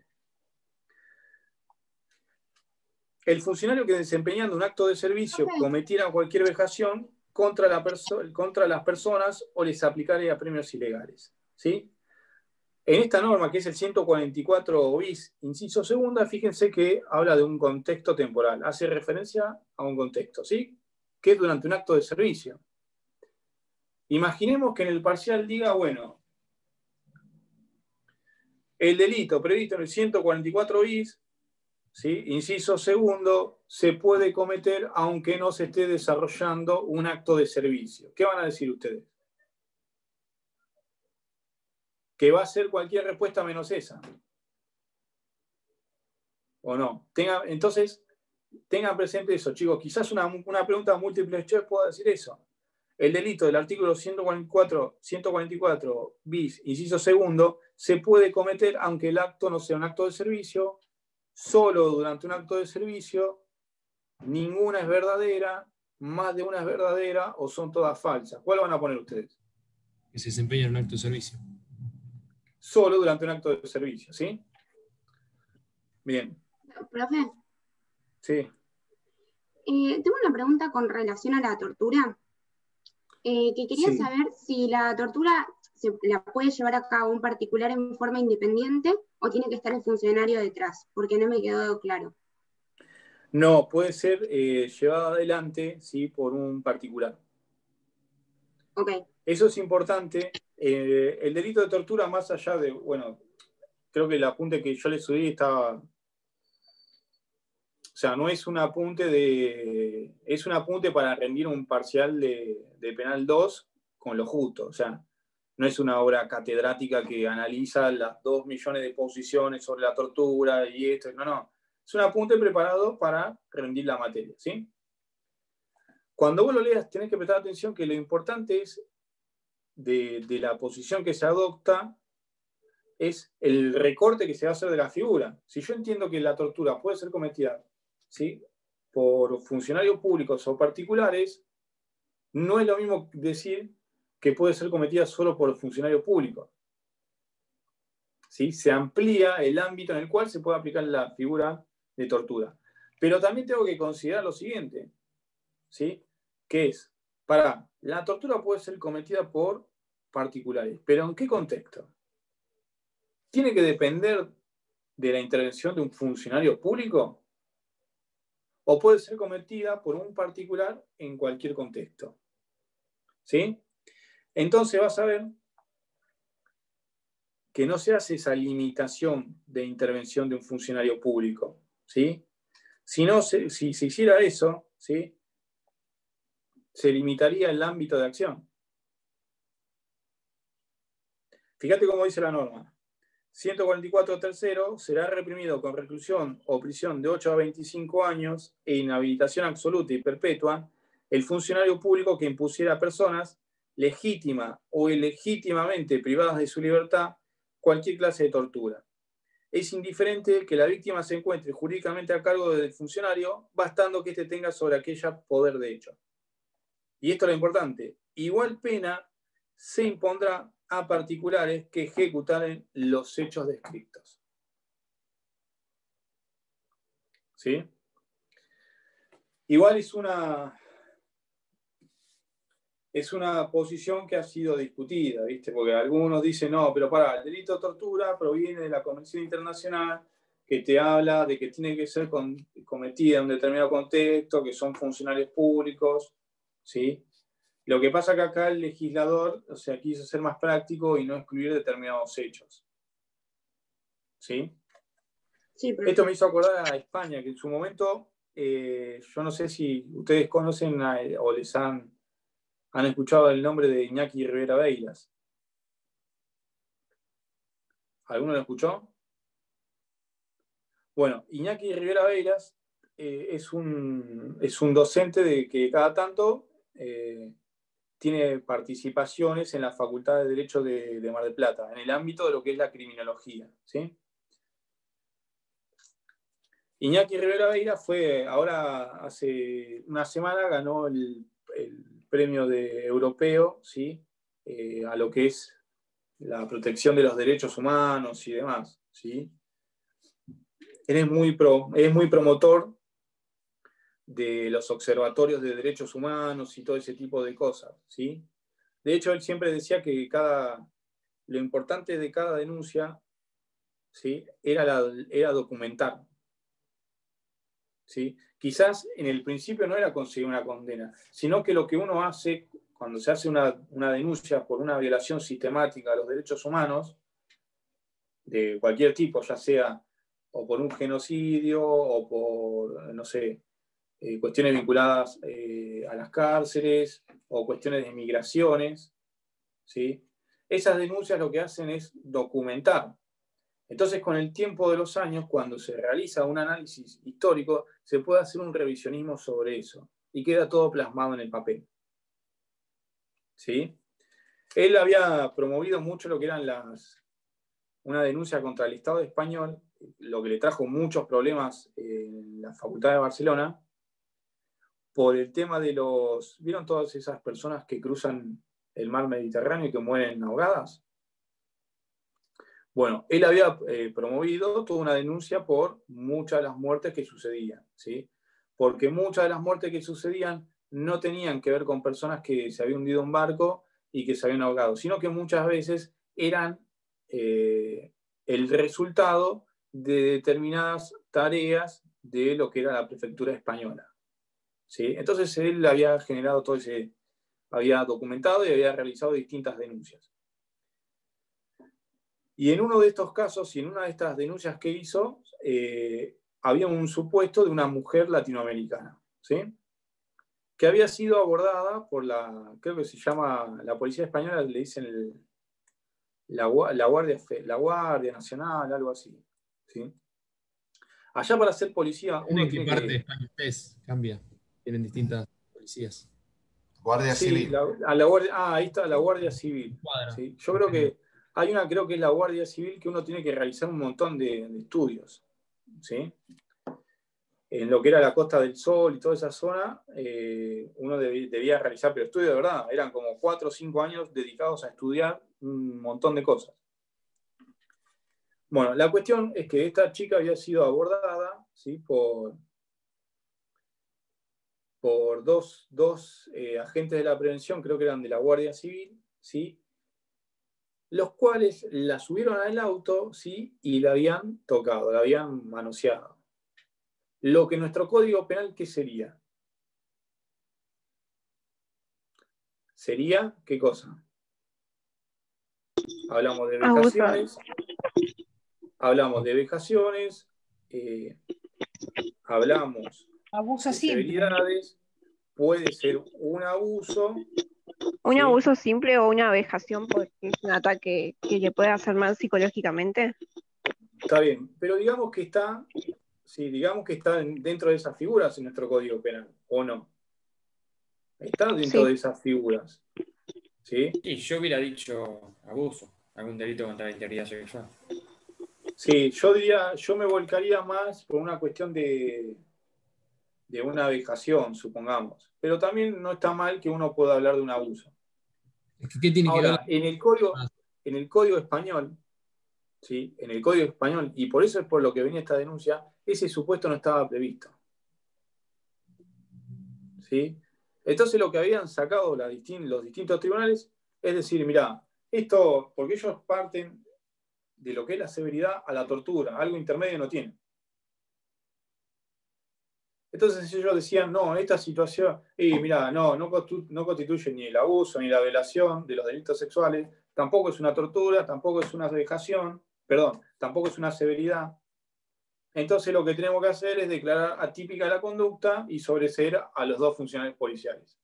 el funcionario que desempeñando un acto de servicio cometiera cualquier vejación contra, la contra las personas o les aplicaría premios ilegales. ¿Sí? En esta norma, que es el ciento cuarenta y cuatro bis, inciso segunda, fíjense que habla de un contexto temporal, hace referencia a un contexto, ¿sí? Que es durante un acto de servicio. Imaginemos que en el parcial diga, bueno, el delito previsto en el ciento cuarenta y cuatro bis, ¿sí? Inciso segundo, se puede cometer aunque no se esté desarrollando un acto de servicio. ¿Qué van a decir ustedes? Que va a ser cualquier respuesta menos esa. ¿O no? Tenga, entonces, tengan presente eso, chicos. Quizás una, una pregunta múltiple choice pueda decir eso. El delito del artículo ciento cuarenta y cuatro, ciento cuarenta y cuatro bis, inciso segundo, se puede cometer aunque el acto no sea un acto de servicio, solo durante un acto de servicio, ninguna es verdadera, más de una es verdadera o son todas falsas. ¿Cuál van a poner ustedes? Que se desempeña en un acto de servicio. Solo durante un acto de servicio, ¿sí? Bien. Profe, Sí. eh, tengo una pregunta con relación a la tortura, eh, que quería Sí. saber si la tortura se la puede llevar a cabo un particular en forma independiente o tiene que estar el funcionario detrás, porque no me quedó claro. No, puede ser eh, llevada adelante, ¿sí? Por un particular. Ok. Eso es importante. Eh, el delito de tortura, más allá de, bueno, creo que el apunte que yo le subí estaba... O sea, no es un apunte de... Es un apunte para rendir un parcial de, de penal dos con lo justo. O sea, no es una obra catedrática que analiza las dos millones de posiciones sobre la tortura y esto. No, no. Es un apunte preparado para rendir la materia, ¿sí? Cuando vos lo leas, tenés que prestar atención que lo importante es de, de la posición que se adopta es el recorte que se va a hacer de la figura. Si yo entiendo que la tortura puede ser cometida, ¿sí?, por funcionarios públicos o particulares, no es lo mismo decir que puede ser cometida solo por funcionarios públicos. ¿Sí? Se amplía el ámbito en el cual se puede aplicar la figura de tortura. Pero también tengo que considerar lo siguiente, ¿sí?, que es, para, la tortura puede ser cometida por particulares, pero ¿en qué contexto? ¿Tiene que depender de la intervención de un funcionario público? ¿O puede ser cometida por un particular en cualquier contexto? ¿Sí? Entonces vas a ver que no se hace esa limitación de intervención de un funcionario público, ¿sí? Si, no se, si se hiciera eso, ¿sí?, se limitaría el ámbito de acción. Fíjate cómo dice la norma. ciento cuarenta y cuatro tercero, será reprimido con reclusión o prisión de ocho a veinticinco años e inhabilitación absoluta y perpetua el funcionario público que impusiera a personas legítima o ilegítimamente privadas de su libertad cualquier clase de tortura. Es indiferente que la víctima se encuentre jurídicamente a cargo del funcionario, bastando que éste tenga sobre aquella poder de hecho. Y esto es lo importante. Igual pena se impondrá a particulares que ejecutaren los hechos descritos. ¿Sí? Igual es una, es una posición que ha sido discutida, ¿viste? Porque algunos dicen, no, pero para, el delito de tortura proviene de la Convención Internacional que te habla de que tiene que ser con, cometida en un determinado contexto, que son funcionarios públicos, ¿sí? Lo que pasa que acá el legislador, o sea, quiso ser más práctico y no excluir determinados hechos. ¿Sí? Sí, pero... Esto me hizo acordar a España, que en su momento, eh, yo no sé si ustedes conocen a, o les han, han escuchado el nombre de Iñaki Rivera Beiras. ¿Alguno lo escuchó? Bueno, Iñaki Rivera Beiras eh, es, un, es un docente de que cada tanto... Eh, tiene participaciones en la Facultad de Derecho de, de Mar del Plata, en el ámbito de lo que es la criminología, ¿sí? Iñaki Rivera Beira fue, ahora hace una semana ganó el, el premio de europeo, ¿sí?, eh, a lo que es la protección de los derechos humanos y demás, ¿sí? Él es muy, pro, es muy promotor de los observatorios de derechos humanos y todo ese tipo de cosas, ¿sí? De hecho, él siempre decía que cada, lo importante de cada denuncia, ¿sí? era, la, era documentar, ¿sí? Quizás en el principio no era conseguir una condena, sino que lo que uno hace cuando se hace una, una denuncia por una violación sistemática a los derechos humanos, de cualquier tipo, ya sea o por un genocidio o por, no sé, eh, cuestiones vinculadas eh, a las cárceles o cuestiones de migraciones, ¿sí? Esas denuncias lo que hacen es documentar. Entonces, con el tiempo de los años, cuando se realiza un análisis histórico, se puede hacer un revisionismo sobre eso y queda todo plasmado en el papel, ¿sí? Él había promovido mucho lo que eran las, una denuncia contra el Estado español, lo que le trajo muchos problemas en la Facultad de Barcelona, por el tema de los... ¿Vieron todas esas personas que cruzan el mar Mediterráneo y que mueren ahogadas? Bueno, él había eh, promovido toda una denuncia por muchas de las muertes que sucedían, ¿sí? Porque muchas de las muertes que sucedían no tenían que ver con personas que se había hundido un barco y que se habían ahogado, sino que muchas veces eran eh, el resultado de determinadas tareas de lo que era la prefectura española, ¿sí? Entonces él había generado todo ese, había documentado y había realizado distintas denuncias. Y en uno de estos casos y en una de estas denuncias que hizo, eh, había un supuesto de una mujer latinoamericana, ¿sí? Que había sido abordada por la, creo que se llama, la policía española, le dicen el, la, la, Guardia, la Guardia Nacional, algo así, ¿sí? Allá para ser policía, uno ¿En qué tiene parte que... de España es? Cambia. Tienen distintas policías. Guardia sí, Civil. La, a la guardia, ah, ahí está la Guardia Civil. ¿Sí? Yo creo que hay una, creo que es la Guardia Civil, que uno tiene que realizar un montón de, de estudios, ¿sí? En lo que era la Costa del Sol y toda esa zona, eh, uno deb, debía realizar, pero estudios de verdad, eran como cuatro o cinco años dedicados a estudiar un montón de cosas. Bueno, la cuestión es que esta chica había sido abordada, ¿sí? por, por dos, dos eh, agentes de la prevención, creo que eran de la Guardia Civil, ¿sí? Los cuales la subieron al auto, ¿sí? Y la habían tocado, la habían manoseado. Lo que nuestro Código Penal, ¿qué sería? Sería, ¿qué cosa? Hablamos de vejaciones, hablamos de vejaciones, eh, hablamos abuso de simple. severidades, puede ser un abuso. ¿Un ¿sí? abuso simple o una vejación porque es un ataque que le puede hacer mal psicológicamente? Está bien, pero digamos que está, sí, digamos que está dentro de esas figuras en nuestro Código Penal, ¿o no? Está dentro Sí. de esas figuras. ¿Sí? Sí, yo hubiera dicho abuso, algún delito contra la integridad sexual. Sí, yo diría, yo me volcaría más por una cuestión de, de una vejación, supongamos. Pero también no está mal que uno pueda hablar de un abuso. ¿Qué tiene Ahora, que ver? en el código, en el código español, ¿sí? En el código español, y por eso es por lo que venía esta denuncia, ese supuesto no estaba previsto. ¿Sí? Entonces lo que habían sacado la distin- los distintos tribunales es decir, mirá, esto, porque ellos parten de lo que es la severidad a la tortura, algo intermedio no tienen. Entonces ellos decían, no, esta situación, y mirá, no, no, constitu- no constituye ni el abuso ni la violación de los delitos sexuales, tampoco es una tortura, tampoco es una vejación, perdón, tampoco es una severidad. Entonces lo que tenemos que hacer es declarar atípica la conducta y sobreseer a los dos funcionarios policiales.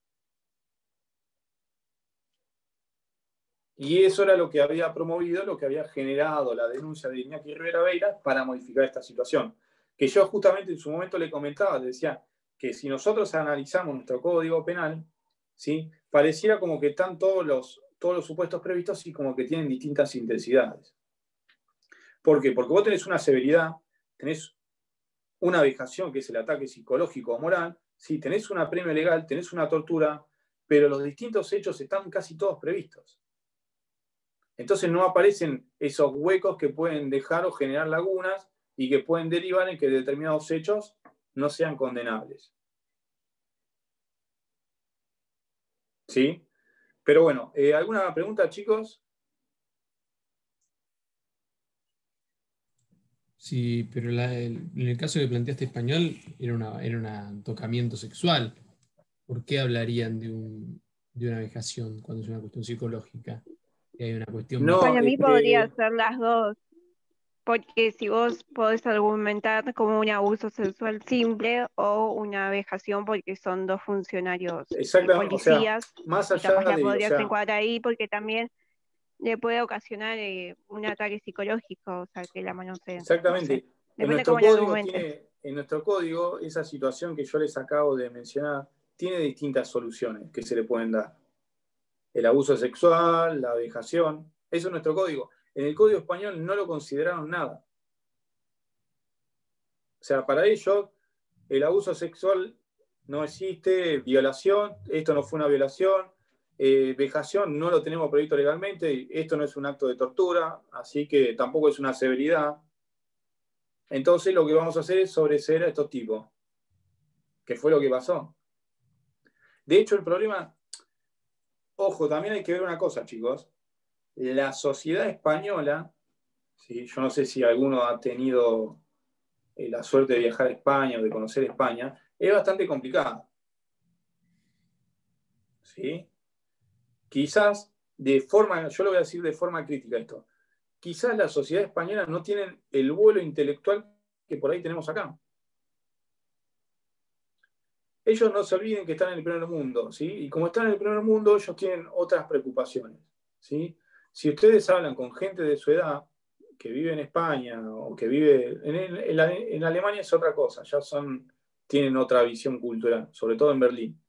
Y eso era lo que había promovido, lo que había generado la denuncia de Iñaki Rivera Beira para modificar esta situación. Que yo justamente en su momento le comentaba, le decía que si nosotros analizamos nuestro Código Penal, ¿sí? Pareciera como que están todos los, todos los supuestos previstos y como que tienen distintas intensidades. ¿Por qué? Porque vos tenés una severidad, tenés una vejación, que es el ataque psicológico o moral, ¿sí? Tenés un apremio legal, tenés una tortura, pero los distintos hechos están casi todos previstos. Entonces no aparecen esos huecos que pueden dejar o generar lagunas y que pueden derivar en que determinados hechos no sean condenables. ¿Sí? Pero bueno, eh, ¿alguna pregunta, chicos? Sí, pero la- el- en el caso que planteaste español era, una, era un tocamiento sexual. ¿Por qué hablarían de, un, de una vejación cuando es una cuestión psicológica? Y hay una cuestión... No, Para mí este, podría ser las dos, porque si vos podés argumentar como un abuso sexual simple o una vejación porque son dos funcionarios eh, exactamente, o sea, policías, más y allá capaz la de, o podrías sea, encuadrar ahí porque también le puede ocasionar eh, un ataque psicológico, o sea, que la mano se, no sé, exactamente, en depende nuestro cómo le código argumentes. tiene, en nuestro código, esa situación que yo les acabo de mencionar, tiene distintas soluciones que se le pueden dar. El abuso sexual, la vejación, eso es nuestro código. En el código español no lo consideraron nada. O sea, para ellos, el abuso sexual no existe, violación, esto no fue una violación, eh, vejación no lo tenemos previsto legalmente, esto no es un acto de tortura, así que tampoco es una severidad. Entonces lo que vamos a hacer es sobreseer a estos tipos, que fue lo que pasó. De hecho, el problema, ojo, también hay que ver una cosa, chicos. La sociedad española, ¿sí? Yo no sé si alguno ha tenido eh, la suerte de viajar a España o de conocer España, es bastante complicada. ¿Sí? Quizás de forma, yo lo voy a decir de forma crítica esto, quizás la sociedad española no tienen el vuelo intelectual que por ahí tenemos acá. Ellos no se olviden que están en el primer mundo, ¿sí? Y como están en el primer mundo, ellos tienen otras preocupaciones, ¿sí? Si ustedes hablan con gente de su edad que vive en España o que vive en, en, en Alemania es otra cosa, ya son, tienen otra visión cultural, sobre todo en Berlín.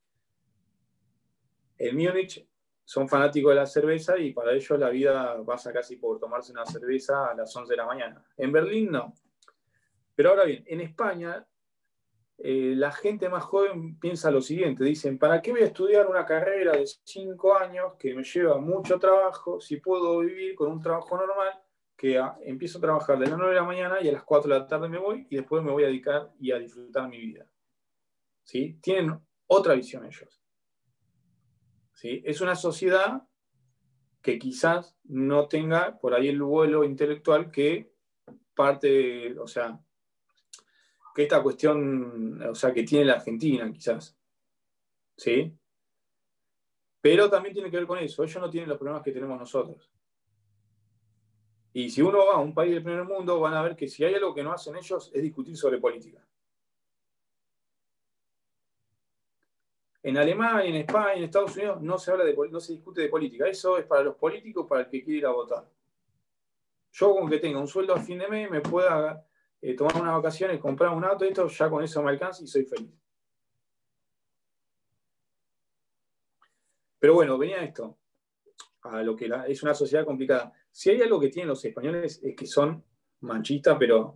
En Múnich son fanáticos de la cerveza y para ellos la vida pasa casi por tomarse una cerveza a las once de la mañana. En Berlín no. Pero ahora bien, en España eh, la gente más joven piensa lo siguiente, dicen, ¿para qué voy a estudiar una carrera de cinco años que me lleva mucho trabajo si puedo vivir con un trabajo normal que a, empiezo a trabajar de las nueve de la mañana y a las cuatro de la tarde me voy y después me voy a dedicar y a disfrutar mi vida? ¿Sí? Tienen otra visión ellos. ¿Sí? Es una sociedad que quizás no tenga por ahí el vuelo intelectual que parte, o sea, que esta cuestión, o sea, que tiene la Argentina, quizás. ¿Sí? Pero también tiene que ver con eso. Ellos no tienen los problemas que tenemos nosotros. Y si uno va a un país del primer mundo, van a ver que si hay algo que no hacen ellos es discutir sobre política. En Alemania, en España, en Estados Unidos no se habla de, no se discute de política. Eso es para los políticos, para el que quiere ir a votar. Yo con que tenga un sueldo a fin de mes, me pueda eh, tomar unas vacaciones, comprar un auto, esto ya con eso me alcanza y soy feliz. Pero bueno, venía esto, a lo que la, es una sociedad complicada. Si hay algo que tienen los españoles es que son machistas, pero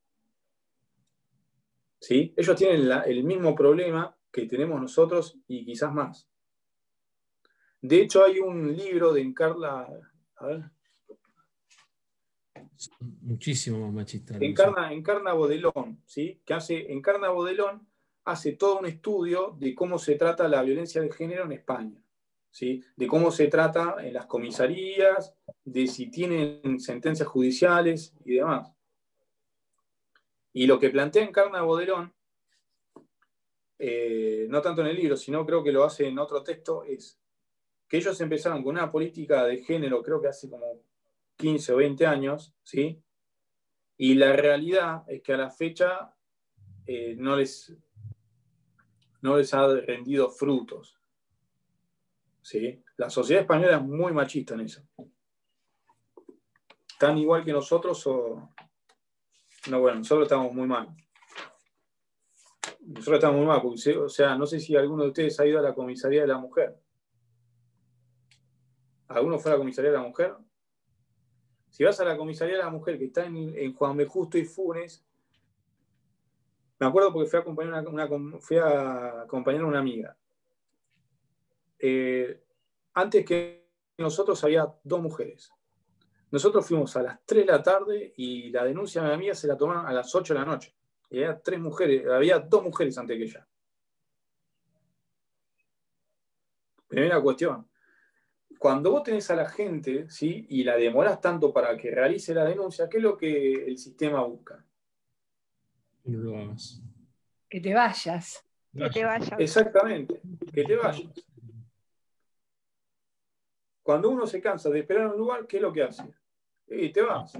¿sí? Ellos tienen la, el mismo problema que tenemos nosotros y quizás más. De hecho, hay un libro de Encarna, a ver, muchísimo más machista. Encarna, Encarna Bodelón, ¿sí? Que hace, Encarna Bodelón hace todo un estudio de cómo se trata la violencia de género en España, ¿sí? De cómo se trata en las comisarías, de si tienen sentencias judiciales y demás. Y lo que plantea Encarna Bodelón, eh, no tanto en el libro, sino creo que lo hace en otro texto, es que ellos empezaron con una política de género, creo que hace como quince o veinte años, ¿sí? Y la realidad es que a la fecha eh, no, les, no les ha rendido frutos, ¿sí? La sociedad española es muy machista en eso. ¿Tan igual que nosotros o...? No, bueno, nosotros estamos muy mal. Nosotros estamos muy mal, porque, o sea, no sé si alguno de ustedes ha ido a la comisaría de la mujer. ¿Alguno fue a la comisaría de la mujer? Si vas a la comisaría de la mujer que está en, en Juan B. Justo y Funes, me acuerdo porque fui a acompañar, una, una, fui a, acompañar a una amiga. Eh, antes que nosotros había dos mujeres. Nosotros fuimos a las tres de la tarde y la denuncia de mi amiga se la tomaron a las ocho de la noche. Y había tres mujeres, había dos mujeres antes que ella. Primera cuestión. Cuando vos tenés a la gente, ¿sí? Y la demorás tanto para que realice la denuncia, ¿qué es lo que el sistema busca? Que no lo hagas. Que te vayas. Que te vayas. Exactamente, que te vayas. Cuando uno se cansa de esperar en un lugar, ¿qué es lo que hace? Y te vas.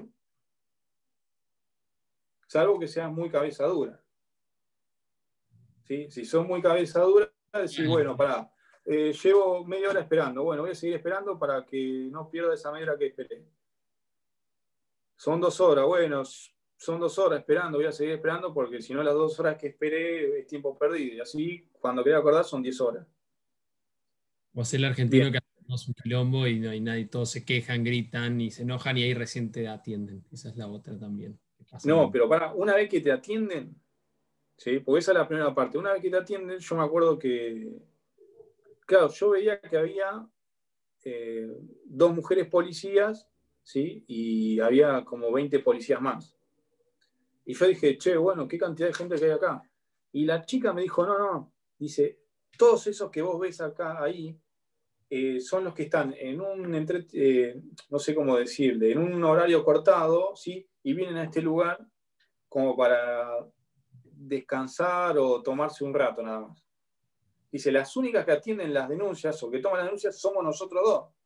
Salvo que seas muy cabeza dura. ¿Sí? Si sos muy cabeza dura, decís, bueno, pará, eh, llevo media hora esperando. Bueno, voy a seguir esperando para que no pierda esa media hora que esperé. Son dos horas, bueno, son dos horas esperando, voy a seguir esperando porque si no las dos horas que esperé es tiempo perdido. Y así, cuando quería acordar, son diez horas. O hacer el argentino Bien. Que hacemos un quilombo y no hay nadie, todos se quejan, gritan y se enojan y ahí recién te atienden. Esa es la otra también. No, pero para, una vez que te atienden, ¿sí? Porque esa es la primera parte. Una vez que te atienden, yo me acuerdo que, claro, yo veía que había eh, dos mujeres policías, ¿sí? Y había como veinte policías más. Y yo dije, che, bueno, qué cantidad de gente que hay acá. Y la chica me dijo, no, no, dice, todos esos que vos ves acá, ahí, eh, son los que están en un, entre, eh, no sé cómo decirle, en un horario cortado, ¿sí? Y vienen a este lugar como para descansar o tomarse un rato nada más. Dice, las únicas que atienden las denuncias o que toman las denuncias somos nosotros dos. O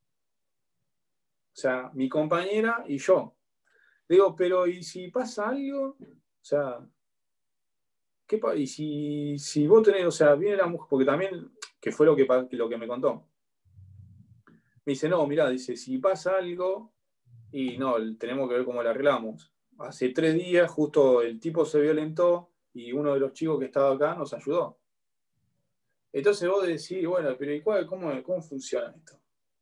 sea, mi compañera y yo. Digo, pero ¿y si pasa algo? O sea, ¿qué pasa? Y si, si vos tenés, o sea, viene la mujer, porque también, que fue lo que, lo que me contó. Me dice, no, mirá, dice, si pasa algo, y no, tenemos que ver cómo lo arreglamos. Hace tres días justo el tipo se violentó y uno de los chicos que estaba acá nos ayudó. Entonces vos decís, bueno, pero ¿y cuál, cómo, cómo funciona esto?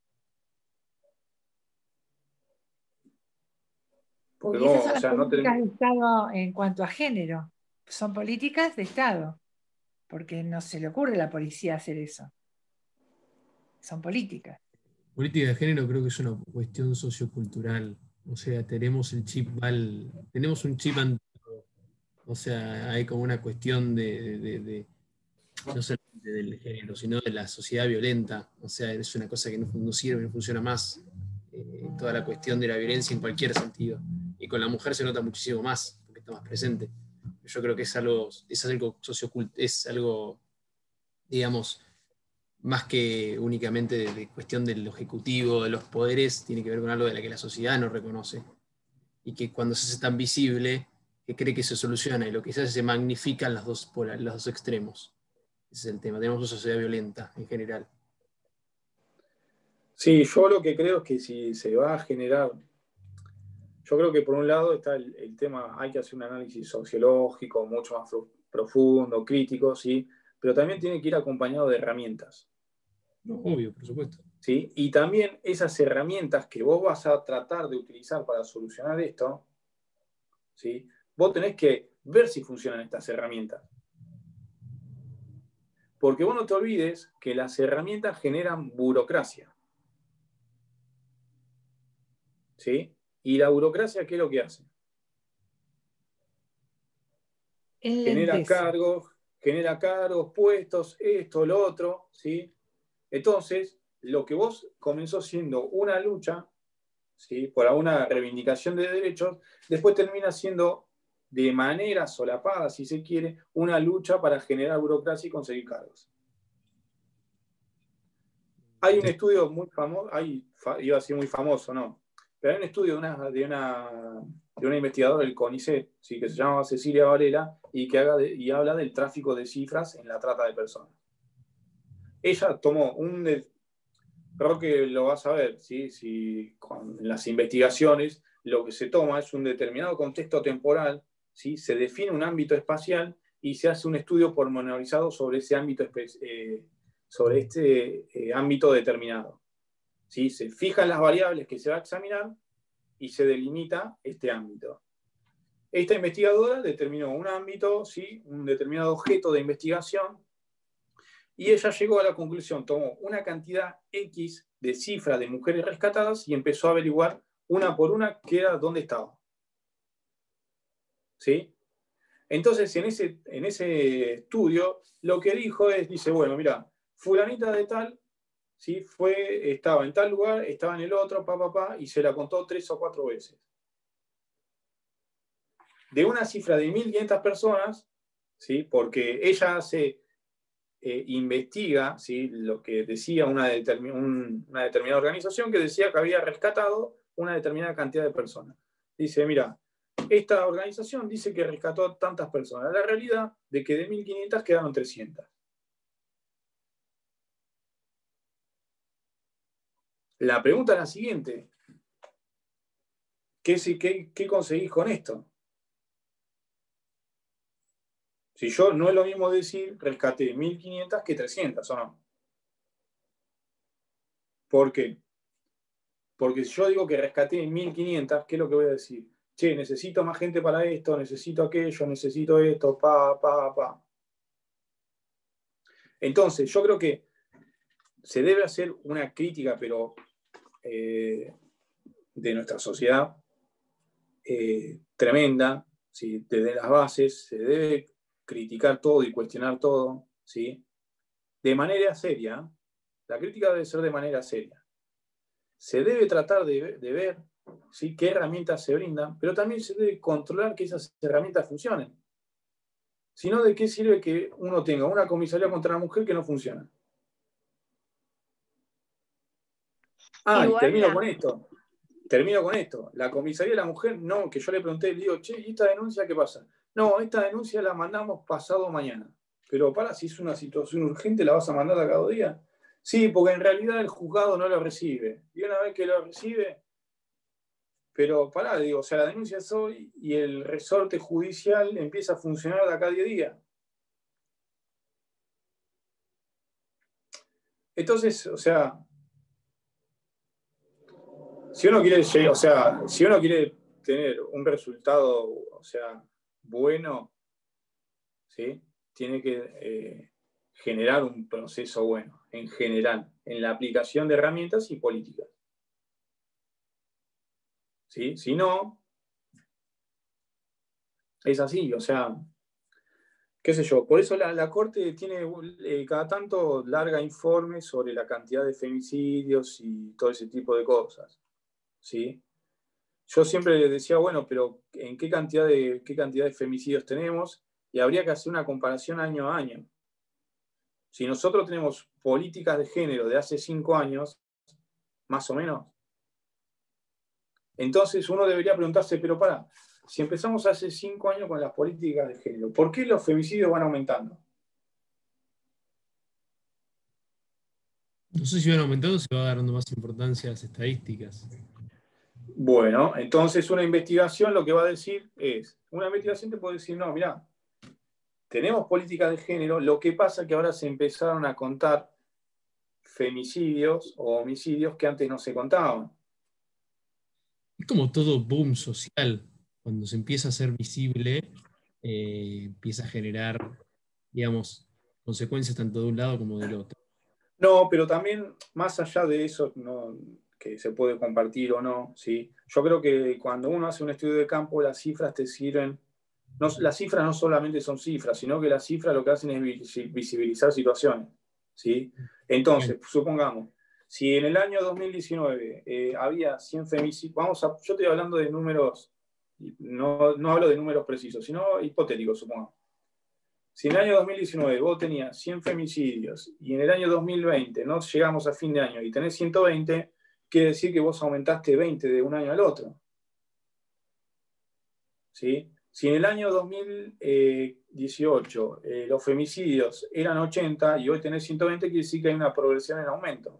Porque y esas son o sea, las políticas no tenemos... de Estado en cuanto a género. Son políticas de Estado. Porque no se le ocurre a la policía hacer eso. Son políticas. Política de género creo que es una cuestión sociocultural. O sea, tenemos el chip mal, tenemos un chip antiguo. O sea, hay como una cuestión de, de, de, de no solamente del género, sino de la sociedad violenta. O sea, es una cosa que no, no sirve, no funciona más. Eh, toda la cuestión de la violencia en cualquier sentido. Y con la mujer se nota muchísimo más, porque está más presente. Yo creo que es algo, es algo sociocultural, es algo, digamos, más que únicamente de, de cuestión del ejecutivo, de los poderes, tiene que ver con algo de la que la sociedad no reconoce. Y que cuando se hace tan visible, que cree que se soluciona, y lo que se hace se magnifican los dos, polar, los dos extremos. Ese es el tema. Tenemos una sociedad violenta en general. Sí, yo lo que creo es que si se va a generar, yo creo que por un lado está el, el tema, hay que hacer un análisis sociológico mucho más profundo, crítico, ¿sí? Pero también tiene que ir acompañado de herramientas. No, obvio, por supuesto. ¿Sí? Y también esas herramientas que vos vas a tratar de utilizar para solucionar esto, ¿sí? Vos tenés que ver si funcionan estas herramientas. Porque vos no te olvides que las herramientas generan burocracia. ¿Sí? Y la burocracia, ¿qué es lo que hace? El genera lenteza. cargos, genera cargos, puestos, esto, lo otro, ¿sí? Entonces, lo que vos comenzó siendo una lucha, ¿sí? Por una reivindicación de derechos, después termina siendo, de manera solapada, si se quiere, una lucha para generar burocracia y conseguir cargos. Hay un estudio muy famoso, hay, iba a ser muy famoso, ¿no? Pero hay un estudio de una, de una, de una investigadora del CONICET, ¿sí? Que se llama Cecilia Varela, y que haga de, y habla del tráfico de cifras en la trata de personas. Ella tomó un... De, creo que lo vas a ver, ¿sí? Si con las investigaciones lo que se toma es un determinado contexto temporal, ¿sí? Se define un ámbito espacial y se hace un estudio pormenorizado sobre ese ámbito, eh, sobre este eh, ámbito determinado. ¿Sí? Se fijan las variables que se va a examinar y se delimita este ámbito. Esta investigadora determinó un ámbito, ¿sí? Un determinado objeto de investigación, y ella llegó a la conclusión, tomó una cantidad X de cifras de mujeres rescatadas y empezó a averiguar una por una, que era dónde estaba. ¿Sí? Entonces, en ese, en ese estudio, lo que dijo es, dice, bueno, mira, fulanita de tal, ¿sí? Fue, estaba en tal lugar, estaba en el otro, pa, pa, pa, y se la contó tres o cuatro veces. De una cifra de mil quinientas personas, ¿sí? Porque ella hace, eh, investiga, ¿sí? Lo que decía una, determin un, una determinada organización, que decía que había rescatado una determinada cantidad de personas. Dice, mira, esta organización dice que rescató tantas personas. La realidad de que de mil quinientas quedaron trescientas. La pregunta es la siguiente. ¿Qué, qué, qué conseguís con esto? Si yo, no es lo mismo decir rescaté mil quinientas que trescientas, ¿o no? ¿Por qué? Porque si yo digo que rescaté mil quinientas, ¿qué es lo que voy a decir? Che, necesito más gente para esto, necesito aquello, necesito esto, pa, pa, pa. Entonces, yo creo que se debe hacer una crítica, pero eh, de nuestra sociedad eh, tremenda, ¿sí? Desde las bases, se debe criticar todo y cuestionar todo, ¿sí? De manera seria. La crítica debe ser de manera seria. Se debe tratar de, de ver, ¿sí? Qué herramientas se brindan, pero también se debe controlar que esas herramientas funcionen. Si no, ¿de qué sirve que uno tenga una comisaría contra una mujer que no funciona? Ah, y termino con esto. Termino con esto. La comisaría de la mujer, no, que yo le pregunté, le digo, che, ¿y esta denuncia qué pasa? No, esta denuncia la mandamos pasado mañana. Pero para, si es una situación urgente, ¿la vas a mandar a cada día? Sí, porque en realidad el juzgado no lo recibe. Y una vez que lo recibe, pero pará, digo, o sea, la denuncia es hoy y el resorte judicial empieza a funcionar de acá a diez días. Entonces, o sea, si uno quiere, o sea, si uno quiere tener un resultado, o sea, bueno, ¿sí? Tiene que eh, generar un proceso bueno, en general, en la aplicación de herramientas y políticas. ¿Sí? Si no, es así, o sea, qué sé yo, por eso la, la Corte tiene eh, cada tanto larga informes sobre la cantidad de femicidios y todo ese tipo de cosas, ¿sí? Yo siempre les decía, bueno, pero ¿en qué cantidad de, qué cantidad de femicidios tenemos? Y habría que hacer una comparación año a año. Si nosotros tenemos políticas de género de hace cinco años, más o menos, entonces uno debería preguntarse, pero para, si empezamos hace cinco años con las políticas de género, ¿por qué los femicidios van aumentando? No sé si van aumentando o se va dando más importancia a las estadísticas. Bueno, entonces una investigación lo que va a decir es, una investigación te puede decir, no, mirá, tenemos políticas de género, lo que pasa es que ahora se empezaron a contar femicidios o homicidios que antes no se contaban. Es como todo boom social, cuando se empieza a ser visible, eh, empieza a generar, digamos, consecuencias tanto de un lado como del otro. No, pero también, más allá de eso, no, que se puede compartir o no, ¿sí? Yo creo que cuando uno hace un estudio de campo, las cifras te sirven. No, las cifras no solamente son cifras, sino que las cifras lo que hacen es visibilizar situaciones, ¿sí? Entonces, supongamos, si en el año dos mil diecinueve eh, había cien femicidios, vamos a, yo estoy hablando de números, no, no hablo de números precisos, sino hipotéticos, supongamos. Si en el año dos mil diecinueve vos tenías cien femicidios y en el año dos mil veinte no llegamos a fin de año y tenés ciento veinte, quiere decir que vos aumentaste veinte de un año al otro. ¿Sí? Si en el año dos mil dieciocho eh, los femicidios eran ochenta y hoy tenés ciento veinte, quiere decir que hay una progresión en aumento.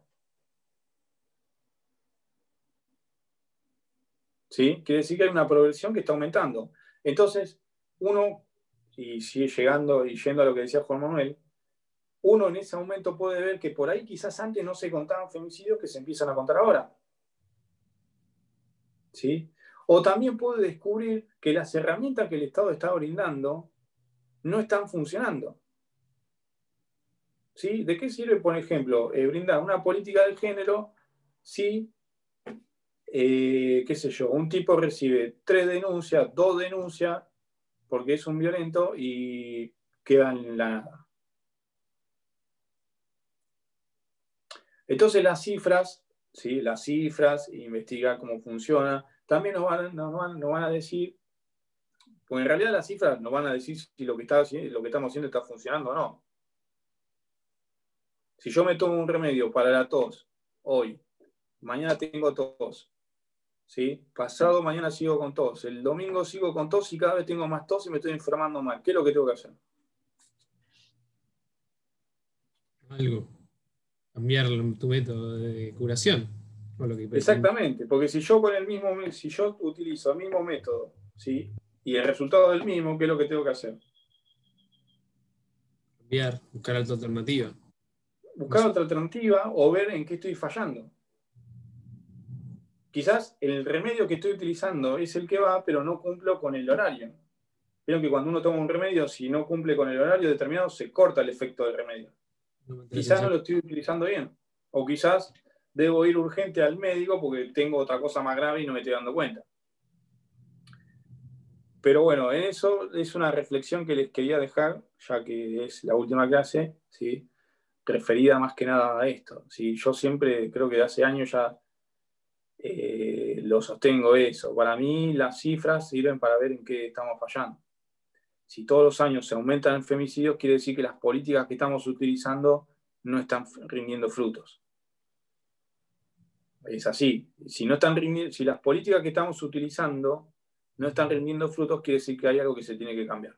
¿Sí? Quiere decir que hay una progresión que está aumentando. Entonces, uno, y sigue llegando y yendo a lo que decía Juan Manuel, uno en ese aumento puede ver que por ahí quizás antes no se contaban femicidios que se empiezan a contar ahora. ¿Sí? O también puede descubrir que las herramientas que el Estado está brindando no están funcionando. ¿Sí? ¿De qué sirve, por ejemplo, eh, brindar una política de género si eh, qué sé yo, un tipo recibe tres denuncias, dos denuncias, porque es un violento y queda en la nada. Entonces las cifras, ¿sí? Las cifras, investigar cómo funciona, también nos van, nos van, nos van a decir, porque en realidad las cifras nos van a decir si lo que, está, si lo que estamos haciendo está funcionando o no. Si yo me tomo un remedio para la tos hoy, mañana tengo tos, ¿sí? Pasado mañana sigo con tos, el domingo sigo con tos y cada vez tengo más tos y me estoy enfermando mal. ¿Qué es lo que tengo que hacer? Algo. Cambiar tu método de curación. O lo que Exactamente, porque si yo con el mismo, si yo utilizo el mismo método, ¿sí? Y el resultado es el mismo, ¿qué es lo que tengo que hacer? Cambiar, buscar otra alternativa. Buscar otra alternativa o ver en qué estoy fallando. Quizás el remedio que estoy utilizando es el que va, pero no cumplo con el horario. Vieron que cuando uno toma un remedio, si no cumple con el horario determinado, se corta el efecto del remedio. Quizás no lo estoy utilizando bien. O quizás debo ir urgente al médico porque tengo otra cosa más grave y no me estoy dando cuenta. Pero bueno, en eso es una reflexión que les quería dejar, ya que es la última clase, ¿sí? Referida más que nada a esto. ¿Sí? Yo siempre, creo que de hace años ya eh, lo sostengo eso. Para mí las cifras sirven para ver en qué estamos fallando. Si todos los años se aumentan femicidios, quiere decir que las políticas que estamos utilizando no están rindiendo frutos. Es así. Si, no están rindiendo, si las políticas que estamos utilizando no están rindiendo frutos, quiere decir que hay algo que se tiene que cambiar.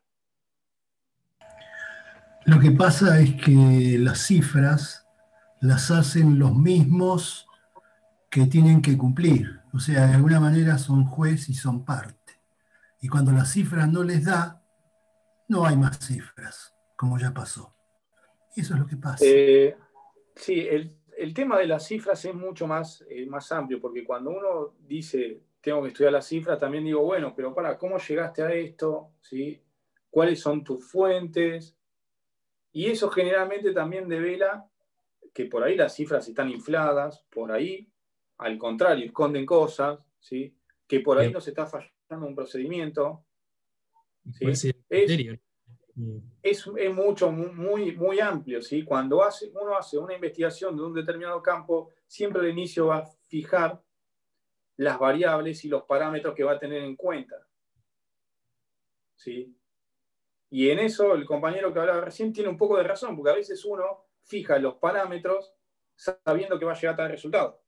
Lo que pasa es que las cifras las hacen los mismos que tienen que cumplir. O sea, de alguna manera son juez y son parte. Y cuando las cifras no les da, no hay más cifras, como ya pasó. Eso es lo que pasa. Eh, sí, el, el tema de las cifras es mucho más, eh, más amplio, porque cuando uno dice, tengo que estudiar las cifras, también digo, bueno, pero para, ¿cómo llegaste a esto? ¿Sí? ¿Cuáles son tus fuentes? Y eso generalmente también devela que por ahí las cifras están infladas, por ahí, al contrario, esconden cosas, ¿sí? Que por ahí no se está fallando un procedimiento. ¿Sí? Es, es, es mucho, muy, muy amplio, ¿sí? Cuando hace, uno hace una investigación de un determinado campo, siempre al inicio va a fijar las variables y los parámetros que va a tener en cuenta. ¿Sí? Y en eso el compañero que hablaba recién tiene un poco de razón, porque a veces uno fija los parámetros sabiendo que va a llegar a tal resultado.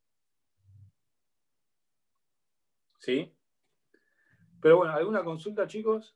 ¿Sí? Pero bueno, ¿alguna consulta, chicos?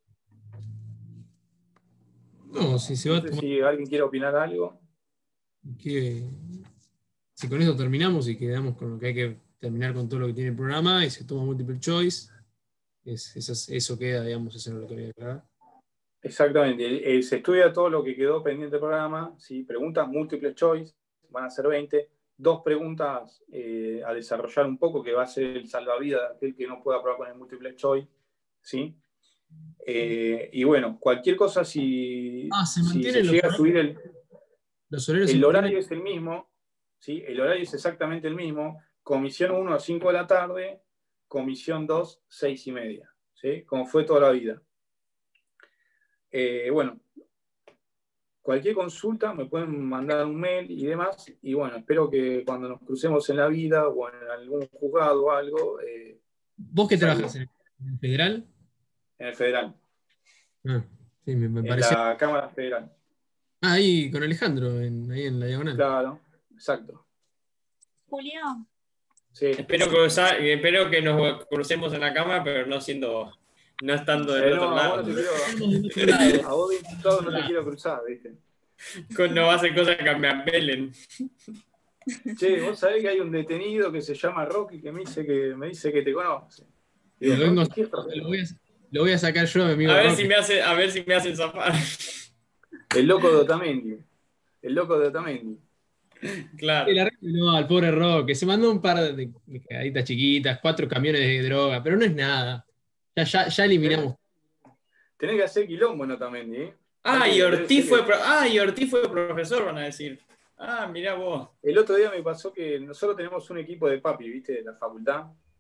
No, si se va no sé a tomar... si alguien quiere opinar algo. Que... Si con eso terminamos y quedamos con lo que hay que terminar con todo lo que tiene el programa y se toma multiple choice, es, eso, eso queda, digamos, eso es lo que voy a aclarar. Exactamente, eh, se estudia todo lo que quedó pendiente del programa, ¿sí? Preguntas multiple choice, van a ser veinte, dos preguntas eh, a desarrollar un poco, que va a ser el salvavidas de aquel que no pueda probar con el multiple choice, ¿sí? Eh, y bueno, cualquier cosa, si, ah, se, si se llega a subir el, los el horario es el mismo, ¿sí? El horario es exactamente el mismo, comisión uno a cinco de la tarde, comisión dos, seis y media, ¿sí? Como fue toda la vida. Eh, bueno, cualquier consulta me pueden mandar un mail y demás, y bueno, espero que cuando nos crucemos en la vida o en algún juzgado o algo... Eh, ¿Vos qué trabajas? ¿En el federal? En el federal. Ah, sí, me, me en pareció. la Cámara Federal. Ah, ahí con Alejandro, en, ahí en la diagonal. Claro, exacto. Julio. Sí. Espero, cruzar, espero que nos crucemos en la cámara, pero no siendo... No estando del eh, otro no, lado. A vos, no te quiero, a vos de diputado no te quiero cruzar, ¿viste? No va a ser cosa que me apelen. Che, vos sabés que hay un detenido que se llama Rocky que me dice que, me dice que te conoce. Digo, lo, vengo, Rocky, lo, voy a, lo voy a sacar yo, mi amigo. A ver, Rocky. si me hace, a ver si me hacen zafar. El loco de Otamendi. El loco de Otamendi. Claro. No, al pobre Rocky. Se mandó un par de cagaditas chiquitas, cuatro camiones de droga, pero no es nada. Ya, ya, ya eliminamos. Tenés que hacer quilombo en Otamendi, ¿eh? Ah, y Ortiz fue, pro... ah, y Ortiz fue profesor, van a decir. Ah, mirá vos. El otro día me pasó que nosotros tenemos un equipo de papi, ¿viste? De la facultad.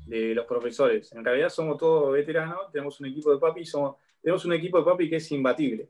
de los profesores. En realidad somos todos veteranos, tenemos un equipo de papi, somos, tenemos un equipo de papi que es imbatible.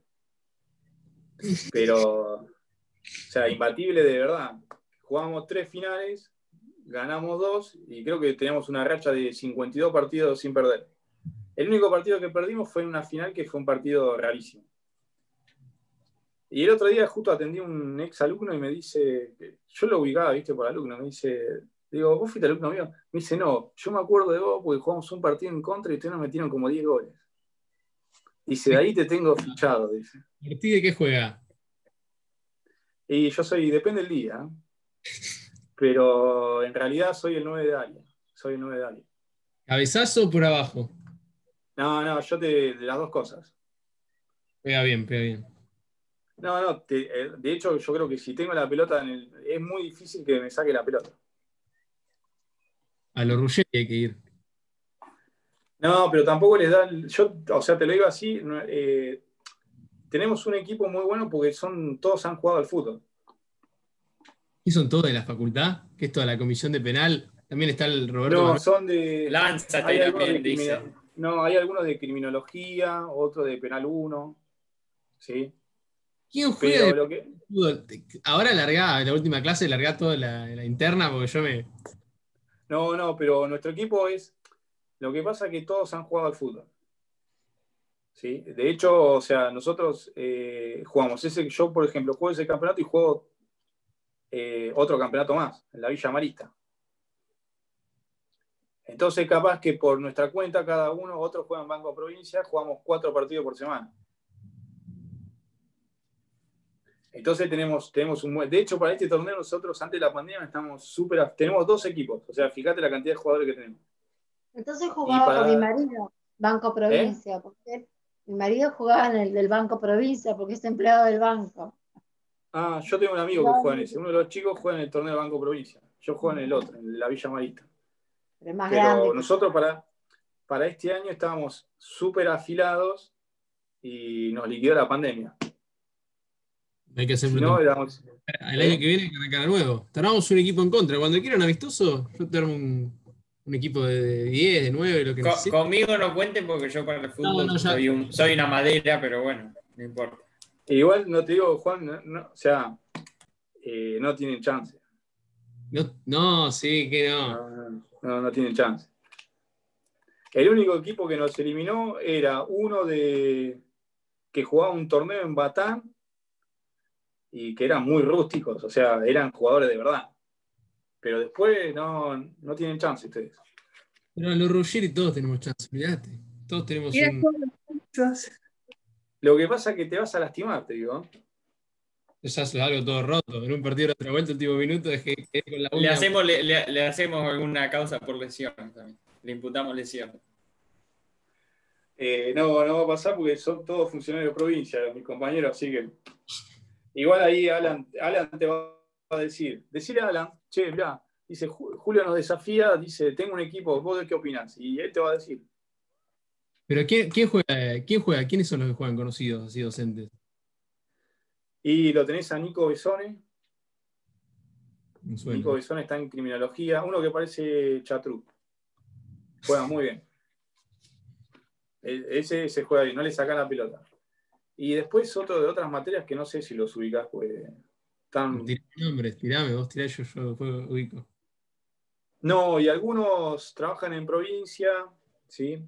Pero, o sea, imbatible de verdad. Jugamos tres finales, ganamos dos, y creo que tenemos una racha de cincuenta y dos partidos sin perder. El único partido que perdimos fue en una final, que fue un partido rarísimo. Y el otro día justo atendí a un ex alumno y me dice, yo lo ubicaba, viste, por alumno, me dice, digo, ¿vos fuiste alumno mío? Me dice, no, yo me acuerdo de vos porque jugamos un partido en contra y ustedes nos metieron como diez goles. Dice, de ahí te tengo fichado, dice. ¿Partido de qué juega? Y yo soy, depende del día, pero en realidad soy el nueve de área. Soy el nueve de área. ¿Cabezazo o por abajo? No, no, yo te, de las dos cosas. Pega bien, pega bien. No, no, te, de hecho yo creo que si tengo la pelota, en el, es muy difícil que me saque la pelota. A los Ruggeri hay que ir. No, pero tampoco les da, yo, o sea, te lo digo así, eh, tenemos un equipo muy bueno porque son, todos han jugado al fútbol. ¿Y son todos de la facultad? ¿Qué es toda la comisión de penal? También está el Roberto No, Manuel. son de... Lánzate hay algunos también, de dice. crimino- No, hay algunos de criminología, otros de penal uno, ¿sí? ¿Quién juega Pero de lo que... fútbol? Ahora largá, en la última clase largá toda la, la interna porque yo me... No, no, pero nuestro equipo es... Lo que pasa es que todos han jugado al fútbol. ¿Sí? De hecho, o sea, nosotros eh, jugamos ese, yo por ejemplo juego ese campeonato y juego eh, otro campeonato más, en la Villa Marista. Entonces capaz que por nuestra cuenta cada uno, otros juegan Banco Provincia, jugamos cuatro partidos por semana. Entonces tenemos, tenemos un buen... De hecho, para este torneo nosotros antes de la pandemia estamos súper... Tenemos dos equipos, o sea, fíjate la cantidad de jugadores que tenemos. Entonces Y jugaba para- con mi marido, Banco Provincia, porque mi marido jugaba en el del Banco Provincia porque es empleado del banco. Ah, yo tengo un amigo que juega en ese. Uno de los chicos juega en el torneo de Banco Provincia. Yo juego en el otro, en la Villa Marista. Pero es más Pero grande. que- nosotros para, para este año estábamos súper afilados y nos liquidó la pandemia. Hay que hacer Si no, éramos... El año que viene hay que arrancar a nuevo. Te armamos un equipo en contra. Cuando quieran amistoso, yo te armo un, un equipo de diez, de nueve, lo que Co- necesites. conmigo no cuenten porque yo para el fútbol No, no, ya- soy, un- soy una madera, pero bueno, no importa. Igual no te digo, Juan, no, no, o sea, eh, no tienen chance. No, no, sí, que no. No, no, no tienen chance. El único equipo que nos eliminó era uno de que jugaba un torneo en Batán y que eran muy rústicos, o sea, eran jugadores de verdad. Pero después no, no tienen chance ustedes. Pero a los Ruggeri todos tenemos chance, olvídate. Todos tenemos Mira un. todos los puntos. Lo que pasa es que te vas a lastimar, te digo. Ya es algo todo roto. En un partido de otra vuelta, último minuto, dejé que con la Le uña. hacemos, le, le- le hacemos alguna causa por lesión también. Le imputamos lesión. Eh, no, no va a pasar porque son todos funcionarios de provincia, mis compañeros, así que. Igual ahí Alan, Alan te va a decir. Decirle a Alan, che, mirá, dice, Ju- Julio nos desafía, dice, tengo un equipo, ¿vos de qué opinás? Y él te va a decir. Pero ¿quién, quién juega? ¿Quién juega? ¿Quiénes son los que juegan conocidos, así docentes? Y lo tenés a Nico Besone. Me suena. Nico Besone está en criminología. Uno que parece Chatru. Juega muy bien. E- Ese se juega bien, no le saca la pelota. Y después otro de otras materias que no sé si los ubicás, pues están... Tirame nombres, tirame, vos tirá, yo, yo después ubico. No, y algunos trabajan en provincia, ¿sí?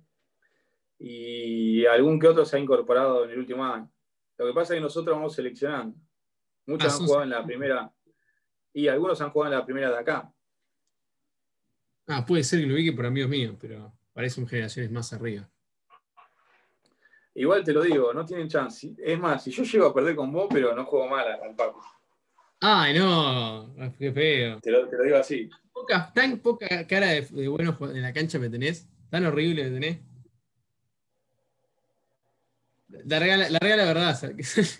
Y algún que otro se ha incorporado en el último año. Lo que pasa es que nosotros vamos seleccionando. Muchos Ah, han son jugado en la primera, y algunos han jugado en la primera de acá. Ah, puede ser que lo ubique por amigos míos, pero parecen generaciones más arriba. Igual te lo digo, no tienen chance. Es más, si yo llego a perder con vos, pero no juego mal al Paco. Ay, no, qué feo. Te lo, te lo digo así. Poca, tan poca cara de, de bueno en la cancha me tenés, tan horrible me tenés. Larga la, larga la verdad. ¿Sabes?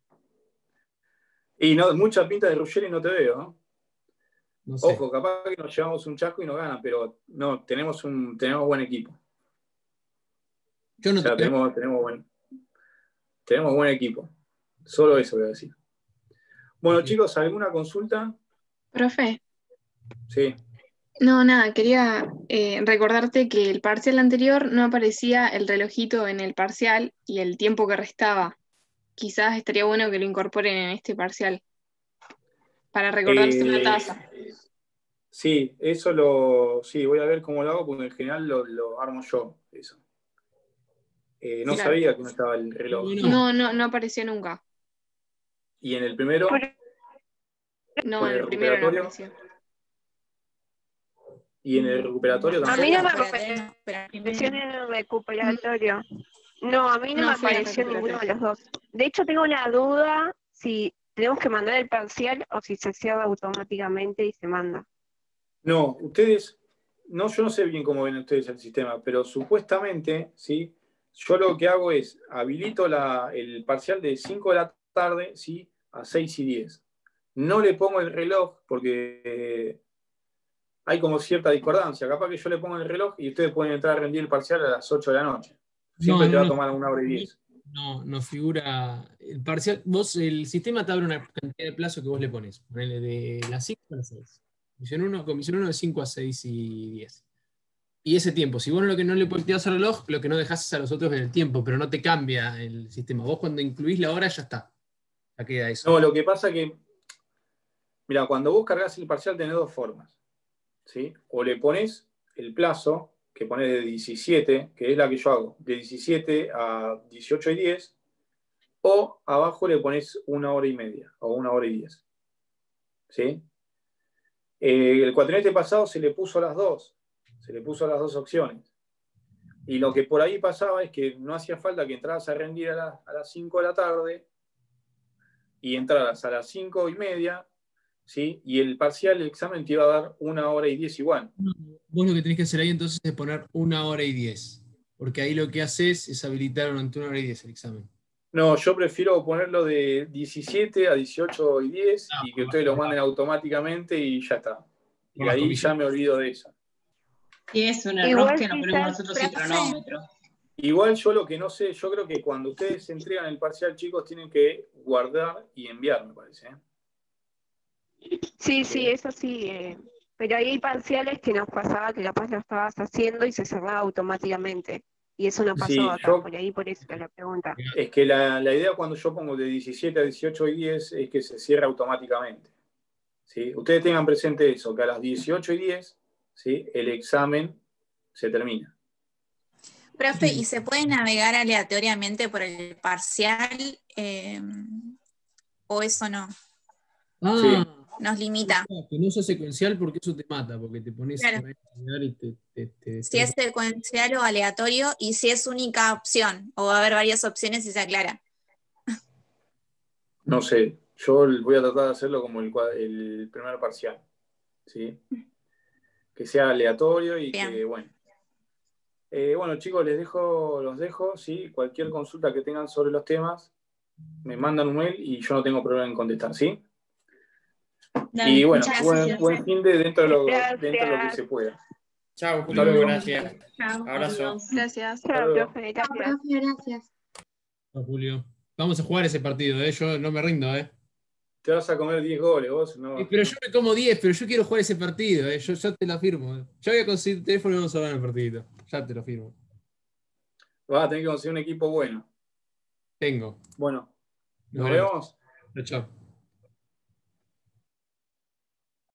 Y no, mucha pinta de Ruggeri no te veo, ¿no? No sé. Ojo, capaz que nos llevamos un chasco y nos ganan, pero no, tenemos un tenemos buen equipo. Yo no O sea, te- tenemos, tenemos, buen, tenemos buen equipo. Solo eso voy a decir. Bueno, chicos, ¿alguna consulta? Profe, Sí. No, nada, quería eh, recordarte que el parcial anterior no aparecía el relojito en el parcial y el tiempo que restaba. Quizás estaría bueno que lo incorporen en este parcial para recordarse la Eh, tasa. sí, eso lo. Sí, voy a ver cómo lo hago, porque en general lo, lo armo yo, eso. Eh, no Claro. sabía que no estaba el reloj. No, no, no apareció nunca. Y en el primero, No, con en el el primero no recuperatorio, apareció. y en el recuperatorio A mí tampoco. no me apareció en el recuperatorio. No, a mí no, No, me fue en el apareció ninguno de recuperatorio. los dos. De hecho, tengo una duda si tenemos que mandar el parcial o si se cierra automáticamente y se manda. No, ustedes, no, yo no sé bien cómo ven ustedes el sistema, pero supuestamente, ¿sí? Yo lo que hago es habilito la, el parcial de cinco de la tarde, ¿sí? A seis y diez. No le pongo el reloj porque eh, hay como cierta discordancia. Capaz que yo le pongo el reloj y ustedes pueden entrar a rendir el parcial a las ocho de la noche. Siempre No, te no, va a no. tomar una hora y diez. No, no figura el parcial. Vos, el sistema te abre una cantidad de plazo que vos le pones. Ponele de las cinco a las seis. Comisión uno, comisión uno de cinco a seis y diez. Y ese tiempo, si vos lo que no le pones al reloj, lo que no dejás es a los otros en el tiempo, pero no te cambia el sistema. Vos cuando incluís la hora ya está. Ya queda eso. No, lo que pasa que, mira, cuando vos cargas el parcial tenés dos formas, ¿sí? O le pones el plazo, que pones de diecisiete, que es la que yo hago, de diecisiete a dieciocho y diez, o abajo le pones una hora y media, o una hora y diez. ¿Sí? Eh, el cuatrimestre pasado se le puso las dos, se le puso las dos opciones. Y lo que por ahí pasaba es que no hacía falta que entraras a rendir a, la, a las cinco de la tarde y entraras a las cinco y media, ¿sí? Y el parcial, el examen te iba a dar una hora y diez igual. Vos lo que tenés que hacer ahí entonces es poner una hora y diez. Porque ahí lo que haces es habilitar durante una hora y diez el examen. No, yo prefiero ponerlo de diecisiete a dieciocho y diez y que ustedes lo manden automáticamente y ya está. Y ahí ya me olvido de eso. Sí, es un error Igual que nos ponemos quizás- nosotros sin cronómetro. Igual yo lo que no sé, yo creo que cuando ustedes entregan el parcial, chicos, tienen que guardar y enviar, me parece. ¿eh? Sí, sí, eso sí. eh, Pero ahí hay parciales que nos pasaba que capaz lo estabas haciendo y se cerraba automáticamente. Y eso no pasó Sí, acá, yo- por ahí por eso era la pregunta. Es que la, la idea cuando yo pongo de diecisiete a dieciocho y diez es que se cierra automáticamente. ¿Sí? Ustedes tengan presente eso, que a las dieciocho y diez, ¿sí? El examen se termina. Profe, ¿y se puede navegar aleatoriamente por el parcial? Eh, ¿O eso no? Ah, Nos limita. que no sea secuencial porque eso te mata, porque te pones Claro. por ahí a mirar y te, te, te- Si es secuencial o aleatorio y si es única opción, o va a haber varias opciones y se aclara. No sé, yo voy a tratar de hacerlo como el, cua- el primer parcial. ¿Sí? Que sea aleatorio y Bien. que, bueno. Eh, bueno, chicos, les dejo, los dejo, ¿sí? Cualquier consulta que tengan sobre los temas, me mandan un mail y yo no tengo problema en contestar, ¿sí? Dale, Y bueno, muchas buen, gracias. buen fin de dentro de lo, Gracias. dentro de lo que se pueda. Chao, Hasta Julio, luego. gracias. Chao, Abrazo. saludos. Gracias. Hasta Chao, luego. profe, Chao, gracias. profe, gracias. No, Julio. Vamos a jugar ese partido, ¿eh? Yo no me rindo, ¿eh? Te vas a comer diez goles, vos, ¿no? Eh, Pero yo me como diez, pero yo quiero jugar ese partido, ¿eh? Yo ya te lo firmo. ¿eh? Yo voy a conseguir teléfono y vamos a hablar en el partidito. Ya te lo firmo. Vas a tener que conseguir un equipo bueno. Tengo. Bueno, Nos nos veremos. vemos. Chao, chao.